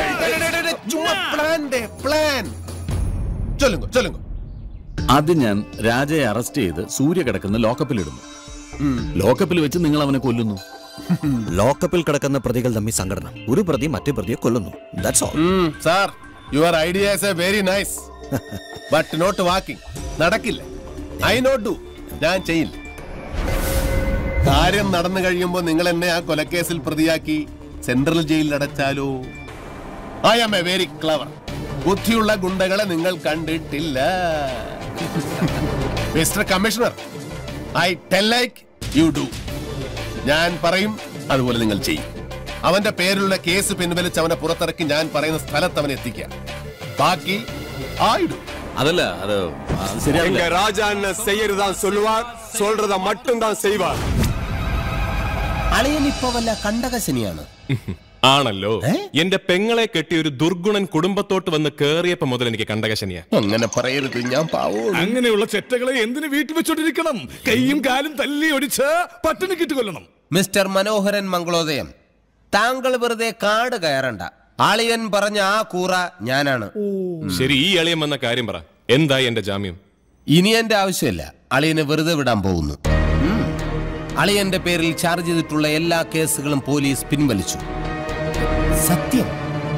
ചെയ്യും. ആദ്യം ഞാൻ രാജയെ അറസ്റ്റ് ചെയ്ത് സൂര്യ കിടക്കുന്ന ലോക്കപ്പിലിടുന്നു. ലോക്കപ്പിൽ വെച്ച് നിങ്ങൾ അവനെ കൊല്ലുന്നു. ലോക്കപ്പിൽ കിടക്കുന്ന പ്രതികൾ തമ്മിൽ സംഘടന. ഒരു പ്രതി മറ്റേ പ്രതിയെ കൊല്ലുന്നു. That's all. Sir, your idea is very nice. But not working. നടക്കില്ല. I not do. ഞാൻ ചെയ്യില്ല. കാര്യം നടന്നു കഴിയുമ്പോൾ നിങ്ങൾ എന്നെ ആ കൊലക്കേസിൽ പ്രതിയാക്കി സെൻട്രൽ ജയിലിൽ അടച്ചാലോ? I am a very clever. ബുദ്ധിയുള്ള ഗുണ്ടകളെ നിങ്ങൾ കണ്ടിട്ടില്ല. Mister commissioner, I tell like you do. ഞാൻ പറയും, അതുപോലെ നിങ്ങൾ ചെയ്യും. അവന്റെ പേരിലുള്ള കേസ് പിൻവലിച്ച് അവനെ പുറത്തിറക്കി ഞാൻ പറയുന്ന സ്ഥലത്ത് അവനെ എത്തിക്കുക. ബാക്കി ആയിടും. അതല്ല, അത് ശരിയാവില്ല. ராஜா என்ன செய்யறதா சொல்லுவார், சொல்றத மட்டும் தான் செய்வார். അളിയൻ ഇപ്പൊ വല്ല കണ്ടകശനിയാണ്. ആണല്ലോ. എന്റെ പെങ്ങളെ കെട്ടി ഒരു ദുർഗുണൻ കുടുംബത്തോട്ട് വന്ന് കേറിയപ്പോ മുതൽ എനിക്ക് കണ്ടകശനിയാ. അങ്ങനെ പറയരുത്, ഞാൻ പാവം. അങ്ങനെയുള്ള ചെറ്റകളെ എന്തിനു വീട്ടിൽ വെച്ചോണ്ടിരിക്കണം? കൈയും കാലും തല്ലി ഒടിച്ച് പട്ടിണി കിട്ടുകൊല്ലണം. മിസ്റ്റർ മനോഹരൻ മംഗളോദയം, താങ്കൾ വെറുതെ കാട് കയറണ്ട. അളിയൻ പറഞ്ഞ ആ കൂറ ഞാനാണ്. ശരി, ഈ അളിയൻ വന്ന കാര്യം പറ. എന്തായി എന്റെ ജാമ്യം? ഇനി എന്റെ ആവശ്യമില്ല. അളിയനെ വെറുതെ വിടാൻ പോകുന്നു. അളിയന്റെ പേരിൽ ചാർജ് ചെയ്തിട്ടുള്ള എല്ലാ കേസുകളും പോലീസ് പിൻവലിച്ചു. സത്യം.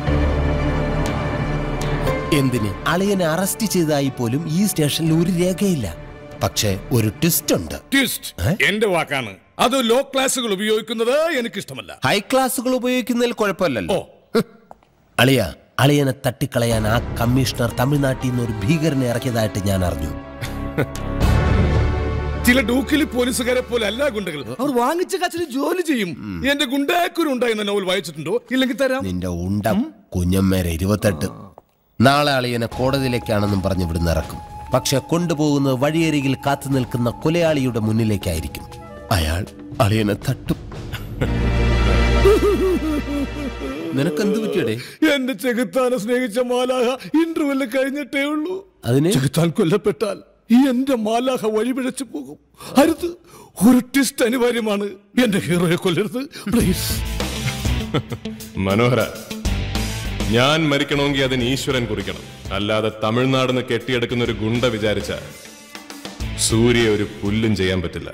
എന്തിന്? അളിയനെ അറസ്റ്റ് ചെയ്തതായി പോലും ഈ സ്റ്റേഷനിൽ ഒരു രേഖയില്ല. പക്ഷേ ഒരു ട്വിസ്റ്റ് ഉണ്ട്. എന്റെ വാക്കാണ്. അത് ലോ ക്ലാസുകൾ ഉപയോഗിക്കുന്നത് എനിക്കിഷ്ടമല്ല. ഹൈ ക്ലാസുകൾ ഉപയോഗിക്കുന്നതിൽ കുഴപ്പമില്ലല്ലോ. അളിയനെ തട്ടിക്കളയാൻ ആ കമ്മീഷണർ തമിഴ്നാട്ടിൽ നിന്ന് ഒരു ഭീകരനെ ഇറക്കിയതായിട്ട് ഞാൻ അറിഞ്ഞു. ചില ഡൂക്കിലി പോലീസുകാരെ പോലെ അല്ല ഗുണ്ടകൾ. അവർ വാങ്ങിച്ച കാശിന് ജോലി ചെയ്യും. എന്റെ ഗുണ്ടാക്കുരു ഉണ്ടായിരുന്ന നോവൽ വായിച്ചിട്ടുണ്ടോ? ഇല്ലെങ്കിൽ തരാം. നിന്റെ ഉണ്ട കുഞ്ഞമ്മേരെ 28. നാളെ അളിയനെ കോടതിയിലേക്കാണെന്നും പറഞ്ഞ് ഇവിടുന്ന് ഇറക്കും. പക്ഷെ കൊണ്ടുപോകുന്നത് വഴിയരികിൽ കാത്തു നിൽക്കുന്ന കൊലയാളിയുടെ മുന്നിലേക്കായിരിക്കും. അയാൾ അളിയനെ തട്ടും. നിനക്കെന്ത് പറ്റിയടേ? എന്റെ ചെകുത്താനെ സ്നേഹിച്ച മാലാഹ ഇന്റർവെല്ല് കഴിഞ്ഞിട്ടേ ഉള്ളൂ. അതിന് ചെകുത്താൻ കൊല്ലപ്പെട്ടാൽ ഈ എന്റെ മാലാഹ വഴിപിഴച്ചു പോകും. അരുത്, ഒരു ട്വിസ്റ്റ് അനിവാര്യമാണ്. എന്റെ ഹീറോയെ കൊല്ലരുത് പ്ലീസ്. മനോഹര, ഞാൻ മരിക്കണമെങ്കിൽ അതിന് ഈശ്വരൻ കുറിക്കണം. അല്ലാതെ തമിഴ്നാടിന് കെട്ടിയെടുക്കുന്ന ഒരു ഗുണ്ട വിചാരിച്ച സൂര്യ ഒരു പുല്ലും ചെയ്യാൻ പറ്റില്ല.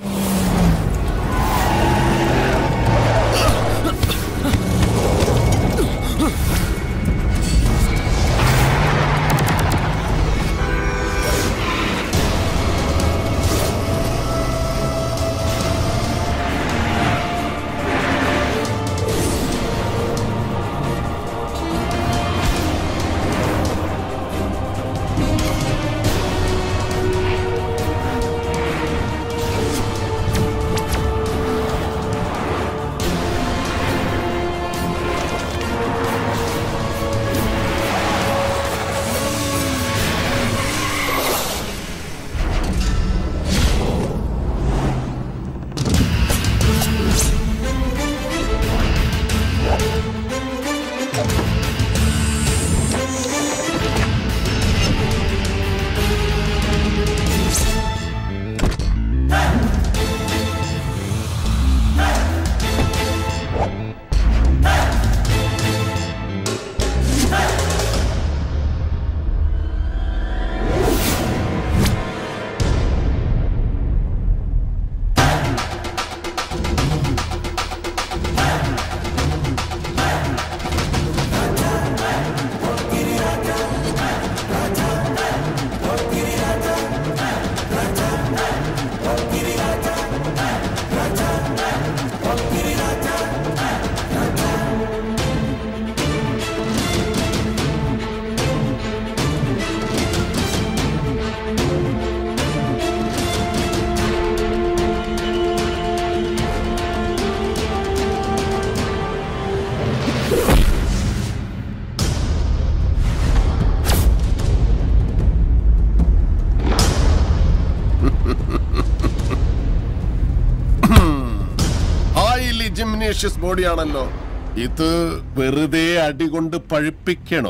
ബോഡിയാണല്ലോ ഇത്. വെറുതെ അടികൊണ്ട് പഴുപ്പിക്കണോ?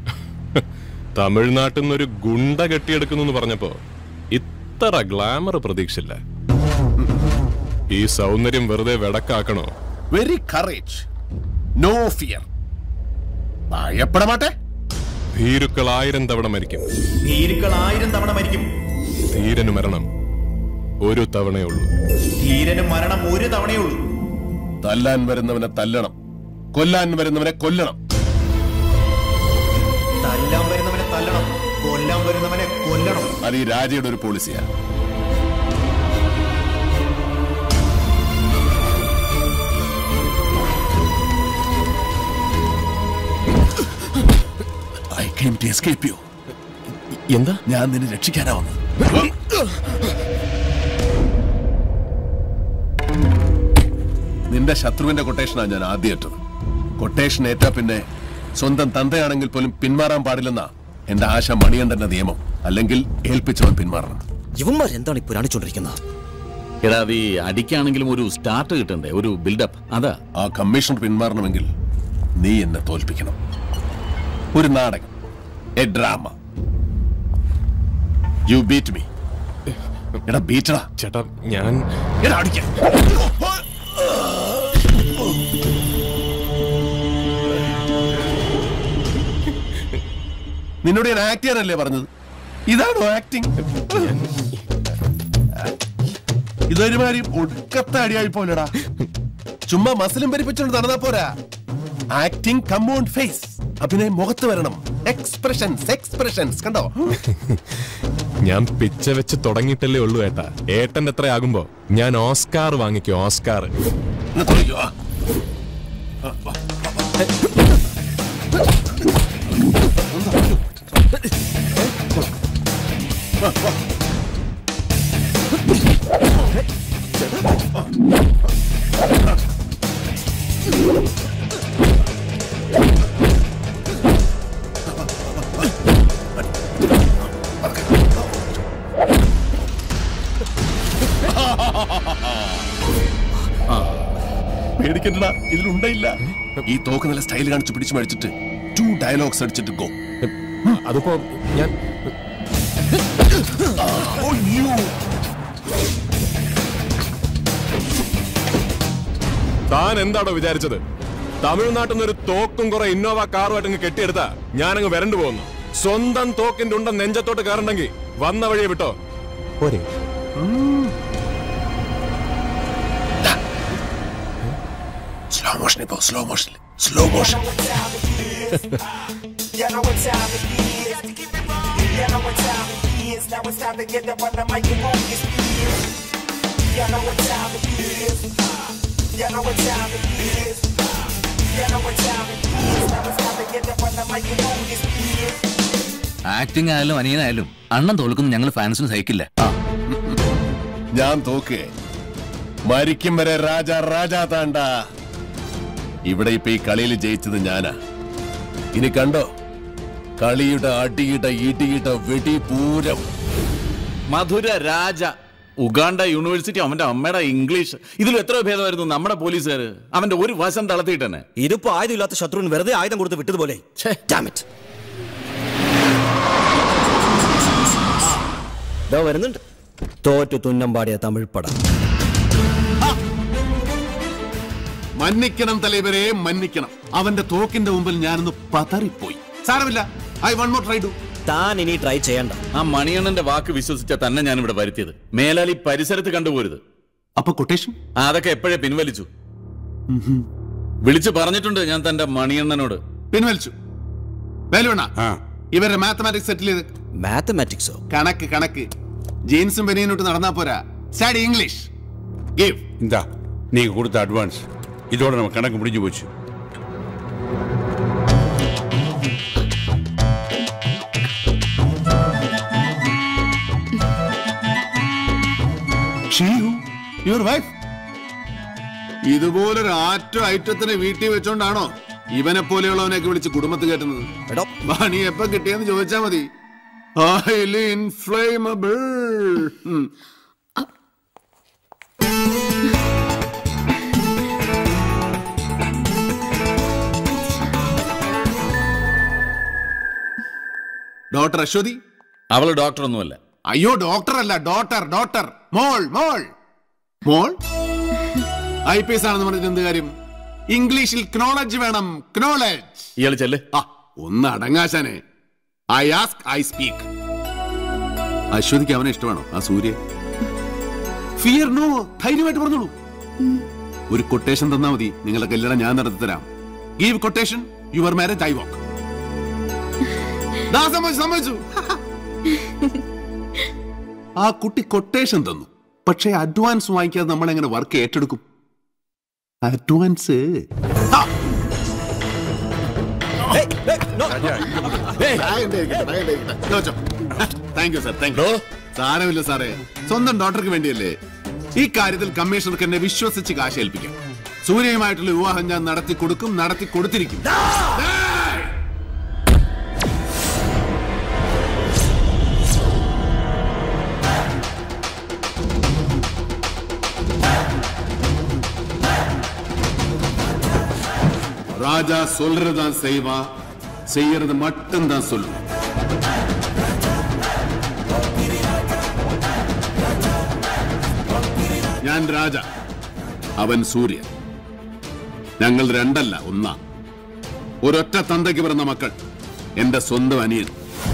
തമിഴ്നാട്ടിൽ നിന്നൊരു ഗുണ്ട കെട്ടിയെടുക്കുന്നു പറഞ്ഞപ്പോ ഇത്ര ഗ്ലാമർ പ്രതീക്ഷില്ല. ഈ സൗന്ദര്യം വെറുതെ വെടക്കാക്കണോ? Very courage, no fear. ഭയപ്പെടമാട്ടെ. ഭീരുക്കൾ 1000 തവണ മരിക്കും. ഭീരുക്കൾ 1000 തവണ മരിക്കും. ധീരന് മരണം ഒരു തവണയുള്ളൂ. ധീരന് മരണം ഒരു തവണയുള്ളൂ. തല്ലാൻ വരുന്നവനെ തല്ലണം, കൊല്ലാൻ വരുന്നവനെ കൊല്ലണം. തല്ലാൻ വരുന്നവനെ തല്ലണം, കൊല്ലാൻ വരുന്നവനെ കൊല്ലണം. അത് ഈ രാജയുടെ ഒരു പോളിസിയാണ്. I came to escape you. എന്താ? ഞാൻ നിന്നെ രക്ഷിക്കാനാ വന്നത്. നിന്റെ ശത്രുവിന്റെ കൊട്ടേഷനാണ് ഞാൻ ആദ്യം ഏറ്റത്. കൊട്ടേഷൻ ഏറ്റാ പിന്നെ സ്വന്തം തന്തയാണെങ്കിൽ പോലും പിന്മാറാൻ പാടില്ലെന്നാ എന്റെ ആശ മണിയണ്ടന്റെ നിയമം. അല്ലെങ്കിൽ ഏൽപ്പിച്ചവൻ പിന്മാറണം. ഇവന്മാർ എന്താണ് ഈ പുരാണിച്ചോണ്ടിരിക്കുന്നത്? എടാ, അത് ഈ അടിക്കാണെങ്കിലും ഒരു സ്റ്റാർട്ട് കിട്ടണ്ടേ, ഒരു ബിൽഡപ്പ്. അതാ ആ കമ്മീഷണർ പിന്മാറണമെങ്കിൽ നീ എന്നെ തോൽപ്പിക്കണം. ഒരു നാടകം, a drama. You beat me. എടാ ബീറ്റടാ. ചേട്ടാ ഞാൻ എടാ അടിക്കാൻ. നിന്നോട് ഞാൻ ആക്ട് ചെയ്യാനല്ലേ പറഞ്ഞത്? ഇതാണോ ആക്ടിങ്? ഇതൊരുമാതിരി ഒടുക്കത്തെ അടിയായി പോലെടാ. ചുമ്മാ മസിലും പരിപ്പിച്ചോണ്ട് നടന്നാ പോരാ. Acting come on face. അഭിനയം മുഖത്ത് വരണം. Expressions, expressions. കണ്ടോ? ഞാൻ പിച്ച വെച്ച് തുടങ്ങിയിട്ടല്ലേ ഉള്ളൂ ഏട്ടാ. ഏട്ടന്റെ എത്ര ആകുമ്പോ ഞാൻ ഓസ്കാർ വാങ്ങിക്കും, ഓസ്കാർ. പേടിക്കണ്ട, ഇതിലുണ്ടായില്ല. ഈ തോക്ക് നല്ല സ്റ്റൈൽ കാണിച്ച് പിടിച്ചു മേടിച്ചിട്ട് 2 ഡയലോഗ്സ് അടിച്ചിട്ട് ഗോ. അതിപ്പോ ഞാൻ താൻ എന്താണോ വിചാരിച്ചത്? തമിഴ്നാട്ടിൽ നിന്ന് ഒരു തോക്കും കുറെ ഇന്നോവ കാറുമായിട്ട് കെട്ടിയെടുത്താ ഞാനങ്ങ് വരണ്ടു പോകുന്നു. സ്വന്തം തോക്കിന്റെ ഉണ്ട നെഞ്ചത്തോട്ട് കയറണ്ടെങ്കിൽ വന്ന വഴിയെ വിട്ടോ പോരെ. സ്ലോ മോഷൻ ഇപ്പോ, slow motion, slow motion. Acting ആയാലും അനിയനായാലും അണ്ണൻ തോൽക്കുന്നു ഞങ്ങൾ ഫാൻസിന് സഹിക്കില്ല. ഞാൻ തോക്ക് മരിക്കും വരെ രാജാ രാജാ താണ്ട. ഇവിടെ ഇപ്പൊ ഈ കളിയിൽ ജയിച്ചത് ഞാനാ. ഇനി കണ്ടോ കളിയുടെ അടിയിട ഇടിയിട വെടിപൂരം. മധുര രാജ, ഉഗാണ്ട യൂണിവേഴ്സിറ്റി, അവന്റെ അമ്മയുടെ ഇംഗ്ലീഷ്, ഇതിലും എത്രയോ ഭേദമായിരുന്നു നമ്മുടെ പോലീസുകാര്. അവന്റെ ഒരു വശം തളർത്തിയിട്ടെന്നെ. ഇതിപ്പോ ആയുധമില്ലാത്ത ശത്രുവിന് വെറുതെ ആയുധം കൊടുത്ത് വിട്ടതുപോലെ. വരുന്നുണ്ട് തോറ്റു തുന്നം പാടിയ തമിഴ് പടം. മന്നിക്കണം തലവരെ, മന്നിക്കണം. അവന്റെ തോക്കിന്റെ മുമ്പിൽ ഞാനൊന്ന് പതറിപ്പോയി. സാരമില്ല, I one more try do. താൻ ഇനി ട്രൈ ചെയ്യണ്ട. ആ മണിയണ്ണന്റെ വാക്ക് വിശ്വസിച്ച തന്നെ ഞാൻ ഇവിടെ വരുത്തിയത്. മേലാൽ ഈ പരിസരത്ത് കണ്ടുപോരുത്. അപ്പൊ കൊട്ടേഷൻ അതൊക്കെ എപ്പോഴേ പിൻവലിച്ചു. വിളിച്ചു പറഞ്ഞിട്ടുണ്ട് ഞാൻ തന്റെ മണിയണ്ണനോട്. പിൻവലിച്ചു. വേലുവണ്ണ, ഇവരുടെ മാത്തമാറ്റിക്സ് സെറ്റിൽ ചെയ്ത്. മാത്തമാറ്റിക്സോ? കണക്ക് കണക്ക്. ജീൻസും ബനിയനോട്ട് നടന്നാ പോരാ. Study English. ഗിവ്. இந்தா நீங்க கொடுத்த அட்வான்ஸ். இதோட நம்ம கணக்கு முடிஞ்சு போச்சு. യുവർ വൈഫ് ഇതുപോലൊരു ആറ്റോ ഐറ്റത്തിനെ വീട്ടിൽ വെച്ചോണ്ടാണോ ഇവനെ പോലെയുള്ളവനെയൊക്കെ വിളിച്ച് കുടുംബത്തിൽ കയറ്റുന്നത്? പണി എപ്പോ കിട്ടിയെന്ന് ചോദിച്ചാ മതി. Highly inflammable. ഡോക്ടർ അശ്വതി? അവള് ഡോക്ടർ ഒന്നുമല്ല. അയ്യോ, ഡോക്ടർ അല്ല, ഡോട്ടർ. ഡോക്ടർ മോൾ. മോൾ മോൾ IPS ആണെന്ന് പറഞ്ഞിട്ട് എന്ത് കാര്യം? ഇംഗ്ലീഷിൽ ക്നോളജ് വേണം, ക്നോളജ്. ഇയാൾ ചെല്ല്. ഒന്ന് അടങ്ങാശാനെ. I ask, I speak. അശ്വതിക്ക് അവനെ ഇഷ്ടമാണോ ആ സൂര്യ? ഫിയർ നോ, ധൈര്യമായിട്ട് പറഞ്ഞോളൂ. ഒരു കൊട്ടേഷൻ തന്നാ മതി, നിങ്ങളുടെ കല്യാണം ഞാൻ നടത്തി തരാം. Give quotation, your marriage I walk. സമ്മതിച്ചു. ആ കുട്ടി കൊട്ടേഷൻ തന്നു, പക്ഷേ അഡ്വാൻസ് വാങ്ങിക്കാതെ നമ്മൾ എങ്ങനെ വർക്ക് ഏറ്റെടുക്കും? Advance thank you sir, thank you. സാരമില്ല സാറേ, സ്വന്തം ഡോക്ടർക്ക് വേണ്ടിയല്ലേ. ഈ കാര്യത്തിൽ കമ്മീഷണർക്ക് എന്നെ വിശ്വസിച്ച് കാശ് ഏൽപ്പിക്കാം. സൂര്യയുമായിട്ടുള്ള വിവാഹം ഞാൻ നടത്തി കൊടുക്കും, നടത്തി കൊടുത്തിരിക്കും. ராஜா சொல்றதான் செய்வா, செய்யறது மட்டும்தான் சொல்லுவா. ഞാൻ രാജ, അവൻ സൂര്യൻ. ഞങ്ങൾ രണ്ടല്ല, ഒന്നാ. ഒരൊറ്റ തന്തയ്ക്ക് പിറന്ന മക്കൾ, എന്റെ സ്വന്തം അനിയൻ.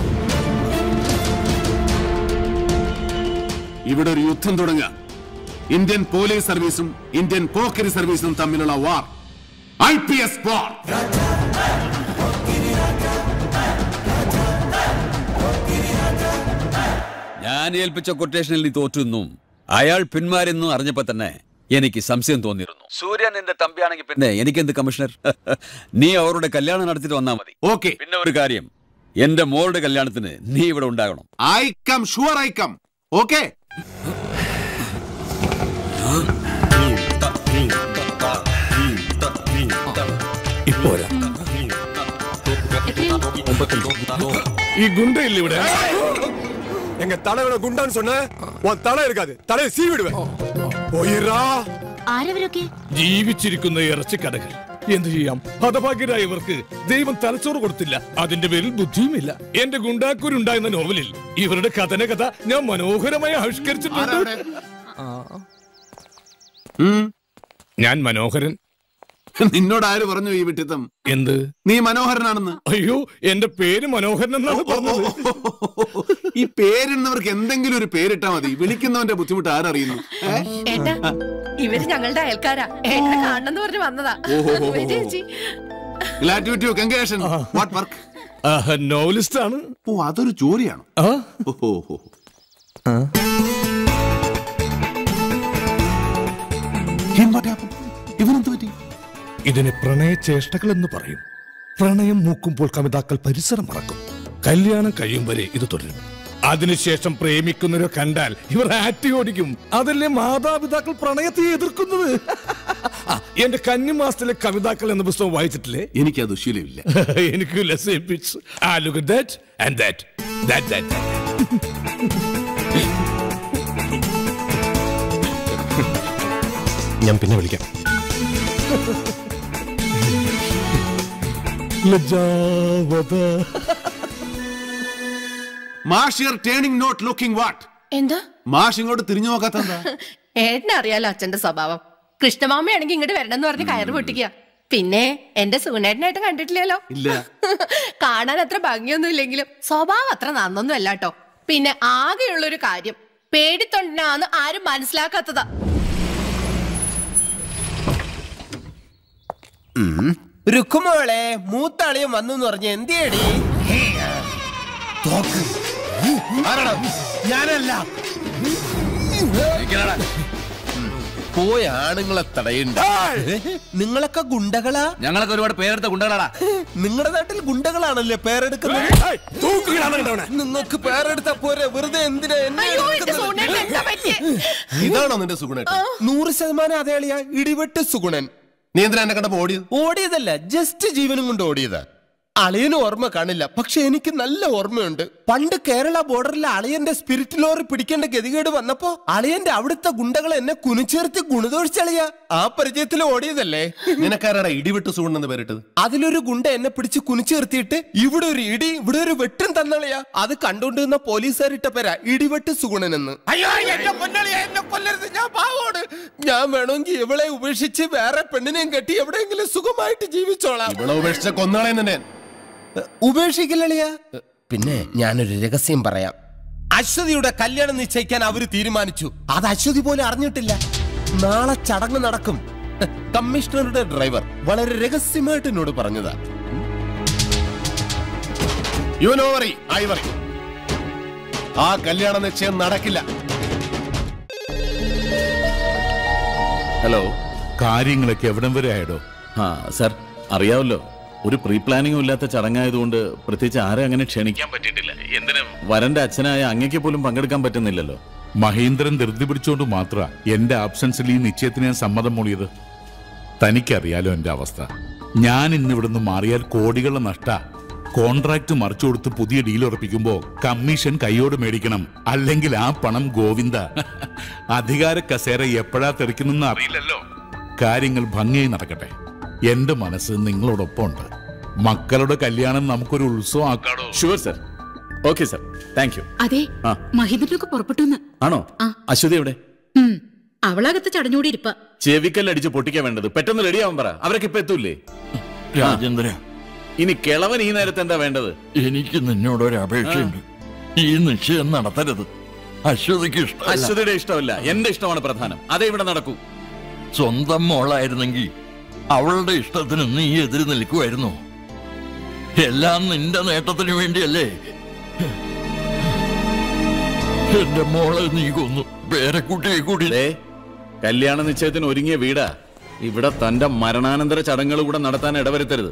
ഇവിടെ ഒരു യുദ്ധം തുടങ്ങാൻ. ഇന്ത്യൻ പോലീസ് സർവീസും ഇന്ത്യൻ പോക്കരി സർവീസും തമ്മിലുള്ള വാർ. IPS വാർ. ഞാൻ ഏൽപ്പിച്ച കൊട്ടേഷനിൽ നീ തോറ്റുന്നു, അയാൾ പിന്മാരെന്നും അറിഞ്ഞപ്പോ തന്നെ എനിക്ക് സംശയം തോന്നിയിരുന്നു. സൂര്യൻ എന്റെ തമ്പിയാണെങ്കിൽ പിന്നെ എനിക്കെന്ത് കമ്മീഷണർ? നീ അവരുടെ കല്യാണം നടത്തിട്ട് വന്നാ മതി. ഓക്കെ. പിന്നെ ഒരു കാര്യം, എന്റെ മോളുടെ കല്യാണത്തിന് നീ ഇവിടെ ഉണ്ടാകണം. I come, sure I come. Okay. ഈ குண்ட இல்ல ഇവിടെ. எங்க தலைவன குண்டான்னு சொன்ன உன் தலை இருக்காது, தலையை சீ விடுவேன். போயிரா. ആരവരൊക്കെ? ജീവിച്ചിരിക്കുന്ന ഇറച്ചിക്കടകൾ. എന്തു ചെയ്യാം, ഹതഭാഗ്യരായവർക്ക് ദൈവം തലച്ചോറ് കൊടുത്തില്ല, അതിന്റെ പേരിൽ ബുദ്ധിയുമില്ല. എന്റെ ഗുണ്ടാക്കൂരുണ്ടായിരുന്ന നോവലിൽ ഇവരുടെ കഥന ഞാൻ മനോഹരമായി ആവിഷ്കരിച്ചിട്ടുണ്ട്. ഞാൻ മനോഹരൻ. നിന്നോട് ആര് പറഞ്ഞു ഈ വിട്ടിത്തം? എന്ത്? നീ മനോഹരനാണെന്ന്. അയ്യോ, എന്റെ പേര് മനോഹരൻ എന്നാണ് പറഞ്ഞത്. ഈ പേരിടുന്നവർക്ക് എന്തെങ്കിലും ഒരു പേരിട്ടാ മതി. വിളിക്കുന്നവന്റെ ബുദ്ധിമുട്ട് ആരറിയുന്നു? ഏട്ടാ, ഇവര് ഞങ്ങളുടെ അയൽക്കാരാ. ഏട്ടനെ കാണണമെന്ന് പറഞ്ഞ് വന്നതാ. നോവലിസ്റ്റ് ആണ്. ഓ, അതൊരു ജോലിയാണ്. ഇവനെന്ത് പറ്റി? ഇതിനെ പ്രണയചേഷ്ടകൾ എന്ന് പറയും. പ്രണയം മൂക്കുമ്പോൾ കവിതാക്കൾ പരിസരം മറക്കും. കല്യാണം കഴിയും വരെ ഇത് തുടരും. അതിനുശേഷം പ്രേമിക്കുന്നവരെ കണ്ടാൽ ഇവർ ആറ്റി ഓടിക്കും. അതല്ലേ മാതാപിതാക്കൾ പ്രണയത്തെ എതിർക്കുന്നത്. എന്റെ കന്നിമാസത്തിലെ കവിതാക്കൾ എന്ന പുസ്തകം വായിച്ചിട്ടില്ലേ? എനിക്കത് ശീലമില്ല. എനിക്ക് ഞാൻ പിന്നെ വിളിക്കാം. എന്താ മാഷ് ഇങ്ങോട്ട് തിരിഞ്ഞു നോക്കാത്ത? ഏട്ടനെ അറിയാലോ അച്ഛന്റെ സ്വഭാവം. കൃഷ്ണമാമയാണെങ്കിൽ ഇങ്ങോട്ട് വരണമെന്ന് പറഞ്ഞ് കയറ് പൊട്ടിക്കുക. പിന്നെ എന്റെ സുഗുണേട്ടനായിട്ട് കണ്ടിട്ടില്ലല്ലോ. ഇല്ല. കാണാൻ അത്ര ഭംഗിയൊന്നും ഇല്ലെങ്കിലും സ്വഭാവം അത്ര നന്നൊന്നും അല്ല കേട്ടോ. പിന്നെ ആകെയുള്ളൊരു കാര്യം, പേടിത്തൊണ്ടനാന്ന് ആരും മനസ്സിലാക്കാത്തതാ. രുക്കുമോളെ, മൂത്താളിയും വന്നു പറഞ്ഞ എന്തേടി? ഞാനല്ല. പോയ ആണുങ്ങളെ തടയണ്ട. നിങ്ങളൊക്കെ ഗുണ്ടകളാ? ഞങ്ങളൊക്കെ ഒരുപാട് പേരെടുത്ത ഗുണ്ടകളാടാ. നിങ്ങളുടെ നാട്ടിൽ ഗുണ്ടകളാണല്ലേ പേരെടുക്കുന്നത്? നിങ്ങൾക്ക് പേരെടുത്ത പോരെ, വെറുതെ എന്തിനാ എന്നെ? ഇതാണോ നിന്റെ സുഗുണൻ? 100% അതേ അളിയാ, ഇടിവെട്ട് സുഗുണൻ. നീ എന്തിനാ എന്നെ കണ്ടപ്പോ ഓടിയത്? ഓടിയതല്ല, ജസ്റ്റ് ജീവനും കൊണ്ട് ഓടിയതാ. അളിയന് ഓർമ്മ കാണില്ല, പക്ഷെ എനിക്ക് നല്ല ഓർമ്മയുണ്ട്. പണ്ട് കേരള ബോർഡറിൽ അളിയന്റെ സ്പിരിറ്റ് ലോറി പിടിക്കേണ്ട ഗതികേട് വന്നപ്പോ അളിയന്റെ അവിടുത്തെ ഗുണ്ടകൾ എന്നെ കുനിച്ചേർത്തി ഗുണദോഷിച്ചളിയ. ആ പരിചയത്തിൽ ഓടിയതല്ലേ. നിനക്കാരാടാ ഇടിവെട്ട് സുഗുണെന്ന് പേരിട്ടത്? അതിലൊരു ഗുണ്ട എന്നെ പിടിച്ച് കുനിച്ചേർത്തിയിട്ട് ഇവിടെ ഒരു ഇടി ഇവിടെ ഒരു വെട്ടും തന്നളിയാ. അത് കണ്ടുകൊണ്ടിരുന്ന പോലീസുകാരിട്ട പേരാ ഇടിവെട്ട് സുഗുണനെന്ന്. അയ്യോ, എന്നെ കൊല്ലളിയാ, എന്നെ കൊല്ലരുത്, ഞാൻ പാവോട്. ഞാൻ വേണമെങ്കിൽ ഇവളെ ഉപേക്ഷിച്ച് വേറെ പെണ്ണിനെയും കെട്ടി എവിടെയെങ്കിലും സുഖമായിട്ട് ജീവിച്ചോളാം. ഇവളെ ഉപേക്ഷിച്ച കൊന്നാളെ തന്നെ. ഉപേക്ഷിക്കില്ലളിയാ. പിന്നെ ഞാനൊരു രഹസ്യം പറയാം. അശ്വതിയുടെ കല്യാണം നിശ്ചയിക്കാൻ അവര് തീരുമാനിച്ചു. അത് അശ്വതി പോലും അറിഞ്ഞിട്ടില്ല. നാളെ ചടങ്ങ് നടക്കും. കമ്മീഷണറുടെ ഡ്രൈവർ വളരെ രഹസ്യമായിട്ട് എന്നോട് പറഞ്ഞതാ. You no worry, I worry. ആ കല്യാണ നിശ്ചയം നടക്കില്ല. ഹലോ, കാര്യങ്ങളൊക്കെ എവിടം വരെ ആയിടോ? സർ, അറിയാവല്ലോ, ഒരു പ്രീ പ്ലാനിങ്ങും ഇല്ലാത്ത ചടങ്ങായതുകൊണ്ട് പ്രത്യേകിച്ച് ആരെ അങ്ങനെ ക്ഷണിക്കാൻ പറ്റിയിട്ടില്ല. എന്തിന് വരന്റെ അച്ഛനായ അങ്ങയ്ക്ക് പോലും പങ്കെടുക്കാൻ പറ്റുന്നില്ലല്ലോ. മഹേന്ദ്രൻ ധൃതി പിടിച്ചോണ്ട് മാത്ര എന്റെ ആബ്സൻസിൽ ഈ നിശ്ചയത്തിന് ഞാൻ സമ്മതം മൂളിയത്. തനിക്കറിയാലോ എന്റെ അവസ്ഥ. ഞാൻ ഇന്നിവിടുന്ന് മാറിയാൽ കോടികളുടെ നഷ്ട. കോൺട്രാക്ട് മറിച്ചു കൊടുത്ത് പുതിയ ഡീൽ ഉറപ്പിക്കുമ്പോ കമ്മീഷൻ കൈയോട് മേടിക്കണം, അല്ലെങ്കിൽ ആ പണം ഗോവിന്ദ. അധികാര കസേര എപ്പോഴാ തെറിക്കുന്നെന്ന് അറിയില്ലല്ലോ. കാര്യങ്ങൾ ഭംഗിയായി നടക്കട്ടെ. എന്റെ മനസ്സ് നിങ്ങളോടൊപ്പം ഉണ്ട്. മക്കളുടെ കല്യാണം നമുക്കൊരു ഉത്സവം ആക്കാടോ. Sure sir. Okay sir, thank you. അതെ, മഹിന്ദ്രനൊക്കെ പുറപ്പെട്ടു. ആണോ? അശ്വതി എവിടെ? അവളകത്ത് ചടഞ്ഞൂടി ഇരിപ്പ. ചെവിക്കല്ലടിച്ച് പൊട്ടിക്കാൻ വേണ്ടത്. പെട്ടെന്ന് റെഡിയാവാൻ പറ. അവരൊക്കെ ഇപ്പൊ എത്തൂല്ലേ? രാജേന്ദ്ര, ഇനി കിളവൻ ഈ നേരത്തെ എന്താ വേണ്ടത്? എനിക്ക് നിന്നോടൊരു അപേക്ഷയുണ്ട്. ഈ നിശ്ചയം നടത്തരുത്. അശ്വതിക്ക് ഇഷ്ടം. അശ്വതിയുടെ ഇഷ്ടമല്ല, എന്റെ ഇഷ്ടമാണ് പ്രധാനം. അതേ ഇവിടെ നടക്കൂ. സ്വന്തം മോളായിരുന്നെങ്കിൽ അവളുടെ ഇഷ്ടത്തിന് നീ എതിര് നിൽക്കുമായിരുന്നു. എല്ലാം നിന്റെ നേട്ടത്തിന് വേണ്ടിയല്ലേ? എന്റെ മോളെ നീ കൊന്നു, പേരക്കുട്ടിയെ കൂടി. കല്യാണ നിശ്ചയത്തിന് ഒരുങ്ങിയ വീടാ. ഇവിടെ തന്റെ മരണാനന്തര ചടങ്ങുകൾ കൂടെ നടത്താൻ ഇടവരുത്തരുത്.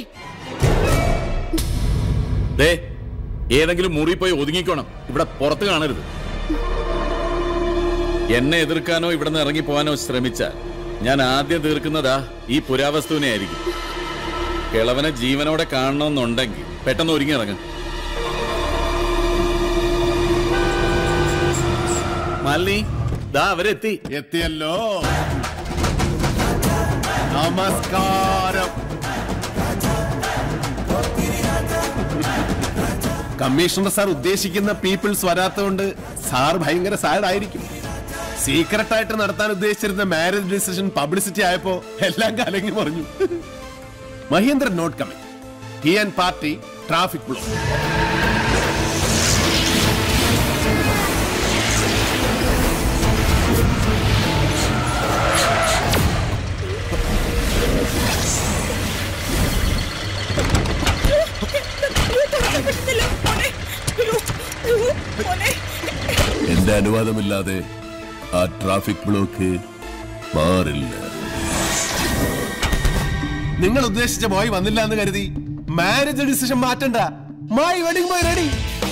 ഏതെങ്കിലും മുറി പോയി ഒതുങ്ങിക്കോണം. ഇവിടെ പുറത്ത് കാണരുത്. എന്നെ എതിർക്കാനോ ഇവിടെ നിന്ന് ഇറങ്ങി പോകാനോ ശ്രമിച്ചാൽ ഞാൻ ആദ്യം തീർക്കുന്നതാ ഈ പുരാവസ്തുവിനെ ആയിരിക്കും. കിളവനെ ജീവനോടെ കാണണമെന്നുണ്ടെങ്കിൽ പെട്ടെന്ന് ഒരുങ്ങി ഇറങ്ങും. മാലിനി, ദാ അവരെത്തി. എത്തിയല്ലോ. നമസ്കാരം. കമ്മീഷണർ സാർ ഉദ്ദേശിക്കുന്ന പീപ്പിൾസ് വരാത്തതുകൊണ്ട് സാർ ഭയങ്കര സാഡ് ആയിരിക്കും. സീക്രട്ടായിട്ട് നടത്താൻ ഉദ്ദേശിച്ചിരുന്ന മാരേജ് ഡിസിഷൻ പബ്ലിസിറ്റി ആയപ്പോ എല്ലാം കലങ്ങി പറഞ്ഞു. Mahendran not coming. He and party traffic block. എന്റെ അനുവാദമില്ലാതെ ആ ട്രാഫിക് ബ്ലോക്ക് മാറില്ല. നിങ്ങൾ ഉദ്ദേശിച്ച ബോയ് വന്നില്ല എന്ന് കരുതി മാരേജ് ഡിസിഷൻ മാറ്റണ്ട. My wedding boy ready.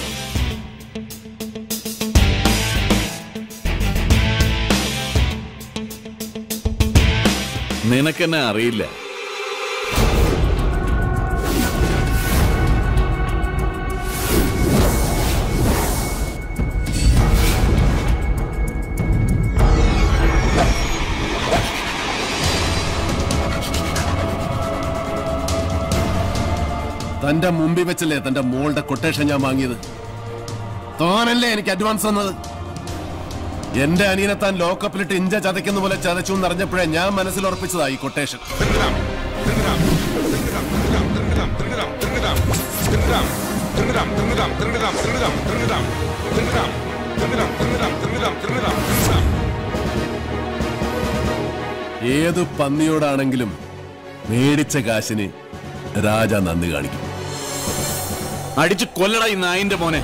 നിനക്കെന്നെ അറിയില്ല. തന്റെ മുമ്പിൽ വെച്ചല്ലേ തന്റെ മോളുടെ കൊട്ടേഷൻ ഞാൻ വാങ്ങിയത്. താനല്ലേ എനിക്ക് അഡ്വാൻസ് തന്നത്. എന്റെ അനിയനെ താൻ ലോക്കപ്പിലിട്ട് ഇഞ്ച ചതയ്ക്കുന്ന പോലെ ചതച്ചു എന്നറിഞ്ഞപ്പോഴേ ഞാൻ മനസ്സിൽ ഉറപ്പിച്ചതാ ഈ കൊട്ടേഷൻ. ഏതു പന്നിയോടാണെങ്കിലും മേടിച്ച കാശിന് രാജ നന്ദി കാണിക്കും. അടിച്ചു കൊല്ലട ഈ നായിന്റെ മോനെ.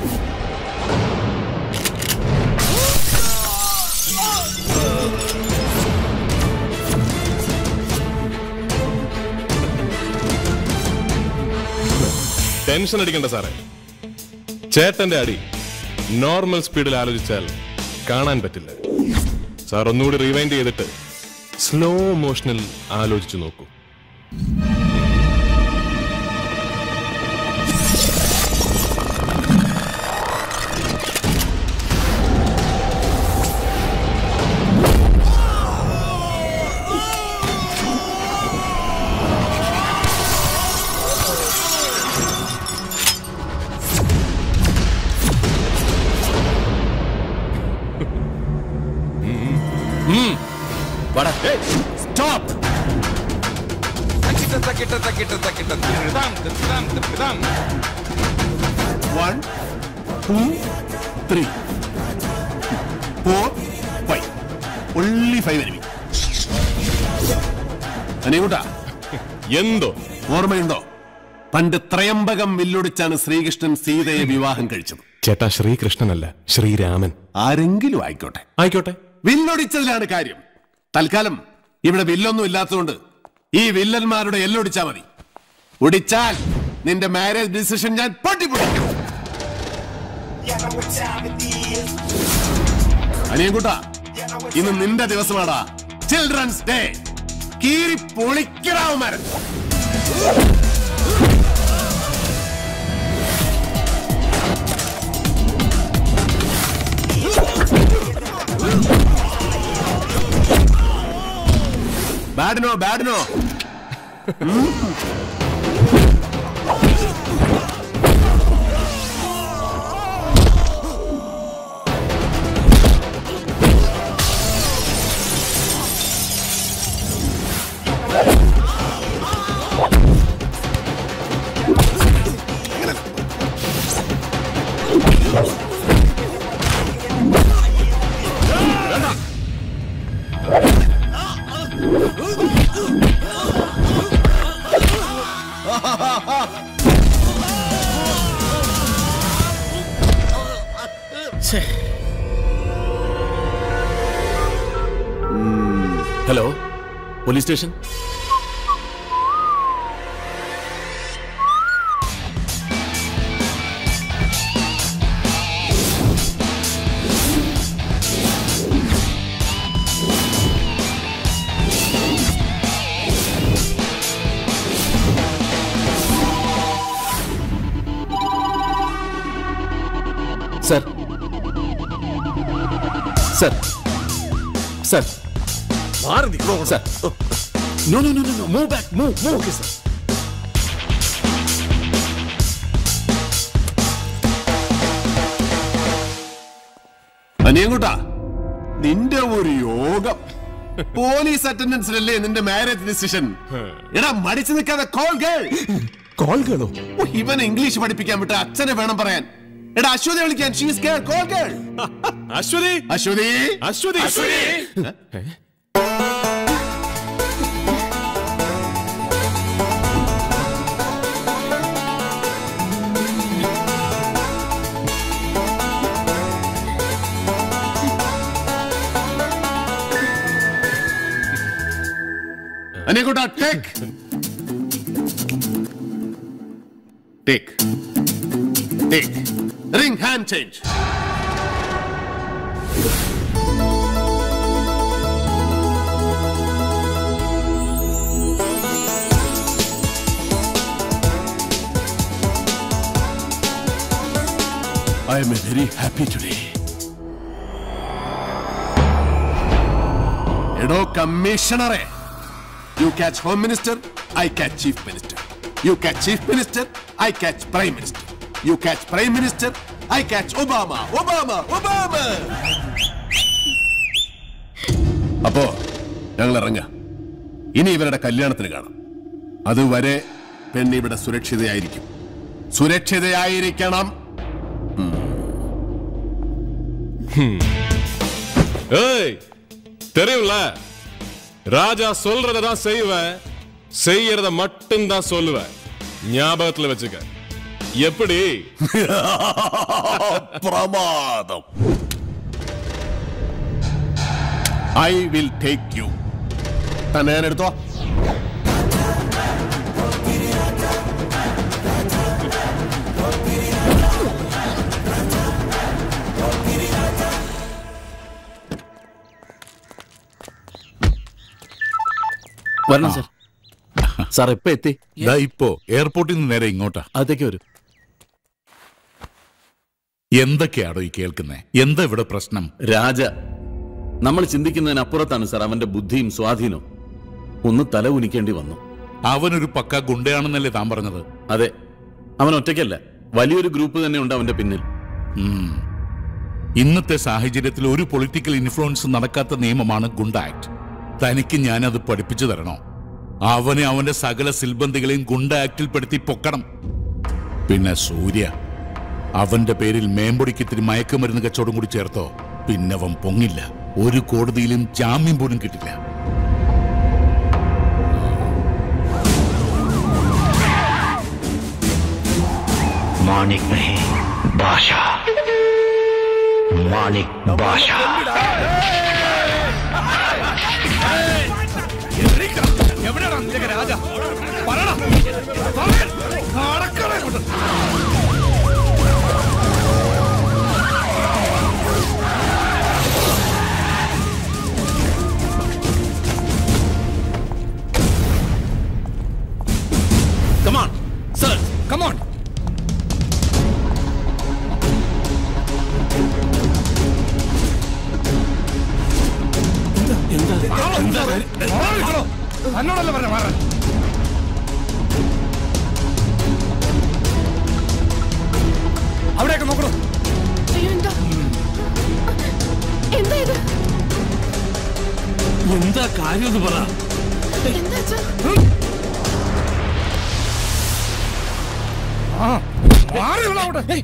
ടെൻഷൻ അടിക്കണ്ട സാറേ. ചേട്ടന്റെ അടി നോർമൽ സ്പീഡിൽ ആലോചിച്ചാൽ കാണാൻ പറ്റില്ല. സാർ ഒന്നുകൂടി റിവൈൻഡ് ചെയ്തിട്ട് സ്ലോ മോഷനിൽ ആലോചിച്ചു നോക്കൂ. Stop! 1, 2, 3, 4, 5. Only 5 enemy. അനികൂട്ടാ, എന്തോ ഓർമ്മയുണ്ടോ? പണ്ട് ത്രയംബകം വില്ലൊടിച്ചാണ് ശ്രീകൃഷ്ണൻ സീതയെ വിവാഹം കഴിച്ചത്. ചേട്ടാ, ശ്രീകൃഷ്ണനല്ല, ശ്രീരാമൻ. ആരെങ്കിലും ആയിക്കോട്ടെ. ആയിക്കോട്ടെ. വില്ലൊടിച്ചതിലാണ് കാര്യം. തൽക്കാലം ഇവിടെ വില്ലൊന്നും ഇല്ലാത്തതുകൊണ്ട് ഈ വില്ലന്മാരുടെ എല്ലൊടിച്ചാ മതി. ഒടിച്ചാൽ നിന്റെ മാരേജ് ഡിസിഷൻ ഞാൻ പൊട്ടിപ്പൊടിക്കും. അനിയൻകുട്ടാ, ഇന്ന് നിന്റെ ദിവസമാടാ. Children's day. കീറി പൊളിക്കറാവുമാരൻ. ബാഡ്നോ ബാഡ്നോ. Hello, police station. Sir sir sir മാറി നിൽക്കണോ? Sir No, no, no, no, no. Move back. Move. Okay, sir. അനിയൻകുട്ടാ, നിന്റെ ഒരു യോഗം. പോലീസ് അറ്റൻഡൻസിലല്ലേ നിന്റെ മാരേജ് ഡിസിഷൻ. എടാ മടിച്ചു നിൽക്കാതെ കോൾ ഗേൾ. കോൾ ഗേളോ? ഇവൻ ഇംഗ്ലീഷ് പഠിപ്പിക്കാൻ വിട്ട അച്ഛനെ വേണം പറയാൻ. എടാ അശ്വതി വിളിക്കാൻ. She is girl. Call girl. Ashwathi, Ashwathi, Ashwathi, Ashwathi. അനിയൻകുട്ടാ, take. Take. Take. Ring hand change. I am very happy today. Edo Commissioner. You catch Home Minister, I catch Chief Minister. You catch Chief Minister, I catch Prime Minister. You catch Prime Minister, I catch Obama. Obama, Obama. അപ്പോ ഞങ്ങൾ ഇറങ്ങാം. ഇനി ഇവരുടെ കല്യാണത്തിന് കാണാം. അതുവരെ പെണ്ണ് ഇവിടെ സുരക്ഷിതയായിരിക്കും. സുരക്ഷിതയായിരിക്കണം. ஏய், தெரியும்ல, ராஜா சொல்றதான் செய்வேன், செய்யறத மட்டும் தான் சொல்லுவேன். ஞாபகத்துல வச்சுக்க. எப்படி? പ്രമാദം. I will take you. തന്നെ ഞാൻ എടുത്തോ. വരണം സാർ. സാർ എപ്പോ എത്തി? ഇപ്പോ എയർപോർട്ടിൽ നിന്ന് നേരെ ഇങ്ങോട്ടാ. അതേക്ക് വരും. എന്തൊക്കെയാണോ ഈ കേൾക്കുന്നേ? എന്താ ഇവിടെ പ്രശ്നം? രാജ, നമ്മൾ ചിന്തിക്കുന്നതിനപ്പുറത്താണ് സാർ അവന്റെ ബുദ്ധിയും സ്വാധീനവും. ഒന്ന് തല ഉനിക്കേണ്ടി വന്നു. അവനൊരു പക്ക ഗുണ്ടയാണെന്നല്ലേ താൻ പറഞ്ഞത്? അതെ, അവൻ ഒറ്റയ്ക്കല്ല, വലിയൊരു ഗ്രൂപ്പ് തന്നെ ഉണ്ട് അവന്റെ പിന്നിൽ. ഇന്നത്തെ സാഹചര്യത്തിൽ ഒരു പൊളിറ്റിക്കൽ ഇൻഫ്ലുവൻസ് നടക്കാത്ത നിയമമാണ് ഗുണ്ട ആക്ട്. തനിക്ക് ഞാനത് പഠിപ്പിച്ചു തരണോ? അവനെ അവന്റെ സകല സിൽബന്ധികളെയും ഗുണ്ട ആക്ടിൽ പെടുത്തി പൊക്കണം. പിന്നെ സൂര്യ, അവന്റെ പേരിൽ മേമ്പൊടിക്ക് ഇത്തിരി മയക്കുമരുന്ന് കച്ചവടം കൂടി ചേർത്തോ, പിന്നെ അവൻ പൊങ്ങില്ല. ഒരു കോടതിയിലും ജാമ്യം പോലും കിട്ടില്ല. മാണിക് നഹീ ഭാഷ, മാണിക് ഭാഷ. എവിടെയാണ് നിന്റെ രാജ? പറടാ. നടക്കണേ കൊണ്ട്. Come on, sir. Come on. എന്നോടല്ല പറഞ്ഞ മാറാൻ. അവിടെയൊക്കെ നോക്കണോ? എന്താ കാര്യം എന്ന് പറ. മാറിയുള്ള അവിടെ.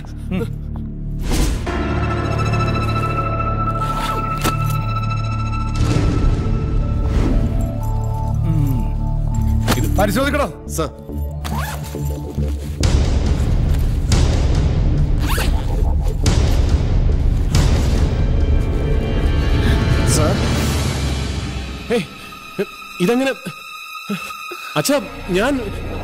ഇത് പരിശോധിക്കണോ? സർ. സാർ, ഇതെങ്ങനെ? അച്ഛാ, ഞാൻ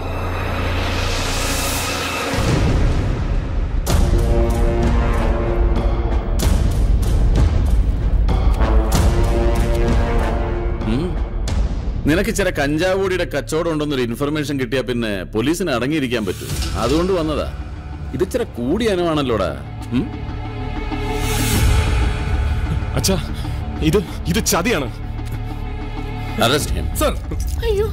നിനക്ക് ചില കഞ്ചാവൂടിയുടെ കച്ചവടം ഉണ്ടെന്നൊരു ഇൻഫർമേഷൻ കിട്ടിയാ പിന്നെ പോലീസിന് അടങ്ങിയിരിക്കാൻ പറ്റും. അതുകൊണ്ട് വന്നതാ. ഇത് ചില കൂടിയ അനുവാണല്ലോടാ. അച്ഛാ, ഇത് ചതിയാണ്. Arrest him. Sir. അയ്യോ.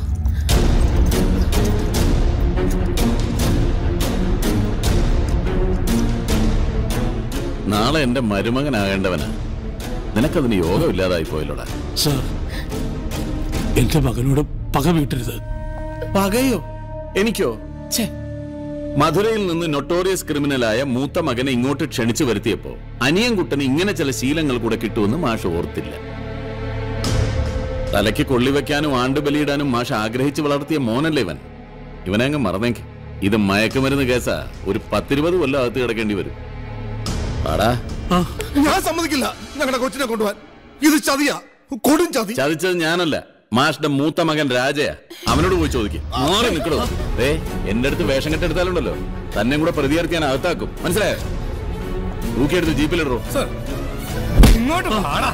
നാളെ എന്റെ മരുമകനാകേണ്ടവനാ. നിനക്കതിന് യോഗമില്ലാതായി പോയല്ലോടാ. സർ, എന്റെ മകനോട് പക വീട്ടരുത്. പകയോ? എനിക്കോ? മധുരയിൽ നിന്ന് നൊട്ടോറിയസ് ക്രിമിനലായ മൂത്ത മകനെ ഇങ്ങോട്ട് ക്ഷണിച്ചു വരുത്തിയപ്പോ അനിയൻകുട്ടന് ഇങ്ങനെ ചില ശീലങ്ങൾ കൂടെ കിട്ടുമെന്ന് മാഷ് ഓർത്തില്ല. തലയ്ക്ക് കൊള്ളിവെക്കാനും ആണ്ടുബലിയിടാനും മാഷ് ആഗ്രഹിച്ചു വളർത്തിയ മോനല്ലേ ഇവൻ. ഇവനെ അങ്ങ് മറന്നേക്ക്. ഇത് മയക്കുമരുന്ന് കേസാ. ഒരു 10-20 കൊല്ലം അകത്ത് കിടക്കേണ്ടി വരും. പാടാ. ഞാൻ സമ്മതിക്കില്ല ഞങ്ങളുടെ കൊച്ചിനെ കൊണ്ടുപോവാൻ. ഇത് ചതിയാ, കൊടും ചതി. ചതിച്ചത് ഞാനല്ല, മാഷിന്റെ മൂത്ത മകൻ രാജയാ. അവനോട് പോയി ചോദിക്കും. മാറി നിൽക്കണോ? എന്റെ അടുത്ത് വേഷം കെട്ടെടുത്താലുണ്ടല്ലോ തന്നെ കൂടെ പ്രതികർത്തി ഞാൻ അകത്താക്കും. മനസ്സിലായോ? തൂക്കിയെടുത്ത് ജീപ്പിലിടോ. ഇങ്ങോട്ട് പാടാ.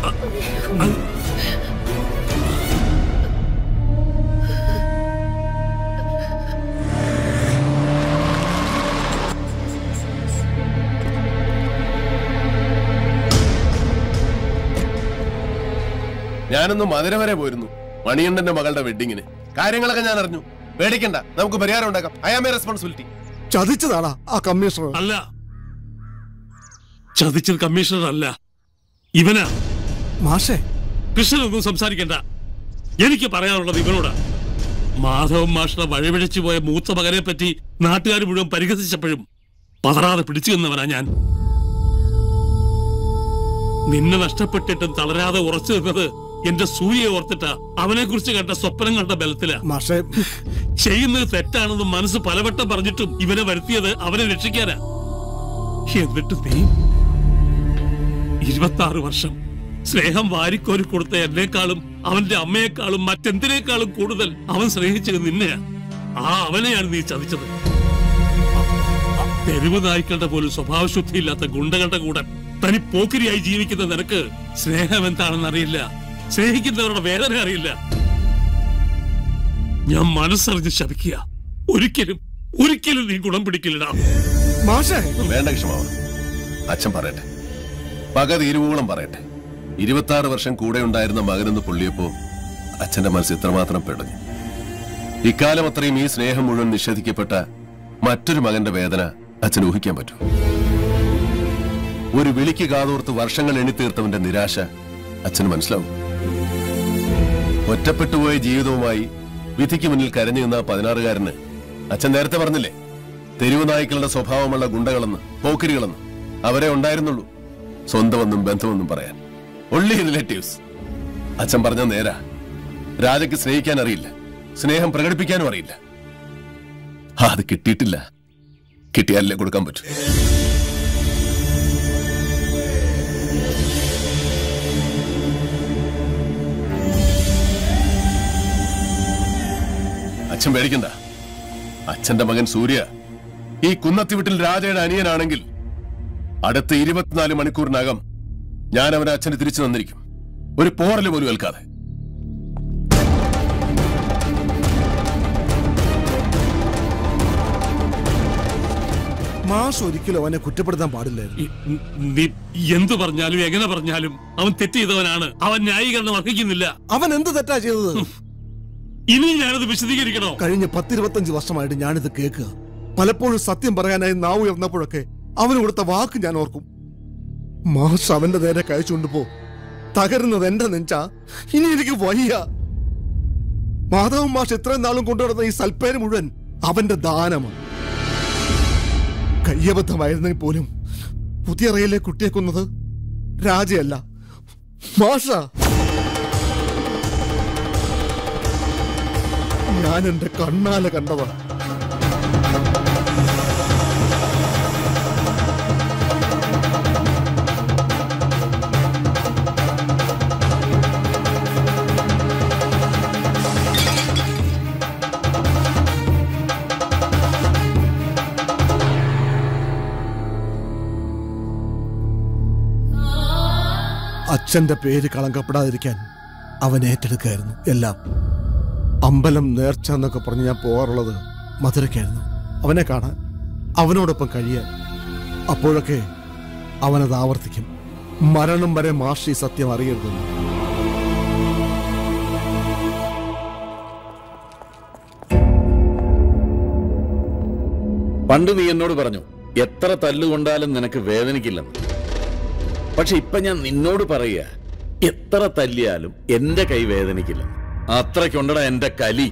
ഞാനൊന്ന് മധുര വരെ പോയിരുന്നു മണിയണ്ണന്റെ മകളുടെ വെഡിങ്ങിന്. കാര്യങ്ങളൊക്കെ ഞാൻ അറിഞ്ഞു. പേടിക്കണ്ട, നമുക്ക് പരിഹാരം ഉണ്ടാക്കാം. I am a responsibility. ചതിച്ചതാടാ ആ കമ്മീഷണർ. അല്ല, ചതിച്ചത് കമ്മീഷണർ അല്ല, ഇവനാ. മാഷേ, കൃഷ്ണനൊന്നും സംസാരിക്കണ്ട. എനിക്ക് പറയാനുള്ളത് ഇവനോടാ. മാധവൻ മാഷിനെ വഴിപിഴച്ചു പോയ മൂത്ത മകനെ പറ്റി നാട്ടുകാർ മുഴുവൻ പരിഹസിച്ചപ്പോഴും പതറാതെ പിടിച്ചു നിന്നവനാ ഞാൻ. നിന്നെ നഷ്ടപ്പെട്ടിട്ടും തളരാതെ ഉറച്ചു നിന്നത് എന്റെ സൂര്യയെ ഓർത്തിട്ടാ. അവനെ കുറിച്ച് കണ്ട സ്വപ്നങ്ങളുടെ ബലത്തിലാ. ചെയ്യുന്നത് തെറ്റാണെന്ന് മനസ്സ് പലവട്ടം പറഞ്ഞിട്ടും ഇവനെ വരുത്തിയത് അവനെ രക്ഷിക്കാനാ. എന്നിട്ട് നീ 26 വർഷം സ്നേഹം വാരിക്കോരി കൊടുത്ത എന്നെക്കാളും അവന്റെ അമ്മയെക്കാളും മറ്റെന്തിനേക്കാളും കൂടുതൽ അവൻ സ്നേഹിച്ചത് നിന്നെയാ. അവനെയാണ് നീ ചതിച്ചത്. തെരുവ് നായ്ക്കളുടെ പോലും സ്വഭാവശുദ്ധിയില്ലാത്ത ഗുണ്ടകളുടെ കൂടെ തനി പോക്കിരിയായി ജീവിക്കുന്ന നിനക്ക് സ്നേഹം എന്താണെന്ന് അറിയില്ല, സ്നേഹിക്കുന്നവരുടെ വേദന അറിയില്ല. ഞാൻ മനസ്സറിഞ്ഞ് ശപിക്കുക. ഒരിക്കലും നീ ഗുണം പിടിക്കില്ലടാ. വേണ്ട കൃഷ്ണമാവ, അച്ഛൻ പറയട്ടെ. പക തീരുവോളം പറയട്ടെ. 26 വർഷം കൂടെ ഉണ്ടായിരുന്ന മകനെന്ന് പൊള്ളിയപ്പോ അച്ഛന്റെ മനസ്സ് ഇത്രമാത്രം പിടഞ്ഞു. ഇക്കാലം അത്രയും ഈ സ്നേഹം മുഴുവൻ നിഷേധിക്കപ്പെട്ട മറ്റൊരു മകന്റെ വേദന അച്ഛൻ ഊഹിക്കാൻ പറ്റൂ? ഒരു വിളിക്ക് കാതോർത്ത് വർഷങ്ങൾ എണ്ണിത്തീർത്തവന്റെ നിരാശ അച്ഛന് മനസ്സിലാവും. ഒറ്റപ്പെട്ടുപോയ ജീവിതവുമായി വിധിക്ക് മുന്നിൽ കരഞ്ഞു നിന്ന 16-കാരന് അച്ഛൻ നേരത്തെ പറഞ്ഞില്ലേ, തെരുവ് നായ്ക്കളുടെ സ്വഭാവമുള്ള ഗുണ്ടകളെന്ന്, പോക്കിരികളെന്ന്. അവരെ ഉണ്ടായിരുന്നുള്ളൂ സ്വന്തമെന്നും ബന്ധമെന്നും പറയാൻ. Only relatives. അച്ഛൻ പറഞ്ഞ നേരാ. രാജയ്ക്ക് സ്നേഹിക്കാൻ അറിയില്ല, സ്നേഹം പ്രകടിപ്പിക്കാനും അറിയില്ല. അത് കിട്ടിയിട്ടില്ല. കിട്ടിയാലല്ലേ കൊടുക്കാൻ പറ്റൂ. അച്ഛൻ പേടിക്കണ്ട. അച്ഛന്റെ മകൻ സൂര്യ ഈ കുന്നത്തി വീട്ടിൽ രാജയുടെ അനിയനാണെങ്കിൽ അടുത്ത 24 മണിക്കൂറിനകം ഞാൻ അവനെ അച്ഛന് തിരിച്ചു തന്നിരിക്കും. ഒരു പോറല് പോലും ഏൽക്കാതെ. മാഷ് ഒരിക്കലും അവനെ കുറ്റപ്പെടുത്താൻ പാടില്ലായിരുന്നു. നീ എന്തു പറഞ്ഞാലും എങ്ങനെ പറഞ്ഞാലും അവൻ തെറ്റ് ചെയ്തവനാണ്. അവൻ ന്യായീകരണം അർഹിക്കുന്നില്ല. അവൻ എന്ത് തെറ്റാ ചെയ്തത്? ഇനി ഞാനത് വിശദീകരിക്കണോ? കഴിഞ്ഞ 10-25 വർഷമായിട്ട് ഞാനിത് കേൾക്കുക. പലപ്പോഴും സത്യം പറയാനായി നാവ് ഉയർന്നപ്പോഴൊക്കെ അവന് കൊടുത്ത വാക്ക് ഞാൻ ഓർക്കും. മാഷ് അവന്റെ നേരെ കഴിച്ചുകൊണ്ടുപോ. തകരുന്നത് എന്റെ നെഞ്ചാ. ഇനി എനിക്ക് വയ്യ. മാധവൻ മാഷ് ഇത്രയും നാളും കൊണ്ടുവരുന്ന ഈ സൽപ്പേര് മുഴുവൻ അവന്റെ ദാനമാണ്. കയ്യബദ്ധമായിരുന്നെങ്കിൽ പോലും പുതിയ റയിലെ കുട്ടിയെ കൊന്നത് രാജയല്ല, മാഷ. ഞാൻ എന്റെ കണ്ണാലെ കണ്ടതാണ്. അച്ഛന്റെ പേര് കളങ്കപ്പെടാതിരിക്കാൻ അവൻ ഏറ്റെടുക്കായിരുന്നു എല്ലാം. അമ്പലം, നേർച്ച എന്നൊക്കെ പറഞ്ഞ് ഞാൻ പോകാറുള്ളത് മധുരയ്ക്കായിരുന്നു. അവനെ കാണാൻ, അവനോടൊപ്പം കഴിയാൻ. അപ്പോഴൊക്കെ അവനത് ആവർത്തിക്കും. മരണം വരെ മാഷി സത്യം അറിയരുതെന്ന്. പണ്ട് നീ എന്നോട് പറഞ്ഞു എത്ര തല്ലുകൊണ്ടാലും നിനക്ക് വേദനിക്കില്ലെന്ന്. പക്ഷെ ഇപ്പൊ ഞാൻ നിന്നോട് പറയുക, എത്ര തല്ലിയാലും എന്റെ കൈ വേദനിക്കില്ല. അത്രയ്ക്കുണ്ടടാ എന്റെ കലി.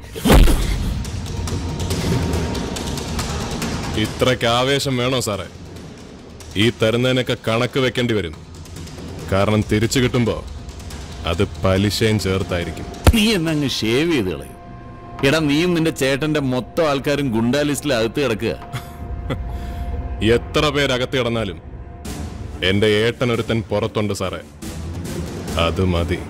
ഇത്രയ്ക്ക് ആവേശം വേണോ സാറേ? ഈ തരുന്നതിനൊക്കെ കണക്ക് വെക്കേണ്ടി വരും. കാരണം തിരിച്ചു കിട്ടുമ്പോ അത് പലിശയും ചേർത്തായിരിക്കും. നീ എന്നങ്ങ് ഷേവ് ചെയ്ത് കളയും. എടാ, നീയും നിന്റെ ചേട്ടന്റെ മൊത്തം ആൾക്കാരും ഗുണ്ടാ ലിസ്റ്റിൽ അകത്ത് കിടക്കുക. എത്ര പേരകത്ത് കിടന്നാലും എന്റെ ഏട്ടനൊരുത്തൻ പുറത്തുണ്ട് സാറേ, അത് മതി.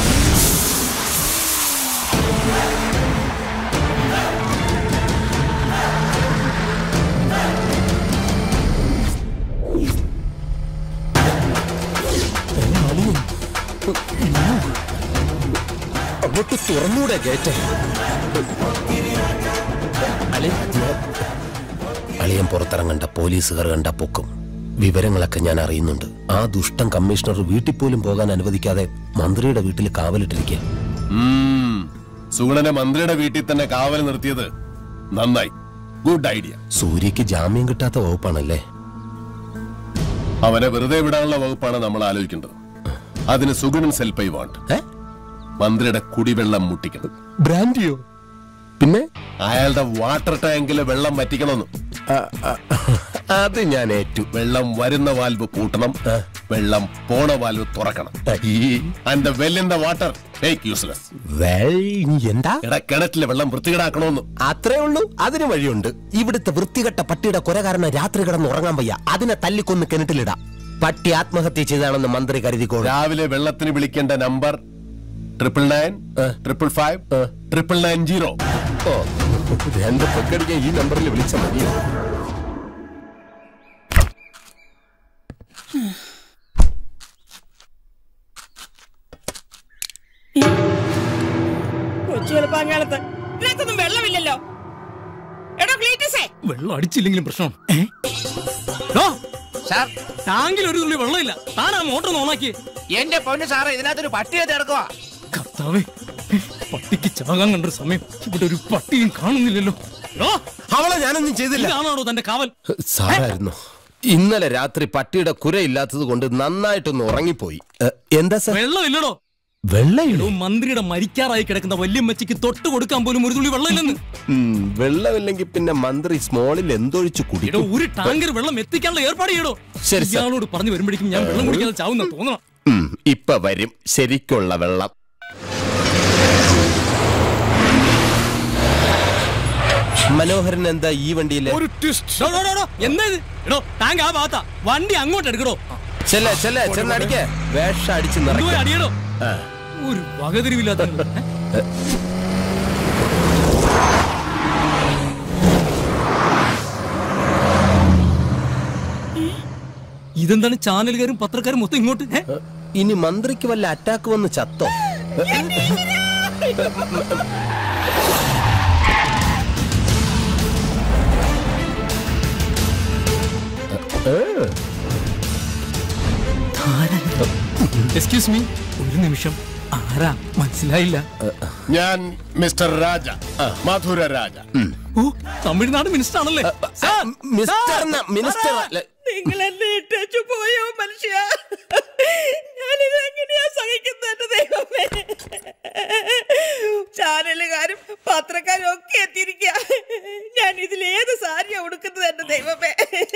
അങ്ങോട്ട് തുറന്നൂടെ ഗേറ്റ്? അളിയൻ പുറത്തിറങ്ങണ്ട, പോലീസുകാർ കണ്ട പൊക്കും. വിവരങ്ങളൊക്കെ ഞാൻ അറിയുന്നുണ്ട്. ആ ദുഷ്ടൻ കമ്മീഷണർ വീട്ടിൽ പോലും പോകാൻ അനുവദിക്കാതെ മന്ത്രിയുടെ വീട്ടിൽ കാവലിട്ടിരിക്കുക. സുഗുണനെ മന്ത്രിയുടെ വീട്ടിൽ തന്നെ കാവൽ നിർത്തിയത് നന്നായി. Good idea. സൂര്യക്ക് ജാമ്യം കിട്ടാത്ത വകുപ്പാണല്ലേ? അവനെ വെറുതെ വിടാനുള്ള വകുപ്പാണ് നമ്മൾ ആലോചിക്കേണ്ടത്. അതിന് സുഗുണൻ സെൽഫ് ഐ വാണ്ട്. മന്ത്രിയുടെ കുടിവെള്ളം മുട്ടിക്കണം. ബ്രാൻഡിയോ? പിന്നെ അയാളുടെ വാട്ടർ ടാങ്കിലെ വെള്ളം വറ്റിക്കണമെന്ന്. അത് ഞാൻ ഏറ്റു. വെള്ളം വരുന്ന വാൽവ് പൂട്ടണം, വെള്ളം പോണ വാൽവ് തുറക്കണം. And well in the water take useless. എന്താ? എടാ, കിണറ്റിലെ വെള്ളം വൃത്തികേടാക്കണമെന്ന്. അത്രേ ഉള്ളൂ. അതിന് വഴിയുണ്ട്. ഇവിടുത്തെ വൃത്തികെട്ട പട്ടിയുടെ കൊര കാരണം രാത്രി കിടന്ന് ഉറങ്ങാൻ വയ്യ. അതിനെ തല്ലിക്കൊന്ന് കിണറ്റിലിടാം. പട്ടി ആത്മഹത്യ ചെയ്താണെന്ന് മന്ത്രി കരുതിക്കോ. രാവിലെ വെള്ളത്തിന് വിളിക്കേണ്ട നമ്പർ 999555990. രണ്ട് പെക്കടിക്കാൻ ഈ നമ്പറിൽ വിളിച്ചാൽ മതിയോ? കൊച്ചുവെളുപ്പാങ്കാലത്ത് ഇതിനകത്തൊന്നും വെള്ളമില്ലല്ലോ. എടോ ക്ലീറ്റസേ, വെള്ളം അടിച്ചില്ലെങ്കിലും പ്രശ്നം. ടാങ്കിൽ ഒരു തുള്ളി വെള്ളമില്ല. താനാ മോട്ടർ ഓണാക്കി. എന്റെ പൊന്നു സാറേ, ഇതിനകത്തൊരു പട്ടിയെ കിടക്കുവാ. കർത്താവേ, പട്ടിക്ക് ചാകാൻ കണ്ടൊരു സമയം. ഇവിടെ ഒരു പട്ടിയും കാണുന്നില്ലല്ലോ. അവളെ ഞാനൊന്നും ചെയ്തില്ല. ഇതാണോ തന്റെ കാവൽ? സാറായിരുന്നു. ഇന്നലെ രാത്രി പട്ടിയുടെ കുരയില്ലാത്തത് കൊണ്ട് നന്നായിട്ടൊന്ന് ഉറങ്ങിപ്പോയി. എന്താ സാർ? വെള്ളമില്ലടോ. വെള്ളമില്ലോ? മന്ത്രിയുടെ മരിക്കാറായി കിടക്കുന്ന വല്യമ്മച്ചിക്ക് തൊട്ട് കൊടുക്കാൻ പോലും ഒരു തുള്ളി വെള്ളമില്ലെന്ന്. വെള്ളമില്ലെങ്കിൽ പിന്നെ മന്ത്രി സ്മോളിൽ എന്തൊഴിച്ചു കുടിക്കും? ഒരു ടാങ്കർ വെള്ളം എത്തിക്കാനുള്ള ഏർപ്പാട് ചെയ്യടോ. ഇയാളോട് പറഞ്ഞു വരുമ്പോഴേക്കും ഞാൻ വെള്ളം കുടിക്കാതെ ചാവുന്ന തോന്നണം. ഇപ്പൊ വരും ശരിക്കുള്ള വെള്ളം. മനോഹരൻ എന്താ ഈ വണ്ടിയില്? എന്താ ഇത്? എടോ, ടാങ്ക് ആ ഭാഗത്താ. വണ്ടി അങ്ങോട്ട് എടുക്കടോ. ചെന്നടിക്കേ. വേഷം അടിച്ച് അടിയടോ. ഒരു വകതിരിവില്ലാത്ത. ഇതെന്താണ് ചാനലുകാരും പത്രക്കാരും മൊത്തം ഇങ്ങോട്ട്? ഇനി മന്ത്രിക്ക് വല്ല അറ്റാക്ക് വന്ന് ചത്തോ? എക്സ്ക്യൂസ് മീ, ഒരു നിമിഷം. ആരാ? മനസ്സിലായില്ല. ഞാൻ മിസ്റ്റർ രാജ, മധുര രാജ. ഓ, തമിഴ്നാട് മിനിസ്റ്റർ ആണല്ലേ? മിനിസ്റ്റർ നിങ്ങൾ എന്നെ ഇട്ടു പോയോ മനുഷ്യ? ഞാനിതെങ്ങനെയാ സഹിക്കുന്നത് ദൈവമേ? ചാനലുകാരും പത്രക്കാരും ഒക്കെ എത്തിയിരിക്കുക. ഞാൻ ഇതിലേത് സാരിയാ ഉടുക്കുന്നത് എന്റെ ദൈവമേ?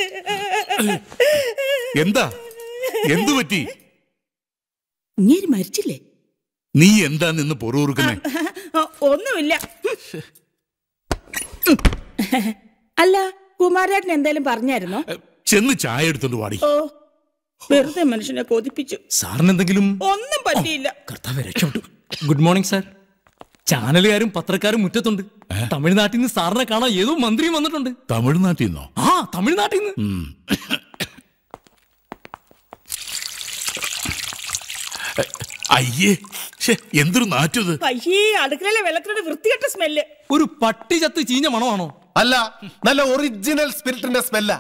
എന്താ? എന്തു പറ്റി? ഇങ്ങനെ മരിച്ചില്ലേ? നീ എന്താ നിന്ന് പൊറുറുക്കുന്നേ? ഒന്നുമില്ല. അല്ല, കുമാരേട്ടൻ എന്തായാലും പറഞ്ഞായിരുന്നോ? ചെന്ന് ചായ എടുത്തോണ്ട് വാടി. ഓ, വെറുതെ മനുഷ്യനെ കൊതിപ്പിച്ചു. സാറിന് എന്തെങ്കിലും? ഒന്നും പറ്റിയില്ല. കർത്താവേ, രക്ഷപ്പെട്ടു. Good morning sir. ചാനലുകാരും പത്രക്കാരും മുറ്റത്തുണ്ട്. തമിഴ്നാട്ടിൽ നിന്ന് സാറിനെ കാണാൻ ഏതോ മന്ത്രിയും വന്നിട്ടുണ്ട്. തമിഴ്നാട്ടിൽ നിന്നോ? ആ, തമിഴ്നാട്ടിൽ നിന്ന്. അയ്യേ, എന്തൊരു നാറ്റത്! അയ്യേ, അടുക്കളയിലെ വെള്ളത്തിനൊരു വൃത്തികെട്ട സ്മെല്ല്. ഒരു പട്ടി ചത്ത് ചീഞ്ഞ മണമാണോ? അല്ല, നല്ല ഒറിജിനൽ സ്പിരിറ്റിന്റെ സ്മെല്ല.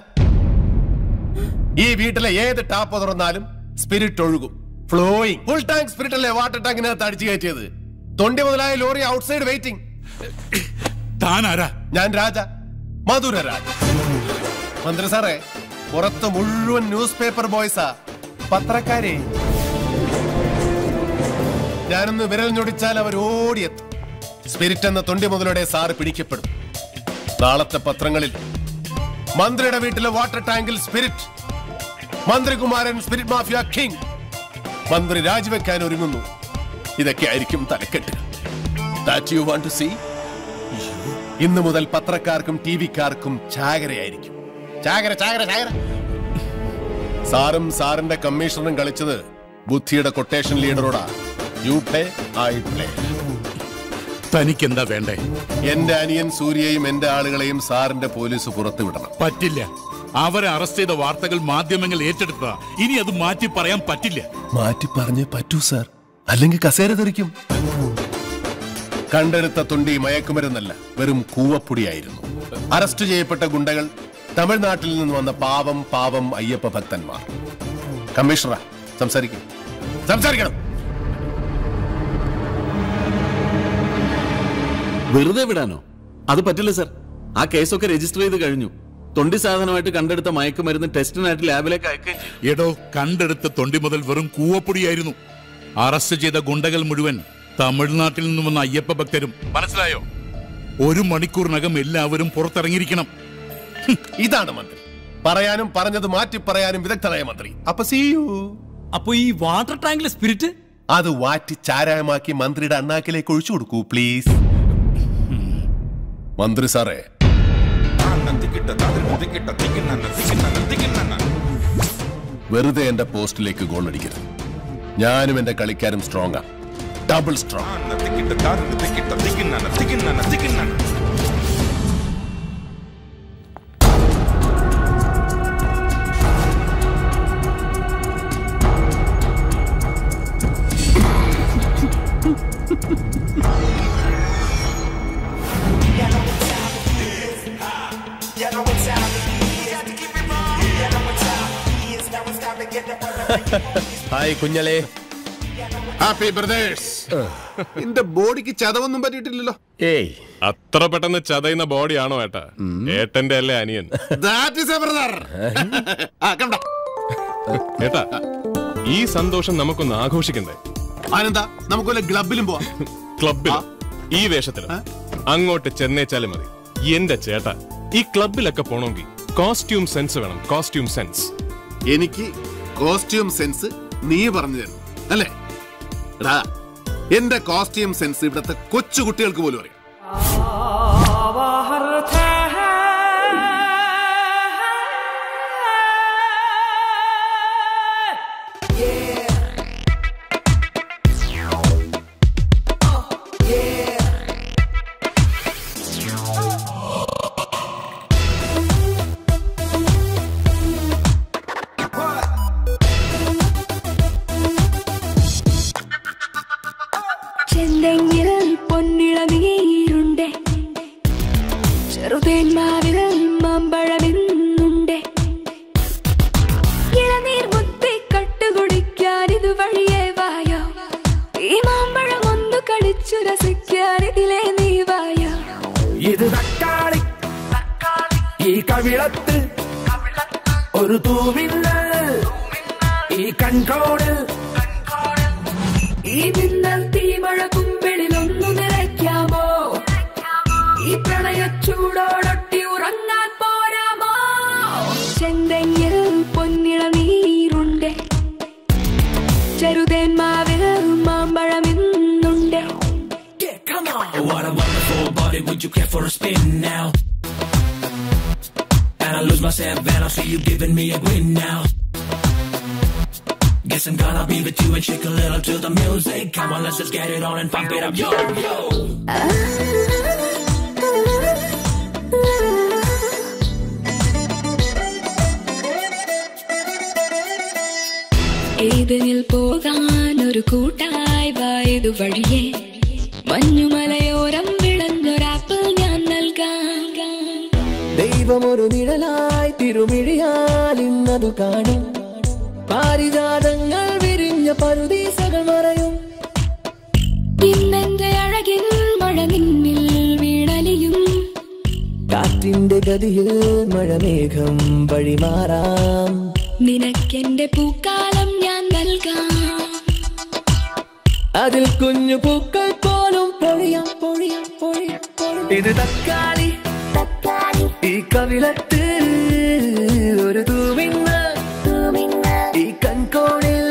ഈ വീട്ടിലെ ഏത് ടാപ്പ് തുറന്നാലും സ്പിരിറ്റ് ഒഴുകും. ഫ്ലോയിങ്. ഫുൾ ടാങ്ക് സ്പിരിറ്റ് അല്ലേ വാട്ടർ ടാങ്കിനകത്ത് അടിച്ചു കയറ്റിയത്? തൊണ്ടി മുതലായ ലോറി ഔട്ട്സൈഡ് വെയിറ്റിംഗ്. താനാരാ? ഞാൻ രാജ, മധുര രാജ. മന്ത്രി സാറേ, പുറത്ത് മുഴുവൻ ന്യൂസ് പേപ്പർ ബോയ്സാ, പത്രക്കാരെ. ഞാനൊന്ന് വിരൽ ഞൊടിച്ചാൽ അവർ ഓടിയെത്തും. സ്പിരിറ്റ് എന്ന തൊണ്ടി മുതലോടെ സാറ് പിടിക്കപ്പെടും. നാളത്തെ പത്രങ്ങളിൽ മന്ത്രിയുടെ വീട്ടിലെ വാട്ടർ ടാങ്കിൽ സ്പിരിറ്റ്, മന്ത്രികുമാരൻ സ്പിരിറ്റ് മാഫിയ കിങ്, മന്ത്രി രാജിവെക്കാൻ ഒരുങ്ങുന്നു. ഇതൊക്കെ ആയിരിക്കും തലക്കെട്ട്. That you want to see? ഇന്ന് മുതൽ പത്രക്കാർക്കും ടിവിക്കാർക്കും ചാകരയായിരിക്കും. ചാകര ചാകര ചാകര. സാറും സാറിന്റെ കമ്മീഷണറും കളിച്ചത് ബുദ്ധിയുടെ കൊട്ടേഷൻ ലീഡറോടാ. You play, I play. തനിക്ക് എന്താ വേണ്ടേ? എന്റെ അനിയൻ സൂര്യയും എന്റെ ആളുകളെയും സാറിന്റെ പോലീസ് പുറത്തു വിടണം. പറ്റില്ല. അവരെ അറസ്റ്റ് ചെയ്ത വാർത്തകൾ മാധ്യമങ്ങൾ ഏറ്റെടുത്തതാ. ഇനി അത് മാറ്റി പറയാൻ പറ്റില്ല. മാറ്റി പറഞ്ഞേ പറ്റൂ സാർ, അല്ലെങ്കിൽ കസേര തെറിക്കും. കണ്ടെടുത്ത തൊണ്ടി മയക്കുമരുന്നല്ല, വെറും കൂവപ്പൊടിയായിരുന്നു. അറസ്റ്റ് ചെയ്യപ്പെട്ട ഗുണ്ടകൾ തമിഴ്നാട്ടിൽ നിന്ന് വന്ന പാവം പാവം അയ്യപ്പ ഭക്തന്മാർ. കമ്മീഷണറാ, സംസാരിക്കണം. വെറുതെ വിടാനോ? അത് പറ്റില്ല സർ. ആ കേസൊക്കെ രജിസ്റ്റർ ചെയ്ത് കഴിഞ്ഞു. തൊണ്ടി സാധനമായിട്ട് കണ്ടെടുത്ത മയക്കുമരുന്ന് ടെസ്റ്റിനായിട്ട് ലാബിലേക്ക് അയക്കുകയും ചെയ്തു. എടോ, കണ്ടെടുത്ത തൊണ്ടി മുതൽ വെറും കൂവപ്പൊടിയായിരുന്നു. അറസ്റ്റ് ചെയ്ത ഗുണ്ടകൾ മുഴുവൻ തമിഴ്നാട്ടിൽ നിന്ന് വന്ന അയ്യപ്പ ഭക്തരും. മനസ്സിലായോ? 1 മണിക്കൂറിനകം എല്ലാവരും പുറത്തിറങ്ങിയിരിക്കണം. ഇതാണ് മന്ത്രി. പറയാനും പറഞ്ഞത് മാറ്റി പറയാനും വിദഗ്ധനായ മന്ത്രി. അപ്പൊ ഈ വാട്ടർ ടാങ്കിലെ സ്പിരിറ്റ് അത് വാറ്റി ചാരായമാക്കി മന്ത്രിയുടെ അണ്ണാക്കിലേക്ക് ഒഴിച്ചു കൊടുക്കൂ പ്ലീസ്. മന്ത്രി സാറേ, വെറുതെ എന്റെ പോസ്റ്റിലേക്ക് ഗോൾ അടിക്കരുത്. ഞാനും എന്റെ കളിക്കാരും സ്ട്രോങ്ങാ, ഡബിൾ സ്ട്രോങ്. ഹായ് കുഞ്ഞളെ. Happy brothers. എന്റെ ബോഡിക്ക് ചതവൊന്നും പറ്റിയിട്ടില്ലല്ലോ. ഏയ്, അത്ര പെട്ടെന്ന് ചതയുന്ന ബോഡിയാണോ ഏട്ടാ? ഏട്ടന്റെ അല്ലേ അനിയൻ? ഏട്ടാ, ഈ സന്തോഷം നമുക്കൊന്ന് ആഘോഷിക്കണ്ടേ? ആനന്ദാ, നമുക്ക് ക്ലബിലും പോവാം. ക്ലബിൽ ഈ വേഷത്തില് അങ്ങോട്ട് ചെന്നേച്ചാലും മതി. എന്റെ ചേട്ടാ, ഈ ക്ലബിലൊക്കെ പോണമെങ്കിൽ കോസ്റ്റ്യൂം സെൻസ് വേണം. Costume sense. എനിക്ക് കോസ്റ്റ്യൂം സെൻസ് നീ പറഞ്ഞു തരണം അല്ലേ? എന്റെ കോസ്റ്റ്യൂം സെൻസ് ഇവിടത്തെ കൊച്ചു കുട്ടികൾക്ക് പോലും അറിയാം. ഇത് തക്കാളി ഈ കവിളത്ത് ഒരു തൂമിന്നൽ ഈ കൺട്രോളിൽ ഈ മിന്നൽ തീമഴ കുമ്പിളിലൊന്നു നിറയ്ക്കാമോ? ഈ പ്രണയച്ചൂടോടൊട്ടി ഉറങ്ങാൻ പോരാമോ? ചെന്തെങ്ങിൽ പൊന്നിള നീരുണ്ട്, ചെറുതേന്മാവിൽ മാമ്പഴമിന്നുണ്ട്. What a wonderful body, would you care for a spin now? And I lose myself and I see you giving me a grin now. Guess I'm gonna be with you and shake a little to the music. Come on, let's just get it on and pump it up, yo, yo. ഏതിനിൽ പോകാൻ ഒരു കൂട്ടായി വായതു വഴിയേ മഞ്ഞുമലയോരം വിളഞ്ഞൊരാപ്പിൾ ഞാൻ നൽകാം. ദൈവമൊരു നിഴലായി തിരുമിഴിയാൽ ഇന്നതു കാണും. പാരിജാതങ്ങൾ വിരിഞ്ഞ പരുദീസകൾ മറയും. ഇന്നെന്റെ അഴകിൽ മഴ നിന്നിൽ വീണലിയും. കാറ്റിന്റെ ചതിയിൽ മഴമേഘം വഴിമാറാം. നിനക്കെന്റെ പൂക്കാലം ഞാൻ നൽകാം. അതിൽ കുഞ്ഞു പൂക്കൾ പോലും പൊഴിയാം പൊഴിയാം പൊഴിയാം. ഇത് തക്കാളി ഈ കവിളത്ത് ഒരു തൂമിന്ന് ഈ കൺകോണിൽ.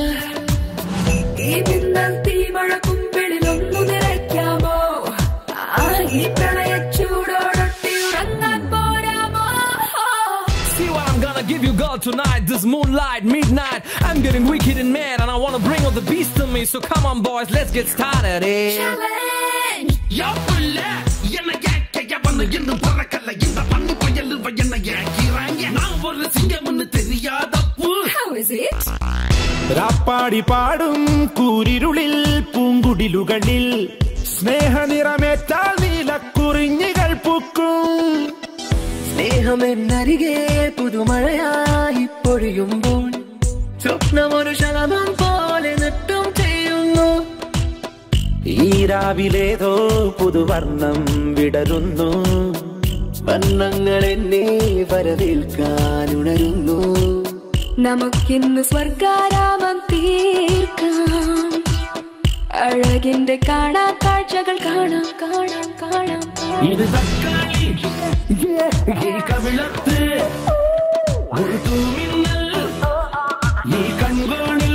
ഈ മിന്നൽ തീമഴ കുമ്പിളിൽ ഒന്നു നിറയ്ക്കാമോ? ഈ പ്രളയച്ചൂടോടൊട്ടി ഉറങ്ങാൻ പോരാമോ? See what I'm gonna give you, girl, tonight. This moonlight, midnight. I'm getting wicked and mad, and I wanna bring all the beast to me. So come on, boys, let's get started. Challenge. Yo, pulla, yenna yakka vannu ennu parakalla inda pannu koyallu vayenna yakiranga. Naan oru singamnu theriyadappu. How is it? രാപ്പാടി പാടും കൂരിരുളിൽ പൂങ്കുടിലുകളിൽ സ്നേഹനിറമേറ്റാൽ നീലക്കുറിഞ്ഞികൾ പൂക്കും. സ്നേഹമെന്നരികെ പുതുമഴയായി പൊഴിയുമ്പോൾ സ്വപ്നമൊരു ശലഭം പോലെ നൃത്തം ചെയ്യുന്നു. ഈ രാവിലേതോ പുതുവർണ്ണം വിടരുന്നു. വർണ്ണങ്ങൾ എന്നെ വരവേൽക്കാൻ ഉണരുന്നു. നമുക്കിന്ന് സ്വർഗാരാമം തീർക്കാം. അഴകിന്റെ കാണാ കാഴ്ചകൾ കാണാം കാണാം കാണാം. ഇത് തക്കാളി ഈ കവിളത്ത് ഒരു തൂമിന്നൽ ഈ കൺകോണിൽ.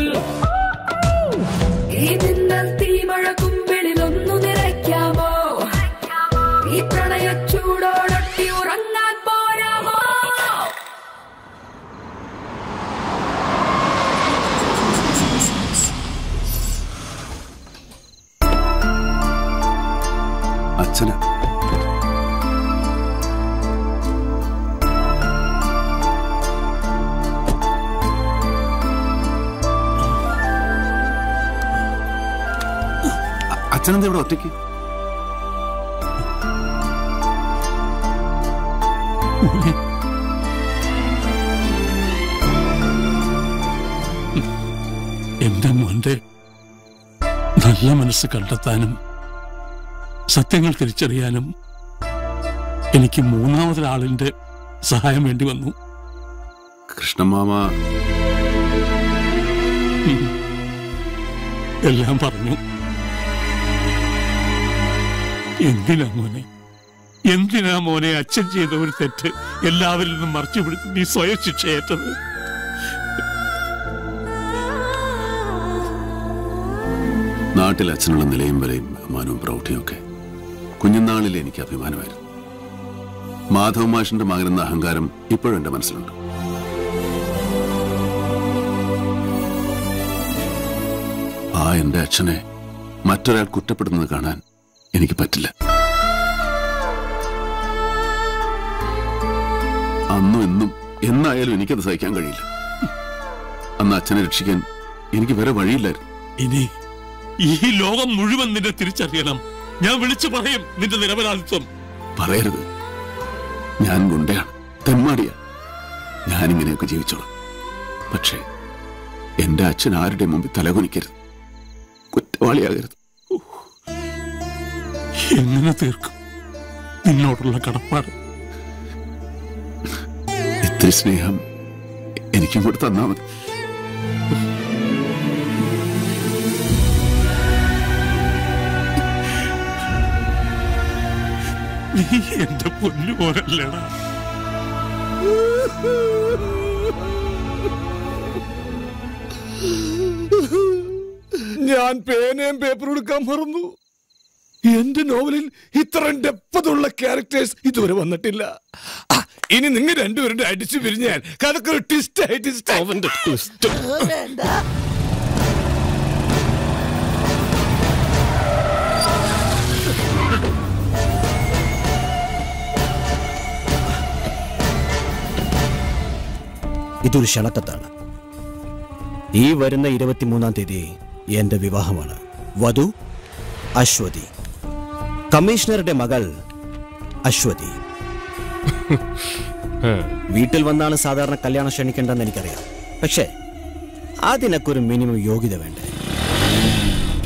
ഈ മിന്നൽ തീമഴ കുമ്പിളിൽ ഒന്നു നിറയ്ക്കാമോ? ഈ പ്രളയച്ചൂടോടൊട്ടി ഉറങ്ങാൻ പോരാമോ? അച്ഛന അച്ഛനെന്താ ഇവിടെ ഒറ്റയ്ക്ക്? എന്റെ മോന്റെ നല്ല മനസ്സ് കണ്ടെത്താനും സത്യങ്ങൾ തിരിച്ചറിയാനും എനിക്ക് മൂന്നാമതൊരാളിന്റെ സഹായം വേണ്ടി വന്നു. കൃഷ്ണമാമ എല്ലാം പറഞ്ഞു. എന്തിനാ മോനെ അച്ഛൻ ചെയ്ത ഒരു തെറ്റ് എല്ലാവരിൽ നിന്നും മറച്ചു പിടിച്ച് നീ സ്വയം ശിക്ഷയേറ്റത്? നാട്ടിൽ അച്ഛനുള്ള നിലയും വിലയും ബഹുമാനവും പ്രൗഢിയും ഒക്കെ കുഞ്ഞുനാളിൽ എനിക്ക് അഭിമാനമായിരുന്നു. മാധവ മാഷിന്റെ മകനെന്ന അഹങ്കാരം ഇപ്പോഴും എന്റെ മനസ്സിലുണ്ട്. ആ എന്റെ അച്ഛനെ മറ്റൊരാൾ കുറ്റപ്പെടുന്നത് കാണാൻ എനിക്ക് പറ്റില്ല. അന്നും എന്നും എന്നായാലും എനിക്കത് സഹിക്കാൻ കഴിയില്ല. അന്ന് അച്ഛനെ രക്ഷിക്കാൻ എനിക്ക് വേറെ വഴിയില്ലായിരുന്നു. ഇനി ഈ ലോകം മുഴുവൻ നിന്നെ തിരിച്ചറിയണം. ഞാൻ വിളിച്ചു പറയും നിന്റെ നിരപരാധിത്വം. പറയരുത്. ഞാൻ ഗുണ്ടയാണ്, തെമ്മാടിയ. ഞാനിങ്ങനെയൊക്കെ ജീവിച്ചോളാം. പക്ഷേ എന്റെ അച്ഛൻ ആരുടെ മുമ്പിൽ തലകുനിക്കരുത്, കുറ്റവാളിയാകരുത്. എങ്ങനെ തീർക്കും നിന്നോടുള്ള കടപ്പാട്? ഇത്തിരി സ്നേഹം എനിക്കും കൂടെ തന്നാ മതി. നീ എന്റെ പൊന്നു പോലല്ലേടാ. ഞാൻ പേനയും പേപ്പറും എടുക്കാൻ മറന്നു. എന്റെ നോവലിൽ ഇത്രയും ഡെപ്തുള്ള ക്യാരക്ടേഴ്സ് ഇതുവരെ വന്നിട്ടില്ല. ഇനി നിങ്ങൾ രണ്ടുപേരുടെ അടിച്ചു പിരിഞ്ഞാൽ കഥക്കൊരു ട്വിസ്റ്റ് ആയിട്ട് ഇതൊരു ക്ഷണക്കത്താണ്. ഈ വരുന്ന 23-ാം തീയതി എന്റെ വിവാഹമാണ്. വധു അശ്വതി, കമ്മീഷണറുടെ മകൾ അശ്വതി. വീട്ടിൽ വന്നാണ് സാധാരണ കല്യാണം ക്ഷണിക്കേണ്ടെന്ന് എനിക്കറിയാം. പക്ഷേ അതിനൊക്കെ ഒരു മിനിമം യോഗ്യത വേണ്ടേ?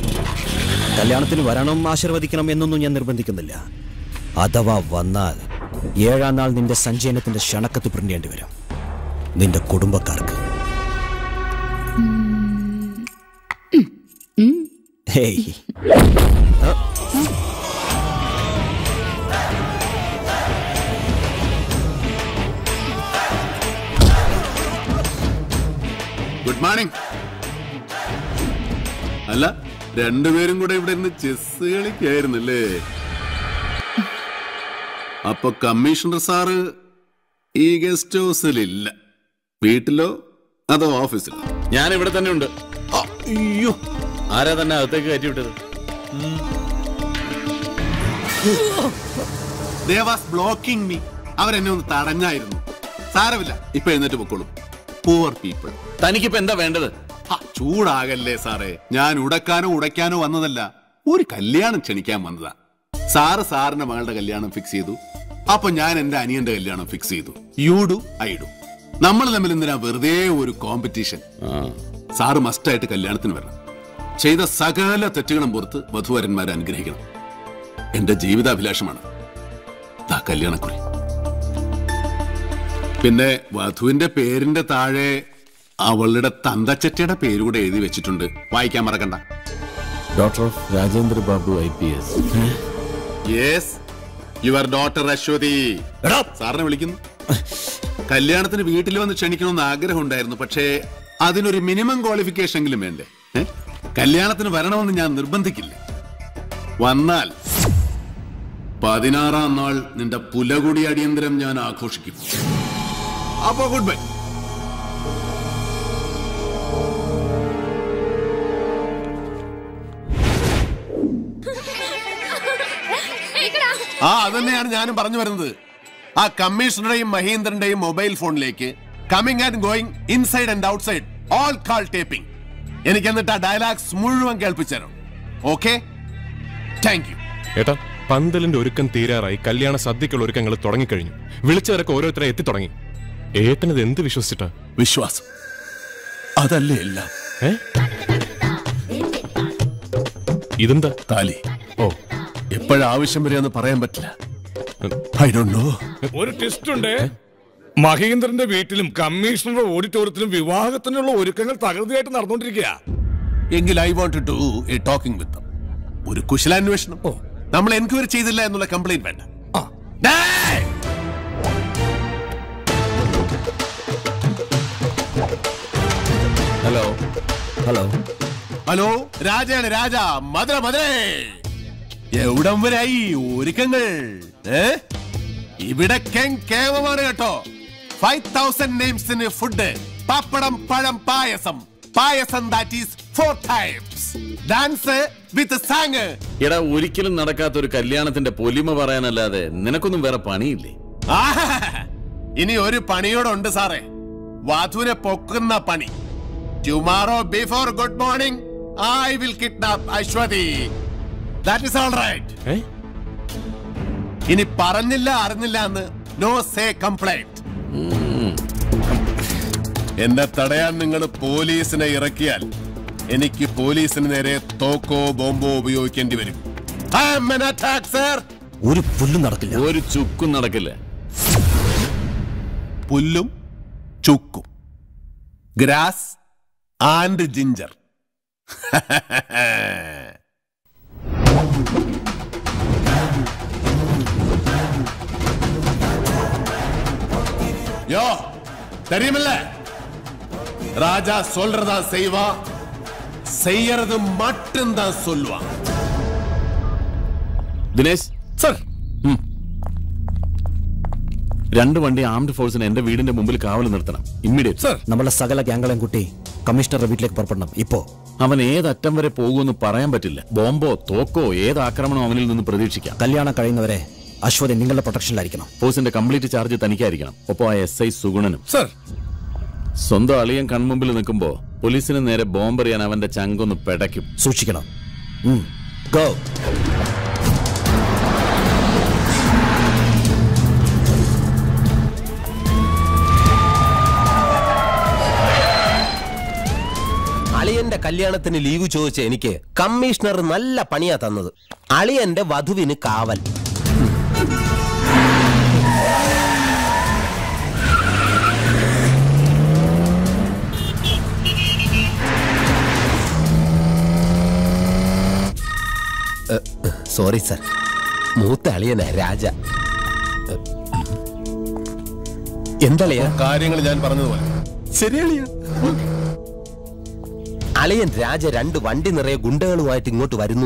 കല്യാണത്തിന് വരണം, ആശീർവദിക്കണം എന്നൊന്നും ഞാൻ നിർബന്ധിക്കുന്നില്ല. അഥവാ വന്നാൽ 7-ാം നാൾ നിന്റെ സഞ്ചയനത്തിന്റെ ക്ഷണക്കത്ത് പ്രിന്റേണ്ടി വരും നിന്റെ കുടുംബക്കാർക്ക്. Hey good morning. അല്ല, രണ്ടുപേരും കൂടെ ഇവിടെ ഇരുന്ന് ചെസ് കളിക്കായിരുന്നല്ലേ? അപ്പൊ കമ്മീഷണർ സാറ് ഈ ഗസ്റ്റ് ഹൗസിലില്ല. വീട്ടിലോ അതോ ഓഫീസിലോ? ഞാൻ ഇവിടെ തന്നെ ഉണ്ട്. അയ്യോ, ആരാ തന്നെ അകത്തേക്ക് കയറ്റി വിട്ടത്? They was blocking me. അവരെന്നെ ഒന്ന് തടഞ്ഞായിരുന്നു. സാരമില്ല, ഇപ്പൊ എഴുന്നേറ്റ് പൊക്കോളും. Poor people. തനിക്കിപ്പോ എന്താ വേണ്ടത്? ചൂടാകല്ലേ സാറേ, ഞാൻ ഉടക്കാനോ ഉടയ്ക്കാനോ വന്നതല്ല, ഒരു കല്യാണം ക്ഷണിക്കാൻ വന്നതാ. സാറിന്റെ മകളുടെ കല്യാണം ഫിക്സ് ചെയ്തു. അപ്പൊ ഞാൻ എന്റെ അനിയന്റെ കല്യാണം ഫിക്സ് ചെയ്തു. You do I do. നമ്മൾ തമ്മിൽ എന്തിനാ വെറുതെ ഒരു കോമ്പറ്റീഷൻ? സാറ് മസ്റ്റായിട്ട് കല്യാണത്തിന് വരണം. ചെയ്ത സകല തെറ്റുകളും പുറത്ത് വധുവരന്മാരെ അനുഗ്രഹിക്കണം. എന്റെ ജീവിതാഭിലാഷമാണ് കല്യാണക്കുറി. പിന്നെ വധുവിന്റെ പേരിന്റെ താഴെ അവളുടെ തന്തച്ചറ്റയുടെ പേരുകൂടെ എഴുതി വെച്ചിട്ടുണ്ട്. വായിക്കാൻ മറക്കണ്ട. Doctor of Rajendra Babu IPS. Yes, your daughter Ashwathi. സാറിനെ വിളിക്കുന്നു. കല്യാണത്തിന് വീട്ടിൽ വന്ന് ക്ഷണിക്കണമെന്ന് ആഗ്രഹം ഉണ്ടായിരുന്നു. പക്ഷേ അതിനൊരു മിനിമം ക്വാളിഫിക്കേഷൻ എങ്കിലും വേണ്ടേ? കല്യാണത്തിന് വരണമെന്ന് ഞാൻ നിർബന്ധിക്കില്ല. വന്നാൽ 16-ാം നാൾ നിന്റെ പുലകുടി അടിയന്തരം ഞാൻ ആഘോഷിക്കും. അപ്പോ ഗുഡ് ബൈ. അതന്നെയാണ് ഞാനും പറഞ്ഞു വരുന്നത്. ആ കമ്മീഷണറുടെയും മഹീന്ദ്രന്റെയും മൊബൈൽ ഫോണിലേക്ക് coming and going, inside and outside, all call taping. എനിക്ക് എന്നിട്ട് ആ ഡയലോഗ്സ് മുഴുവൻ കേൾപ്പിച്ചു. Okay, thank you. ഏട്ടാ, പന്തലിന്റെ ഒരുക്കം തീരാറായി. കല്യാണ സദ്യക്കുള്ള ഒരുക്കങ്ങൾ തുടങ്ങിക്കഴിഞ്ഞു. വിളിച്ചവരൊക്കെ ഓരോരുത്തരെ എത്തി തുടങ്ങി. ഏട്ടനത് എന്ത് വിശ്വസിച്ചിട്ടാ? വിശ്വാസം അതല്ലേ എല്ലാം. ഇതെന്താ? താലി. ഓ, എപ്പോഴാവശ്യം വരെയെന്ന് പറയാൻ പറ്റില്ല. I don't know. ഒരു ടെസ്റ്റ് ഉണ്ട്. മഹീന്ദ്രന്റെ വീട്ടിലും കമ്മീഷണറുടെ ഓഡിറ്റോറിയത്തിലും വിവാഹത്തിനുള്ള ഒരുക്കങ്ങൾ തകൃതിയായിട്ട് നടന്നുകൊണ്ടിരിക്കുക. എങ്കിൽ I want to do a talking with them. ഒരു കുശലാന്വേഷണം. നമ്മൾ എൻക്വയറി ചെയ്തില്ല എന്നുള്ള കംപ്ലൈന്റ് വേണ്ട. ഹലോ ഹലോ ഹലോ, രാജയാണ് രാജ. മധുര മധുരേ, എവിടം വരെയായി ഒരുക്കങ്ങൾ? ഇവിടെ കേവമാണ് കേട്ടോ. 5000 നെയിംസിന് ഫുഡ്, പപ്പടം, പഴം, പായസം. പായസം that is 4 times. Dance with song. എടാ, ഒരിക്കലും നടക്കാത്ത ഒരു കല്യാണത്തിന്റെ പൊലിമ പറയാനല്ലാതെ നിനക്കൊന്നും വേറെ പണിയില്ലേ? ഇനി ഒരു പണിയോടുണ്ട് സാറേ, വധുവിനെ പൊക്കുന്ന പണി. Tomorrow before good morning I will kidnap Ashwathi. That is all right. ഇനി പറഞ്ഞില്ല അറിഞ്ഞില്ല എന്ന് നോ സേ കംപ്ലൈന്റ്. എന്നെ തടയാൻ നിങ്ങൾ പോലീസിനെ ഇറക്കിയാൽ എനിക്ക് പോലീസിന് നേരെ തോക്കോ ബോംബോ ഉപയോഗിക്കേണ്ടി വരും. ഒരു പുല്ലും നടക്കില്ല. ഒരു ചുക്കും നടക്കില്ല. പുല്ലും ചുക്കും, ഗ്രാസ് ആൻഡ് ജിഞ്ചർ. யோ தெரியுமில்ல, ராஜா சொல்றதா செய்வா, செய்யறது மட்டும்தான் சொல்லுவான். ദിനേശ് സർ, 2 വണ്ടി ആംഡ് ഫോഴ്സിന് എന്റെ വീടിന്റെ മുമ്പിൽ കാവൽ നിർത്തണം. Immediate sir. നമ്മളെ സകല ഗ്യാങ്കളെയും കൂട്ടി കമ്മീഷണറുടെ വീട്ടിലേക്ക് പുറപ്പെടണം ഇപ്പോ. അവൻ ഏതറ്റം വരെ പോകുമെന്ന് പറയാൻ പറ്റില്ല. ബോംബോ തോക്കോ ഏത് ആക്രമണം അവനിൽ നിന്ന് പ്രതീക്ഷിക്കാം. കല്യാണം കഴിയുന്നവരെ അശ്വതി നിങ്ങളുടെ പ്രൊട്ടക്ഷനിലായിരിക്കണം. ഫോഴ്സിന്റെ കംപ്ലീറ്റ് ചാർജ് തനിക്കായിരിക്കണം. ഒപ്പം ആ SI സുഗുണനും. സർ, സ്വന്തം അളിയൻ കൺമുമ്പിൽ നിൽക്കുമ്പോ പോലീസിന് നേരെ ബോംബെറിയാൻ അവന്റെ ചങ്കൊന്ന് പെടയ്ക്കും. സൂക്ഷിക്കണം. ഗോ. അളിയന്റെ കല്യാണത്തിന് ലീവ് ചോദിച്ച എനിക്ക് കമ്മീഷണർ നല്ല പണിയാ തന്നത്. അളിയന്റെ വധുവിന് കാവൽ. സോറി സർ, മൂത്ത അളിയനാ രാജ. എന്തളിയ കാര്യങ്ങൾ ഞാൻ പറഞ്ഞതുപോലെ. ശരിയളിയ. അളിയൻ രാജ 2 വണ്ടി നിറയെ ഗുണ്ടകളുമായിട്ട് ഇങ്ങോട്ട് വരുന്നു.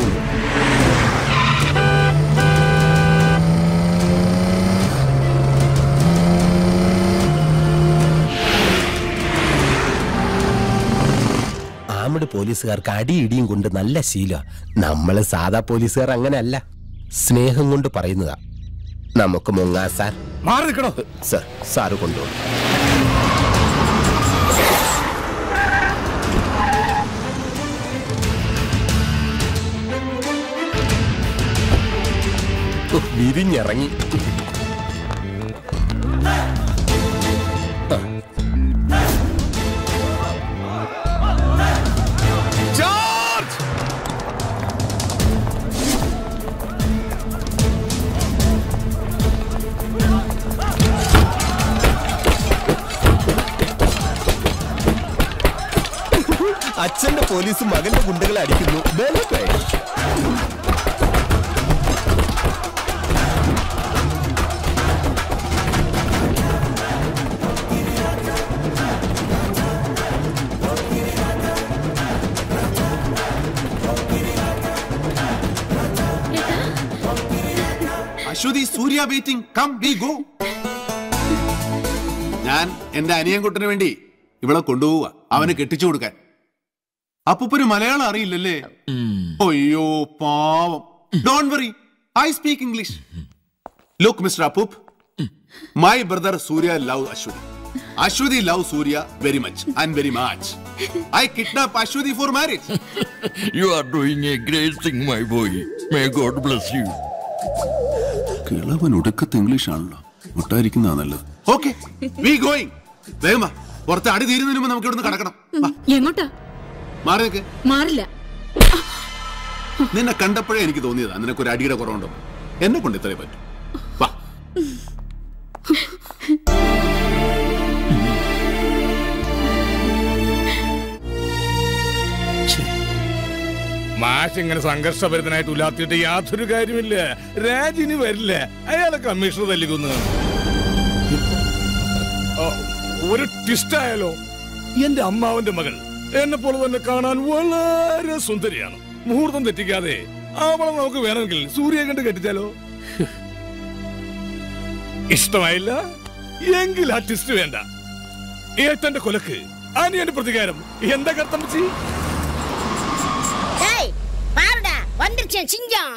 ആമഡ് പോലീസുകാർക്ക് അടിയിടിയും കൊണ്ട് നല്ല ശീല. നമ്മള് സാധാ പോലീസുകാർ അങ്ങനെയല്ല, സ്നേഹം കൊണ്ട് പറയുന്നതാ. നമുക്ക് മുങ്ങാ സാർ. മാറി നിൽക്കണോ സാർ? സാറ് കൊണ്ടുപോകും. വിരിഞ്ഞിറങ്ങി. അച്ഛന്റെ പോലീസ് മകന്റെ ഗുണ്ടകളെ അടിക്കുന്നു. Ashwathi, Surya waiting. Come we go. ഞാൻ എന്റെ അനിയൻകുട്ടന് വേണ്ടി ഇവിടെ കൊണ്ടുപോവുക, അവന് കെട്ടിച്ചു കൊടുക്കാൻ. അപ്പൂപ്പന് മലയാളം അറിയില്ലല്ലേ? അയ്യോ പാവം. Don't worry, I speak English. Look mister അപ്പൂപ്പ്, my brother Surya love Ashwathi. Ashwati loves Surya very much and very much. I kidnap Ashwati for marriage. You are doing a great thing, my boy. May God bless you. കിളവൻ ഒടുക്കത്തെ ഇംഗ്ലീഷ് ആണല്ലോ, വിട്ടായിരിക്കുന്നതാ നല്ലത്. Okay, we going. വേഗം പുറത്ത് അടി തീരുന്നതിന് മുമ്പ് നമുക്ക് ഇവിടുന്ന് കടക്കണം. എങ്ങോട്ടാ? മാറി നിൽക്ക്. മാറില്ല. നിന്നെ കണ്ടപ്പോഴേ എനിക്ക് തോന്നിയതാ നിനക്കൊരു അടിയുടെ കുറവുണ്ടോ. എന്നെ കൊണ്ട് ഇത്രേ പറ്റും. വാ. മാഷ് ഇങ്ങനെ സംഘർഷഭരിതനായിട്ട് ഉലാത്തിയിട്ട് യാതൊരു കാര്യമില്ല. രാജിന് വരില്ല, അയാളെ കമ്മീഷണർ തല്ലിക്കുന്നു. ഒരു ട്വിസ്റ്റ് ആയാലോ. എന്റെ അമ്മാവന്റെ മകൾ എന്നെ പോലെ തന്നെ കാണാൻ വളരെ സുന്ദരിയാണ്. മുഹൂർത്തം തെറ്റിക്കാതെ അവളെ നമുക്ക് വേണമെങ്കിൽ സൂര്യയെ കണ്ട് കെട്ടിച്ചാലോ. ഇഷ്ടമായില്ല എങ്കിൽ ആ ട്വിസ്റ്റ് വേണ്ട. ഏട്ടന്റെ കൊലക്ക് അനിയന്റെ പ്രതികാരം. എന്താ കർത്തമ്മച്ചി? வந்துருச்சேன் சிங்கம்.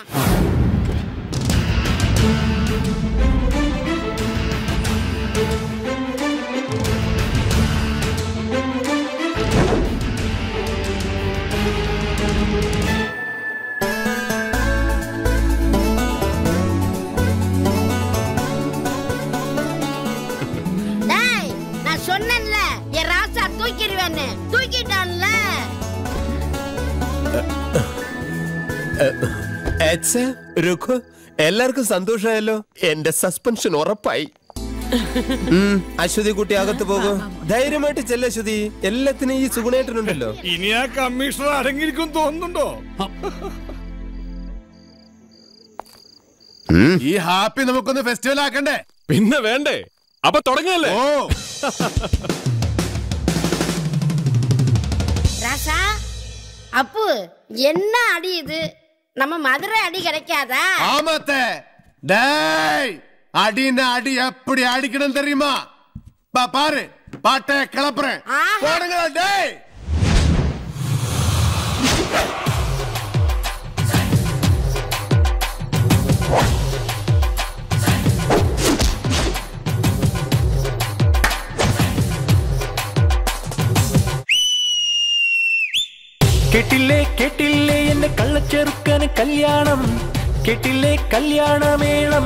டேய், நான் சொன்னேன்ல என் ராசா தூக்கிடுவேன்னு. தூக்கிட்டான்ல. എല്ലാവർക്കും സന്തോഷമായല്ലോ. എന്റെ സസ്പെൻഷൻ ഉറപ്പായി. അശ്വതി കുട്ടി അകത്ത് പോകും. ധൈര്യമായിട്ട് ചെല്ല അശ്വതി. എല്ലാത്തിനും ഈ സുഗുണേട്ടനുണ്ടല്ലോ. ഇനി ആ കമ്മീഷണർ അടങ്ങിയിരിക്കും തോന്നുന്നുണ്ടോ? ഈ ഹാപ്പി നമുക്കൊന്ന് ഫെസ്റ്റിവൽ ആക്കണ്ടേ? പിന്നെ വേണ്ടേ? അപ്പൊ തുടങ്ങല്ലേ? ഓ ராசா, அப்பு என்ன அடி இது? நம்ம மதுரை அடி கிடைக்காதா? ஆமாத்தே. டேய், அடினா அடி எப்படி அடிக்கணும் தெரியுமா? பாரு, பாட்டை கிளப்புறேன். போடுங்க டேய். കേട്ടില്ലേ കേട്ടില്ലേ എന്റെ കള്ളച്ചെറുക്കന് കല്യാണം, കേട്ടില്ലേ കല്യാണമേളം,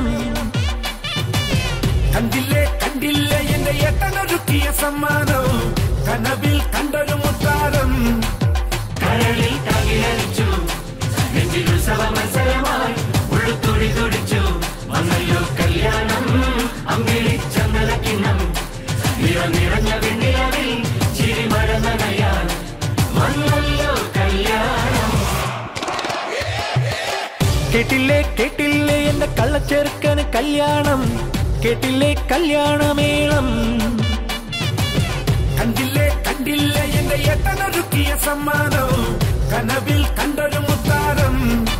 കണ്ടില്ലേ കണ്ടില്ലേ എന്റെ ഏട്ടനൊരുക്കിയ സമ്മാനം, കനവിൽ കണ്ടൊരു മുത്താരം, കരളിൽ തകിലടിച്ചു നെഞ്ചിൽ ഉത്സവ മത്സരമായി ഉള്ളുത്തുടി തുടിച്ചു വന്നല്ലോ കല്യാണം, അമ്പിളി ചന്ദനക്കിണ്ണം നിറഞ്ഞ വെണ്ണിലവിൽ ചിരിമഴ നനയാൻ വന്നല്ലോ കല്യാണം. കേട്ടില്ലേ കേട്ടില്ലേ എന്റെ കള്ളച്ചെറുക്കന് കല്യാണം, കേട്ടില്ലേ കല്യാണമേളം. കണ്ടില്ലേ കണ്ടില്ലേ എന്റെ ഏട്ടനൊരുക്കിയ സമ്മാനം, കനവിൽ കണ്ടൊരു മുത്താരം.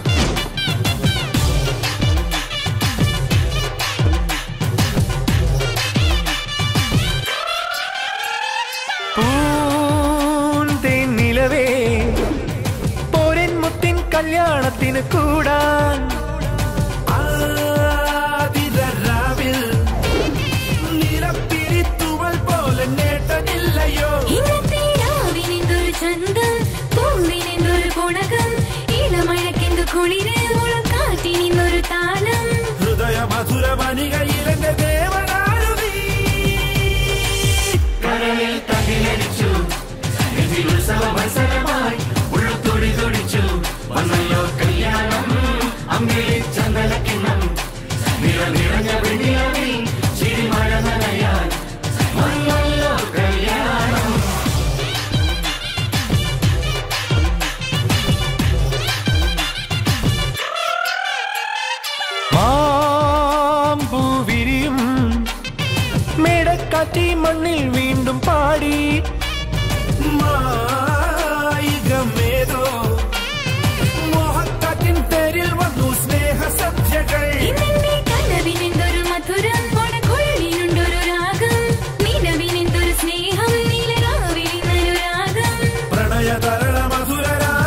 നിലവേ പോരൻ മുത്തിൻ കല്യാണത്തിന് കൂടാൻ. ആദിരാവിൽ നിലപ്പിരിത്തുവൽ പോലെ നേട്ടനില്ലയോ. ഇന്നത്തേരാവിനെന്തൊരു ചന്തം, പൂവിനെന്തൊരു ഗുണകം, ഇളമഴക്കെന്തു കുളിര്, മുളക്കാറ്റിനിന്നൊരു താളം. ഹൃദയ മധുര മണികയിലെന്റെ ദേവനാരുതി. കരളിൽ തകിലടിച്ചു ഉത്സവ മത്സരമായി ഉള്ളുതൊടി തൊടിച്ചു വന്നല്ലോ കല്യാണം. അമ്പിളി ചന്ദനക്കിണ്ണം നിറഞ്ഞ വെണ്ണിലാവിൽ ചിരിമഴ നനയാൻ വന്നല്ലോ കല്യാണം. മാമ്പൂവിരിയും മേടക്കാറ്റി മണ്ണിൽ വീണ്ടും പാടി. മായികമേതോ മോഹക്കാറ്റിൻ പേരിൽ വന്നു സ്നേഹ സദ്യകൾ. കനവിനെന്തൊരു മധുരം, കൊടകുഴലിനുണ്ടൊരു രാഗം, നിലവിനെന്തൊരു സ്നേഹം, നീലരാവിലിനൊരു രാഗം. പ്രണയതരണ മധുര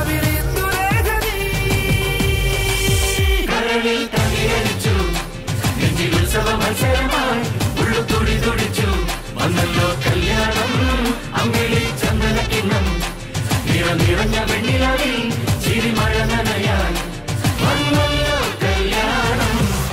കരളിൽ തകിലടിച്ചു നെഞ്ചിൽ ഉത്സവ മത്സരമായി ഉള്ളുതൊടി തൊടിച്ചു വന്നല്ലോ കല്യാണം. അമ്പിളി ചന്ദനക്കിണ്ണം നിറഞ്ഞ വെണ്ണിലാവിൽ ചിരിമഴ നനയാൻ വന്നല്ലോ കല്യാണം.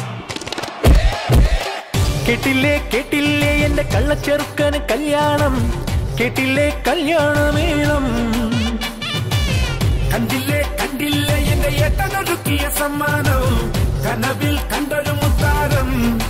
കേട്ടില്ലേ കേട്ടില്ലേ എന്റെ കള്ളച്ചെറുക്കന് കല്യാണം, കേട്ടില്ലേ കല്യാണമേളം. കണ്ടില്ലേ കണ്ടില്ലേ എന്റെ ഏട്ടനൊരുക്കിയ സമ്മാനം, കനവിൽ കണ്ടൊരു മുത്താരം.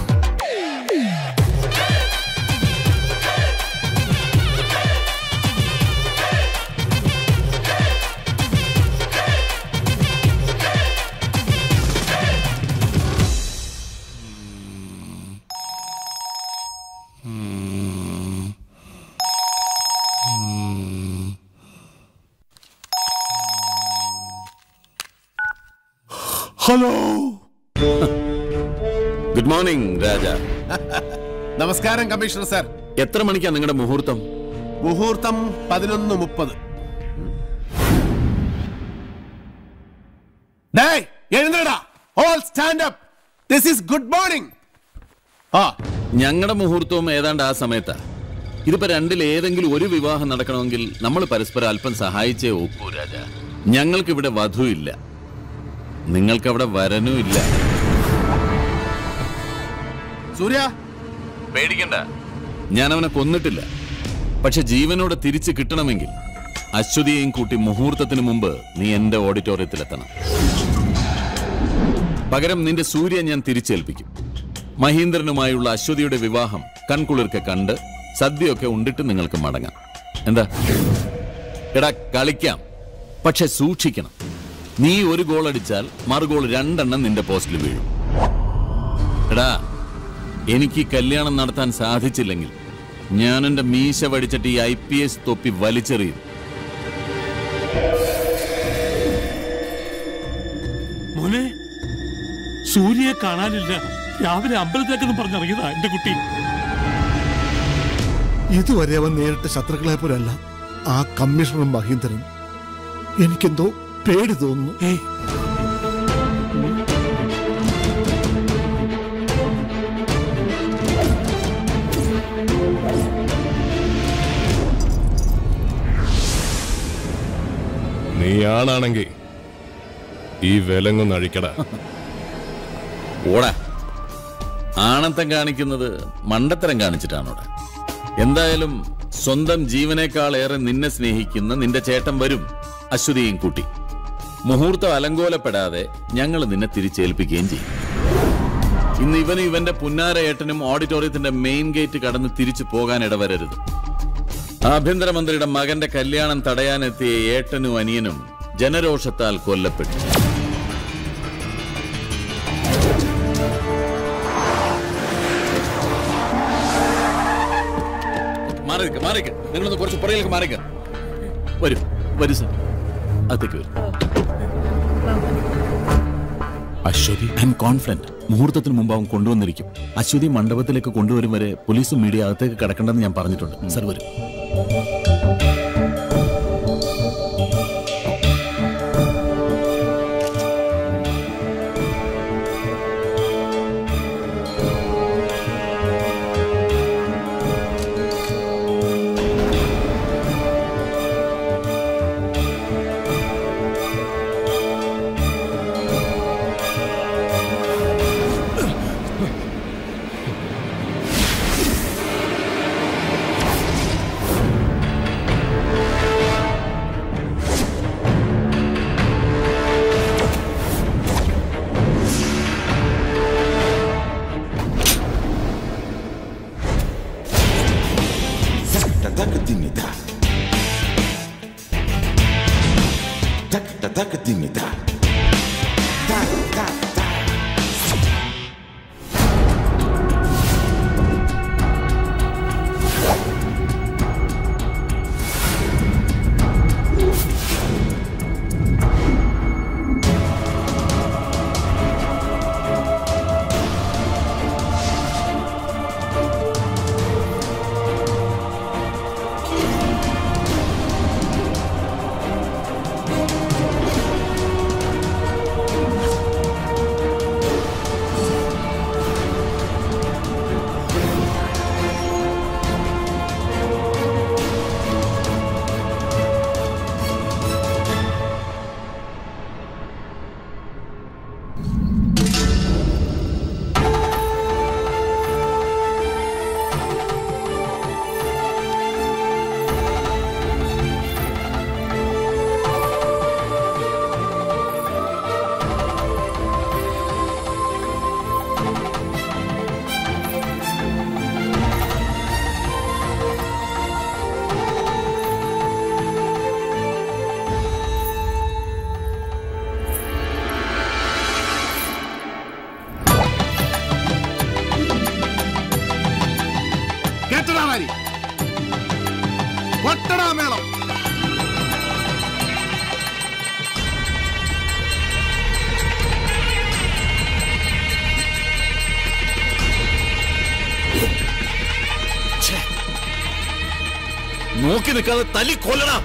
Hello, good morning Raja. നമസ്കാരം കമ്മീഷണർ സാർ. എത്ര മണിക്കാ നിങ്ങളുടെ മുഹൂർത്തം? മുഹൂർത്തം 11:30. എഴുന്നേടാ, all stand up. This is good morning. ഞങ്ങളുടെ മുഹൂർത്തവും ഏതാണ്ട് ആ സമയത്താ. ഇതിപ്പോ രണ്ടിൽ ഏതെങ്കിലും ഒരു വിവാഹം നടക്കണമെങ്കിൽ നമ്മൾ പരസ്പരം അല്പം സഹായിച്ചേ ഒക്കൂ രാജ. ഞങ്ങൾക്കിവിടെ വധു ഇല്ല, നിങ്ങൾക്കവിടെ വരനും ഇല്ല. സൂര്യ, പേടിക്കണ്ട, ഞാൻ അവനെ കൊന്നിട്ടില്ല. പക്ഷെ ജീവനോടെ തിരിച്ചു കിട്ടണമെങ്കിൽ അശ്വതിയെയും കൂട്ടി മുഹൂർത്തത്തിന് മുമ്പ് നീ എന്റെ ഓഡിറ്റോറിയത്തിലെത്തണം. പകരം നിന്റെ സൂര്യ ഞാൻ തിരിച്ചേൽപ്പിക്കും. മഹീന്ദ്രനുമായുള്ള അശ്വതിയുടെ വിവാഹം കൺകുളിർക്കെ കണ്ട് സദ്യയൊക്കെ ഉണ്ടിട്ട് നിങ്ങൾക്ക് മടങ്ങാം. എന്താ? എടാ, കളിക്കാം, പക്ഷെ സൂക്ഷിക്കണം. നീ ഒരു ഗോൾ അടിച്ചാൽ മറുഗോൾ 2 നിന്റെ പോസ്റ്റിൽ വീഴും. എടാ, എനിക്ക് കല്യാണം നടത്താൻ സാധിച്ചില്ലെങ്കിൽ ഞാൻ എന്റെ മീശ വടിച്ചിട്ട് ഈ IPS തൊപ്പി വലിച്ചെറിയും. മോനെ, സൂര്യയെ കാണാനില്ല. രാവിലെ അമ്പലത്തിലേക്കെന്ന് പറഞ്ഞിറങ്ങിയതാ എന്റെ കുട്ടി. ഇതുവരെ അവൻ നേരിട്ട ശത്രുക്കളെ പോലല്ല ആ കമ്മീഷണറും മഹീന്ദ്രനും. എനിക്കെന്തോ പേടി തോന്നുന്നു. നീയാണാണെങ്കിൽ ഈ വിലങ്ങൊന്ന് അഴിക്കടാ. ഓടാ, ആണത്തം കാണിക്കുന്നത് മണ്ടത്തരം കാണിച്ചിട്ടാണോടാ. എന്തായാലും സ്വന്തം ജീവനേക്കാൾ ഏറെ നിന്നെ സ്നേഹിക്കുന്ന നിന്റെ ചേട്ടൻ വരും, അശ്വതിയും കൂട്ടി. മുഹൂർത്തം അലങ്കോലപ്പെടാതെ ഞങ്ങൾ നിന്നെ തിരിച്ചേൽപ്പിക്കുകയും ചെയ്യും. ഇന്ന് ഇവനും ഇവന്റെ പുന്നാര ഏട്ടനും ഓഡിറ്റോറിയത്തിന്റെ മെയിൻ ഗേറ്റ് കടന്ന് തിരിച്ചു പോകാൻ ഇടവരരുത്. ആഭ്യന്തരമന്ത്രിയുടെ മകന്റെ കല്യാണം തടയാനെത്തിയ ഏട്ടനും അനിയനും ജനരോഷത്താൽ കൊല്ലപ്പെട്ടു. മാറിക്ക്. നിങ്ങളൊന്ന് കുറച്ച് പുറകിലേക്ക് മാറിക്ക്. വരൂ വരൂ സർ, അകത്തേക്ക് വരും. Ashwathi, I am confident. മുഹൂർത്തത്തിന് മുമ്പ് അവൻ കൊണ്ടുവന്നിരിക്കും. അശ്വതി മണ്ഡപത്തിലേക്ക് കൊണ്ടുവരും വരെ പോലീസും മീഡിയ അകത്തേക്ക് കിടക്കണ്ടെന്ന് ഞാൻ പറഞ്ഞിട്ടുണ്ട്. സർ വരും. നോക്കി നിൽക്കാതെ തല്ലി കൊല്ലണം.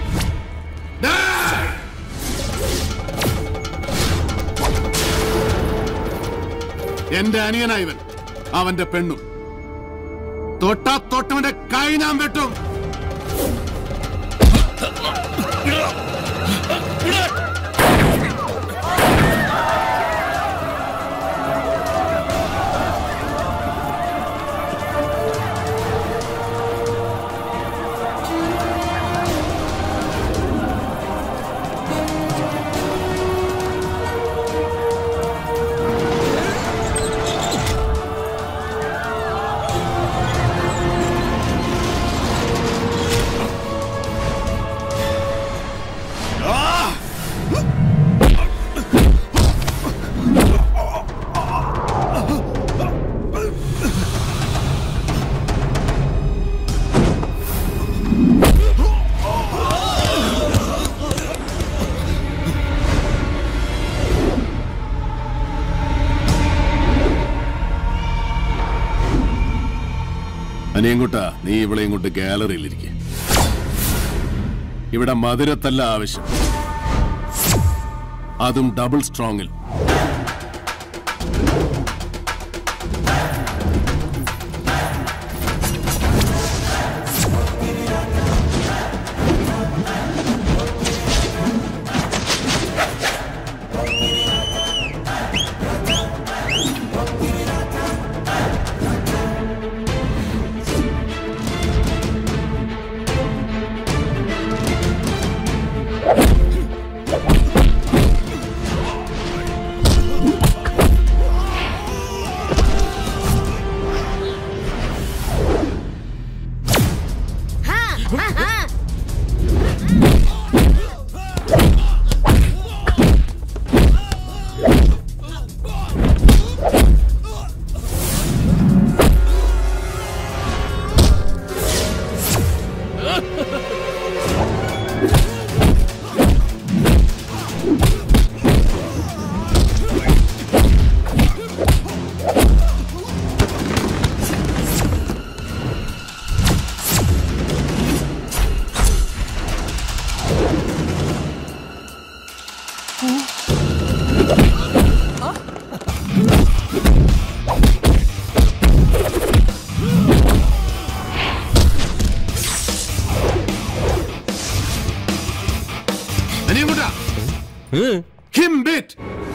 എന്റെ അനിയനായവൻ, അവന്റെ പെണ്ണും. തൊട്ടാ തൊട്ടവന്റെ കൈ ഞാൻ വെട്ടും. അനിയൻകുട്ടാ, നീ ഇവിടെ ഇങ്ങോട്ട് ഗാലറിയിലിരിക്കെ. ഇവിടെ മധുരത്തല്ല ആവശ്യം, അതും ഡബിൾ സ്ട്രോങ്ങിൽ. Him bit.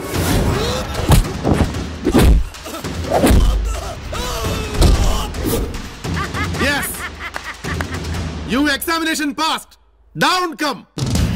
Yes. You examination passed. Down come.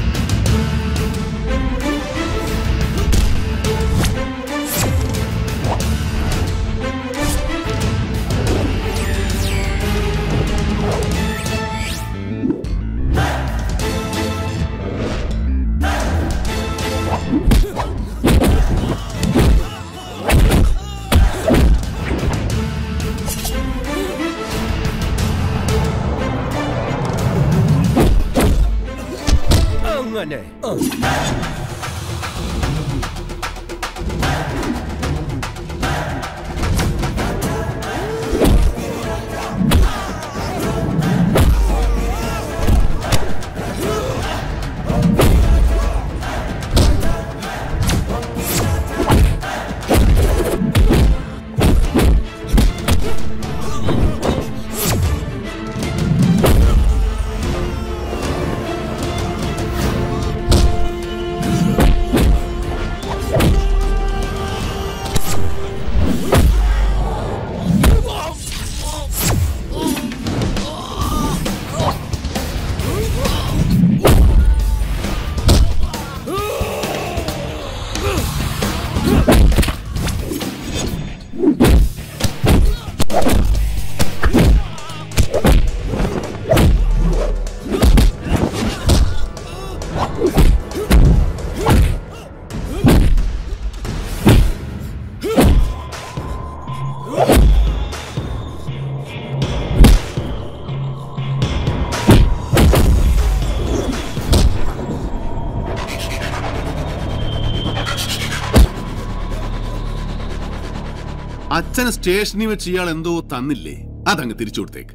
അച്ഛന് സ്റ്റേഷനിൽ വെച്ച് ഇയാൾ എന്തോ തന്നില്ലേ, അതങ്ങ് തിരിച്ചു കൊടുത്തേക്ക്.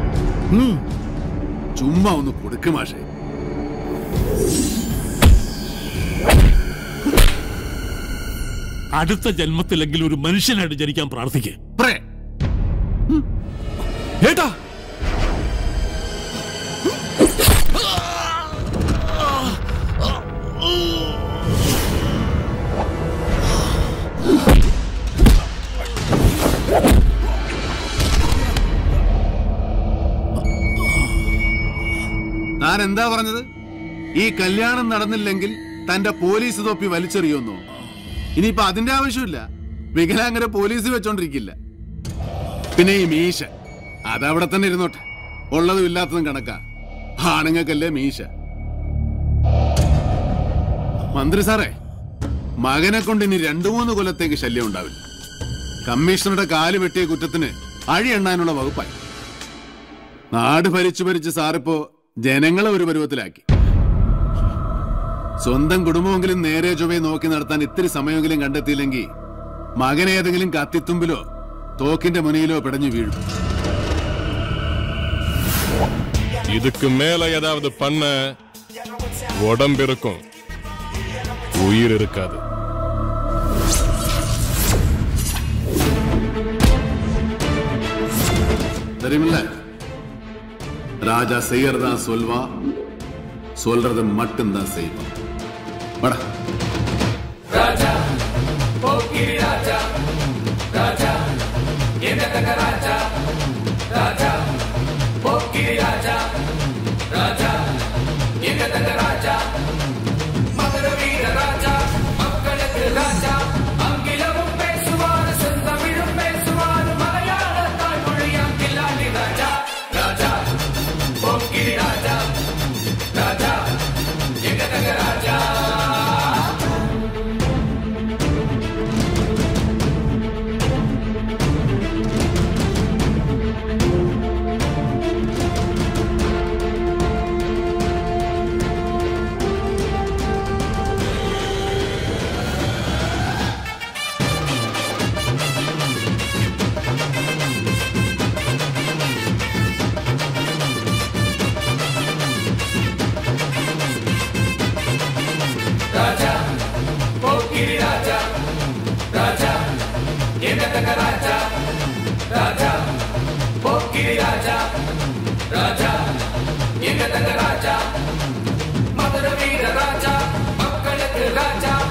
ചുമ്മാ ഒന്ന് കൊടുക്ക് മാഷേ. അടുത്ത ജന്മത്തിലെങ്കിലും ഒരു മനുഷ്യനായിട്ട് ജനിക്കാൻ പ്രാർത്ഥിക്കേ. ഏട്ടാ താൻ എന്താ പറഞ്ഞത്? ഈ കല്യാണം നടന്നില്ലെങ്കിൽ തന്റെ പോലീസ് തൊപ്പി വലിച്ചെറിയുമെന്നോ? ഇനിയിപ്പോ അതിന്റെ ആവശ്യമില്ല, വികലാംഗരെ പോലീസ് വെച്ചോണ്ടിരിക്കില്ല. പിന്നെ ഈ മീശ അതവിടെ തന്നെ ഇരുന്നോട്ടെ, ഉള്ളതും ഇല്ലാത്തതും കണക്കാ. ആണുങ്ങൾക്കല്ലേ മീശ. മന്ത്രി സാറേ, മകനെ കൊണ്ട് ഇനി 2-3 കൊല്ലത്തേക്ക് ശല്യം ഉണ്ടാവില്ല. കമ്മീഷണറുടെ കാല് വെട്ടിയ കുറ്റത്തിന് അഴി എണ്ണാനുള്ള വകുപ്പായി. നാട് ഭരിച്ചു ഭരിച്ച് സാറിപ്പോ ജനങ്ങളെ ഒരു പരുവത്തിലാക്കി. സ്വന്തം കുടുംബമെങ്കിലും നേരെ ചൊവ്വേ നോക്കി നടത്താൻ ഇത്തിരി സമയമെങ്കിലും കണ്ടെത്തിയില്ലെങ്കിൽ മകനേതെങ്കിലും കത്തിത്തുമ്പിലോ തോക്കിന്റെ മുനയിലോ പിടഞ്ഞു വീഴും. இதுக்கு மேல ஏதாவது பண்ண உடம்பு இருக்கும், உயிர் இருக்காது. தெரியுமில்ல, ராஜா செய்யறதா சொல்வா, சொல்றது மட்டும்தான் செய்வான். வாடா. ராஜா போக்கிரி ராஜா, ராஜா எங்கதக ராஜா, ராஜா போக்கிரி ராஜா, ராஜா எங்கதக ராஜா, மதுர வீர ராஜா, மக்களுக்கு ராஜா, ஆங்கிலமும் பேசுவார், செந்தமிழும் பேசுவார், மலையாள தாய்மொழியாம் கில்லாடி ராஜா, ராஜா போக்கிரி ராஜா, ராஜா எங்கதக ராஜா. ராஜா போக்கிரி ராஜா, தங்க ராஜா ராஜா போக்கிரி ராஜா ராஜா எங்க தங்க ராஜா மதுர வீர ராஜா மக்களுக்கு ராஜா